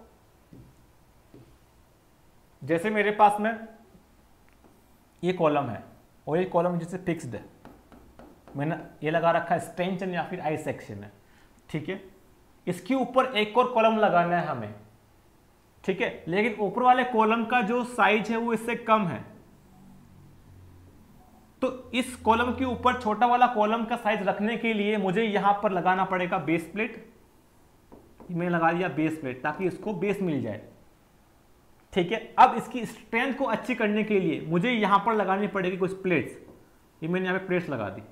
जैसे मेरे पास में ये कॉलम है और ये कॉलम जैसे फिक्स्ड है, मैंने ये लगा रखा है स्टेंशन या फिर आई सेक्शन है। ठीक है, इसके ऊपर एक और कॉलम लगाना है हमें। ठीक है, लेकिन ऊपर वाले कॉलम का जो साइज है वो इससे कम है, तो इस कॉलम के ऊपर छोटा वाला कॉलम का साइज रखने के लिए मुझे यहां पर लगाना पड़ेगा बेस प्लेट। मैंने लगा दिया बेस प्लेट ताकि इसको बेस मिल जाए। ठीक है, अब इसकी स्ट्रेंथ को अच्छी करने के लिए मुझे यहां पर लगानी पड़ेगी कुछ प्लेट्स। ये मैंने यहां पे प्लेट्स लगा दी।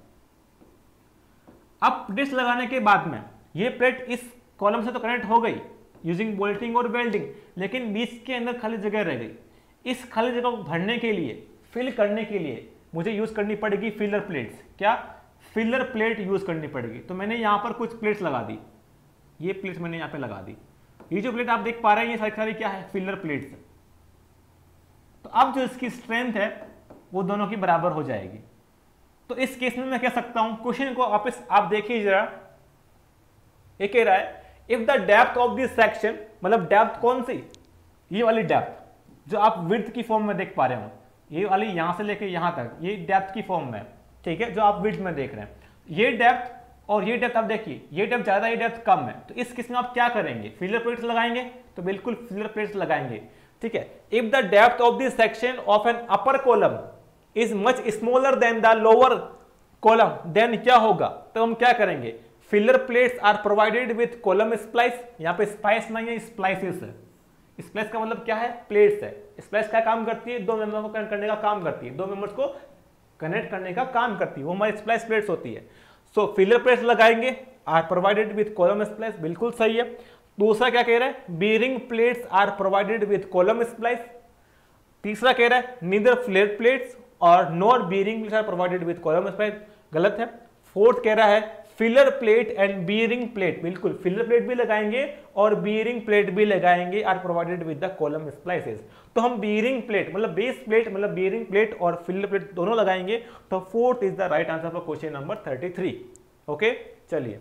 अब प्लेट्स लगाने के बाद में ये प्लेट इस कॉलम से तो कनेक्ट हो गई यूजिंग बोल्टिंग और वेल्डिंग, लेकिन बीच के अंदर खाली जगह रह गई। इस खाली जगह को भरने के लिए, फिल करने के लिए मुझे यूज करनी पड़ेगी फिलर प्लेट्स। क्या, फिलर प्लेट यूज करनी पड़ेगी। तो मैंने यहां पर कुछ प्लेट्स लगा दी, ये प्लेट्स मैंने यहां पे लगा दी। ये जो प्लेट आप देख पा रहे हैं ये सारी सारी क्या है, फिलर प्लेट्स। तो अब जो इसकी स्ट्रेंथ है वो दोनों की बराबर हो जाएगी। तो इस केस में मैं कह सकता हूं, क्वेश्चन को वापस आप देखिए जरा, ये कह रहा है if the depth of this section, मतलब डेप्थ कौन सी, ये वाली डेप्थ जो आप विड्थ की फॉर्म में देख पा रहे हो, ये वाली यहां से लेके यहां तक, ये डेप्थ की फॉर्म में। ठीक है, जो आप विड्थ में देख रहे हैं, ये डेप्थ और ये डेप्थ आप देखिए, ये डेप्थ ज्यादा, ये डेप्थ कम है। तो इस केस में आप क्या करेंगे, फिलर प्लेट्स लगाएंगे। तो बिल्कुल फिलर प्लेट्स लगाएंगे। ठीक है, if the depth of this section of an upper column is much smaller than the lower column, then क्या होगा। तो हम क्या करेंगे, filler plates are provided with column splice. यहाँ पे स्पाइस नहीं है, स्प्लाइसेस है। स्प्लाइस का मतलब क्या है, प्लेट्स है। स्प्लाइस क्या काम करती है, दो मेंबर को कनेक्ट करने का काम करती है, दो मेंबर्स को कनेक्ट करने का काम करती है, वो हमारी स्प्लाइस प्लेट्स होती है। सो फिलर प्लेट्स लगाएंगे, are provided with column splice, बिल्कुल सही है। दूसरा क्या कह रहा है, bearing plates are provided with column splice. तीसरा कह रहा है नीदर फ्लेट प्लेट्स और nor bearing plates are provided with column splice, गलत है। फोर्थ कह रहा है filler plate and bearing plate, बिल्कुल फिलर प्लेट भी लगाएंगे और बीयरिंग प्लेट भी लगाएंगे, are provided with the column splices. तो हम बीयरिंग प्लेट मतलब बेस प्लेट मतलब बीयरिंग प्लेट और फिलर प्लेट दोनों लगाएंगे। तो fourth is the right answer for question number thirty three. Okay, चलिए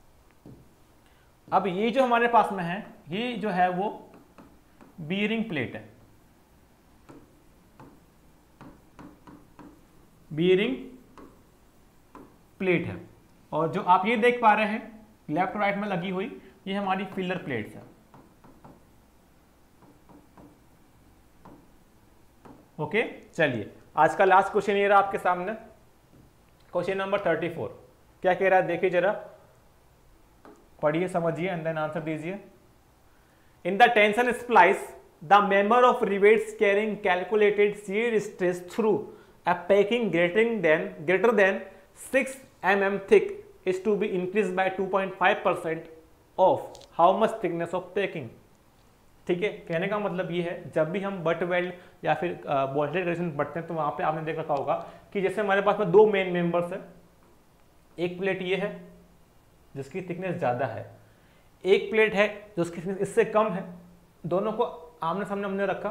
अब ये जो हमारे पास में है, ये जो है वो बीयरिंग प्लेट है, बीयरिंग प्लेट है, और जो आप ये देख पा रहे हैं लेफ्ट राइट में लगी हुई, ये हमारी फिलर प्लेट्स है। ओके, चलिए आज का लास्ट क्वेश्चन ये रहा आपके सामने, क्वेश्चन नंबर थर्टी फोर। क्या कह रहा है देखिए जरा, पढ़िए समझिए एंड देन आंसर दीजिए। In the tension splice the member of rivets carrying calculated shear stress through a packing greater than greater than six mm thick is to be increased by two point five percent of how much thickness of packing। ठीक है, कहने का मतलब ये है जब भी हम बट वेल्ड या फिर बोल्टेड कनेक्शन पढ़ते हैं तो वहां पे आपने देख रखा होगा कि जैसे हमारे पास में दो मेन मेंबर्स है, एक प्लेट ये है जिसकी थिकनेस ज्यादा है, एक प्लेट है जो उसकी थिकनेस इससे कम है, दोनों को आमने सामने हमने रखा,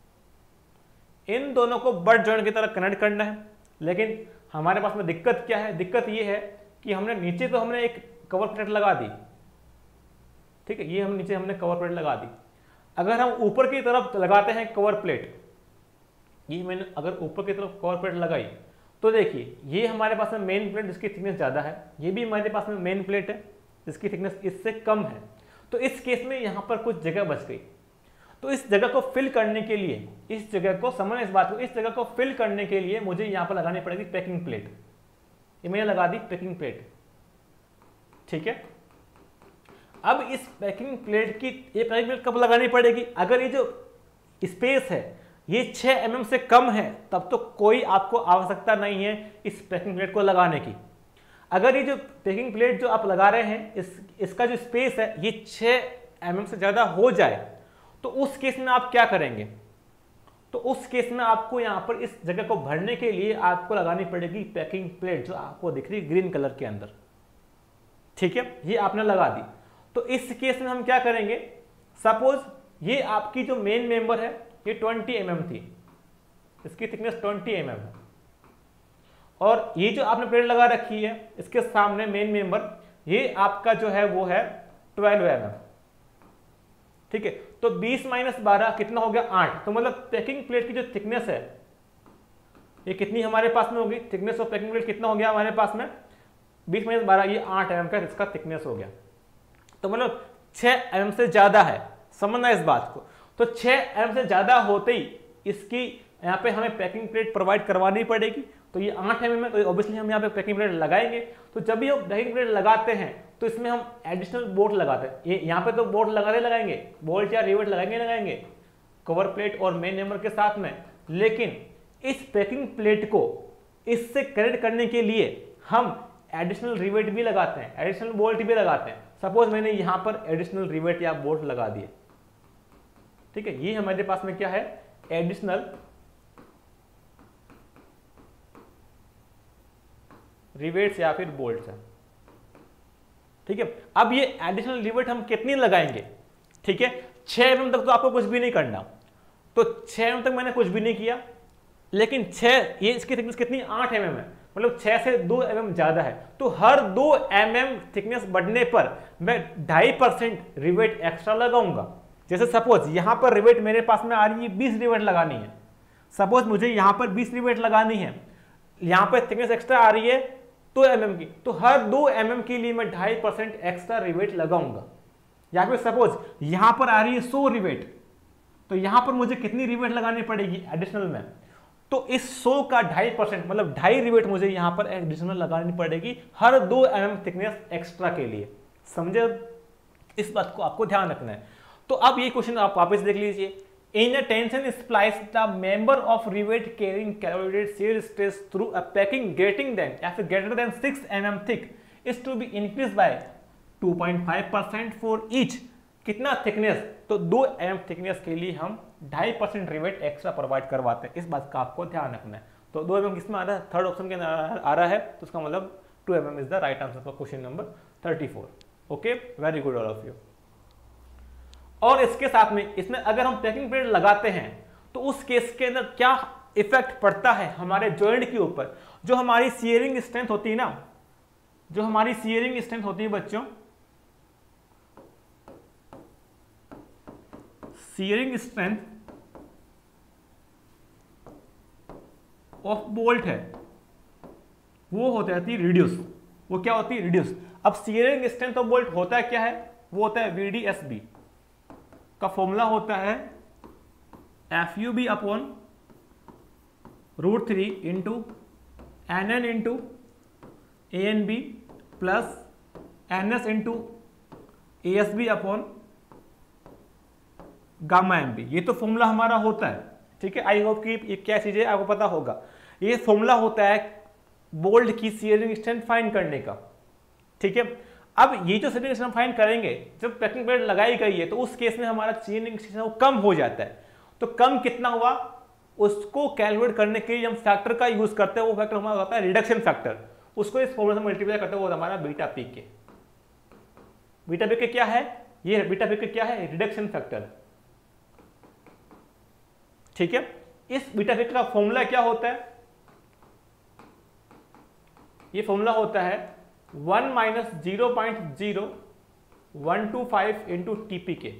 इन दोनों को बट जॉइंट की तरह कनेक्ट करना है। लेकिन हमारे पास में दिक्कत क्या है, दिक्कत ये है कि हमने नीचे तो हमने एक कवर प्लेट लगा दी, ठीक है, ये हम नीचे हमने कवर प्लेट लगा दी। अगर हम ऊपर की तरफ लगाते हैं कवर प्लेट, ये मैंने अगर ऊपर की तरफ कवर प्लेट लगाई तो देखिए ये हमारे पास में मेन प्लेट जिसकी थिकनेस ज्यादा है, ये भी हमारे पास में मेन प्लेट है जिसकी थिकनेस इससे कम है। तो इस केस में यहां पर कुछ जगह बच गई, तो इस जगह को फिल करने के लिए, इस जगह को समझना इस बात को, इस जगह को फिल करने के लिए मुझे यहां पर लगानी पड़ेगी पैकिंग प्लेट। ये मैंने लगा दी पैकिंग प्लेट, ठीक है। अब इस पैकिंग प्लेट की ये पैकिंग प्लेट कब लगानी पड़ेगी, अगर ये जो स्पेस है ये छह एम एम से कम है तब तो कोई आपको आवश्यकता नहीं है इस पैकिंग प्लेट को लगाने की। अगर ये जो पैकिंग प्लेट जो आप लगा रहे हैं इस इसका जो स्पेस है ये छह एम एम से ज्यादा हो जाए तो उस केस में आप क्या करेंगे, तो उस केस में आपको यहां पर इस जगह को भरने के लिए आपको लगानी पड़ेगी पैकिंग प्लेट जो आपको दिख रही है ग्रीन कलर के अंदर, ठीक है, ये आपने लगा दी। तो इस केस में हम क्या करेंगे, सपोज ये आपकी जो मेन मेंबर है ये ट्वेंटी एम एम थी, इसकी थिकनेस ट्वेंटी एम एम है, और ये जो आपने प्लेट लगा रखी है इसके सामने मेन मेंबर ये आपका जो है वो है ट्वेल्व एम एम, ठीक है। तो बीस माइनस बारह कितना हो गया, आठ। तो मतलब पैकिंग प्लेट की जो थिकनेस है ये कितनी हमारे पास में होगी, थिकनेस ऑफ पैकिंग प्लेट कितना हो गया हमारे पास में, बीस माइनस बारह, ये आठ एम एम का इसका थिकनेस हो गया। तो मतलब छह एम एम से ज्यादा है, समझना इस बात को। तो छह एम एम से ज्यादा होते ही इसकी यहाँ पे हमें पैकिंग प्लेट प्रोवाइड करवानी पड़ेगी। तो ये आठ एम एम है तो ऑब्वियसली हम यहाँ पे पैकिंग प्लेट लगाएंगे। तो जब भी हम पैकिंग प्लेट लगाते हैं तो इसमें हम एडिशनल बोल्ट लगाते हैं, ये यहाँ पे तो बोल्ट लगाने लगाएंगे, बोल्ट या रिवेट लगाएंगे लगाएंगे कवर प्लेट और मेन मेंबर के साथ में। लेकिन इस पैकिंग प्लेट को इससे कनेक्ट करने के लिए हम एडिशनल रिवेट भी लगाते हैं, एडिशनल बोल्ट भी लगाते हैं। सपोज मैंने यहां पर एडिशनल रिवेट या बोल्ट लगा दिए, ठीक है, ये हमारे पास में क्या है, एडिशनल रिवेट्स या फिर बोल्ट्स है, ठीक है। अब ये एडिशनल रिवेट हम कितनी लगाएंगे, ठीक है, छह एम एम तक तो आपको कुछ भी नहीं करना, तो छह एम एम तक मैंने कुछ भी नहीं किया। लेकिन छह, ये इसकी थिकनेस कितनी, आठ एम एम है, मतलब छह से दो एम एम ज्यादा है। तो हर दो एम एम थिकनेस बढ़ने पर मैं ढाई परसेंट रिवेट एक्स्ट्रा लगाऊंगा। जैसे सपोज यहां पर रिवेट मेरे पास में आ रही है, बीस रिवेट लगानी है, सपोज मुझे यहां पर बीस रिवेट लगानी है, यहां पर थिकनेस एक्स्ट्रा आ रही है दो एम एम की, तो हर दो एम एम के लिए मैं ढाई परसेंट एक्स्ट्रा रिवेट लगाऊंगा। या फिर सपोज यहां पर आ रही है सौ रिवेट, तो यहां पर मुझे कितनी रिवेट लगानी पड़ेगी एडिशनल में, तो इस सौ का ढाई परसेंट मतलब ढाई रिवेट मुझे यहां पर एडिशनल लगानी पड़ेगी हर दो एम एम थिकनेस एक्स्ट्रा के लिए। समझे, इस बात को आपको ध्यान रखना है। तो अब ये क्वेश्चन आप वापस देख लीजिए। In a tension splice the member of rivet carrying calculated shear stress through a packing greater than या फिर greater than six M M thick is to be increased by two point five percent for each कितना थिकनेस, तो दो M M thickness के लिए हम ढाई परसेंट रिवेट एक्स्ट्रा प्रोवाइड करवाते हैं। इस बात का आपको ध्यान रखना है। तो दो एम एम किसमें आ रहा है, थर्ड ऑप्शन के अंदर आ रहा है, तो उसका मतलब two M M is the right answer for question number thirty four. Okay, very good all of you. और इसके साथ में इसमें अगर हम पैकिंग प्लेट लगाते हैं तो उस केस के अंदर क्या इफेक्ट पड़ता है हमारे जॉइंट के ऊपर। जो हमारी शियरिंग स्ट्रेंथ होती है ना, जो हमारी शियरिंग स्ट्रेंथ होती है बच्चों, शियरिंग स्ट्रेंथ ऑफ बोल्ट है वो हो जाती है रिड्यूस। वो क्या होती है, रिड्यूस। अब शियरिंग स्ट्रेंथ ऑफ बोल्ट होता क्या है, वो होता है वी डी एस बी का फॉर्मूला होता है F U B upon root three into N N into A N B plus N S into A S B upon gamma M B. ये तो फॉर्मूला हमारा होता है, ठीक है। आई होप कि ये क्या चीजें आपको पता होगा। ये फॉर्मूला होता है बोल्ट की शियरिंग स्ट्रेंथ फाइंड करने का, ठीक है। अब ये जो चेन हम फाइंड करेंगे, जब पैकिंग प्लेट लगाई गई है तो उस केस में हमारा चेन लिंक वो कम हो जाता है। तो कम कितना हुआ उसको कैलकुलेट करने के लिए हम फैक्टर का यूज करते हैं, वो फैक्टर हमारा होता है रिडक्शन फैक्टर। उसको इस फॉर्मूला से मल्टीप्लाई करते हैं, वो हमारा beta P K. Beta P K क्या है? ये बीटा पी के क्या है? Reduction factor. ठीक है, इस बीटा पी के का फॉर्मूला क्या होता है? ये फॉर्मूला होता है one minus zero point zero one two five into TP K,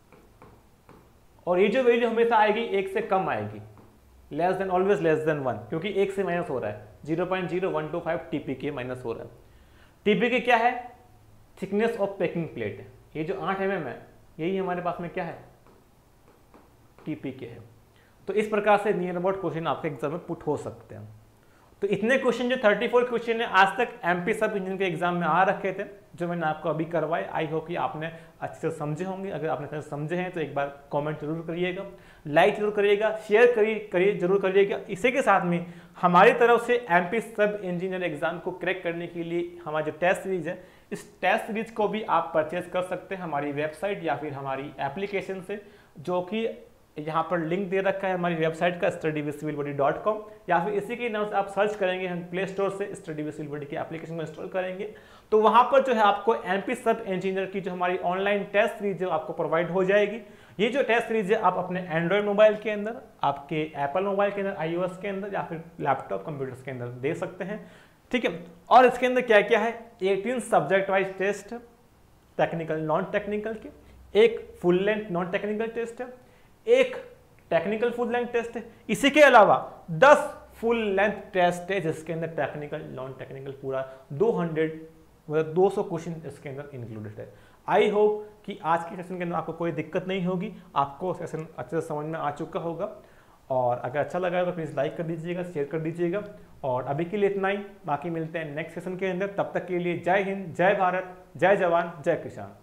और ये जो वैल्यू हमेशा आएगी एक से कम आएगी, less than, always less than one, क्योंकि एक से माइनस हो रहा है। Zero point zero one two five TP K minus हो रहा है। टीपी के क्या है? Thickness of packing plate. ये जो आठ एम एम है यही हमारे पास में क्या है? टीपी के है। तो इस प्रकार से नियर अबाउट क्वेश्चन आपके एग्जाम में पुट हो सकते हैं। तो इतने क्वेश्चन जो चौंतीस क्वेश्चन है आज तक एमपी सब इंजन के एग्जाम में आ रखे थे, जो मैंने आपको अभी करवाए। आई होप कि आपने अच्छे से समझे होंगे। अगर आपने अच्छे से समझे हैं तो एक बार कमेंट जरूर करिएगा, लाइक जरूर करिएगा, शेयर करिए करिए जरूर करिएगा। इसी के साथ में हमारी तरफ से एमपी सब इंजीनियर एग्जाम को क्रैक करने के लिए हमारा जो टेस्ट सीरीज है, इस टेस्ट सीरीज को भी आप परचेज कर सकते हैं हमारी वेबसाइट या फिर हमारी एप्लीकेशन से, जो कि यहाँ पर लिंक दे रखा है हमारी वेबसाइट का study with civil body dot com, या फिर इसी के नाम से आप सर्च करेंगे, हम प्ले स्टोर से स्टडी विद सिविल बॉडी की एप्लीकेशन को इंस्टॉल करेंगे, तो वहाँ पर जो है आपको एमपी सब इंजीनियर की जो हमारी ऑनलाइन टेस्ट सीरीज है आपको प्रोवाइड हो जाएगी। ये जो टेस्ट सीरीज है आप अपने एंड्रॉयड मोबाइल के अंदर, आपके एप्पल मोबाइल के अंदर, आईओएस के अंदर या फिर लैपटॉप कंप्यूटर्स के अंदर दे सकते हैं। ठीक है, और इसके अंदर क्या क्या है? अठारह सब्जेक्ट वाइज टेस्ट है, टेक्निकल नॉन टेक्निकल के, एक full length non technical test है, एक टेक्निकल फुल लेंथ टेस्ट है। इसी के अलावा दस फुल लेंथ टेस्ट है जिसके अंदर टेक्निकल नॉन टेक्निकल पूरा दो सौ मतलब दो सौ क्वेश्चन इसके अंदर इंक्लूडेड है। आई होप कि आज के सेशन के अंदर आपको कोई दिक्कत नहीं होगी, आपको सेशन अच्छे से समझ में आ चुका होगा। और अगर अच्छा लगा तो प्लीज़ लाइक कर दीजिएगा, शेयर कर दीजिएगा। और अभी के लिए इतना ही, बाकी मिलते हैं नेक्स्ट सेशन के अंदर। तब तक के लिए जय हिंद, जय भारत, जय जवान, जय किसान।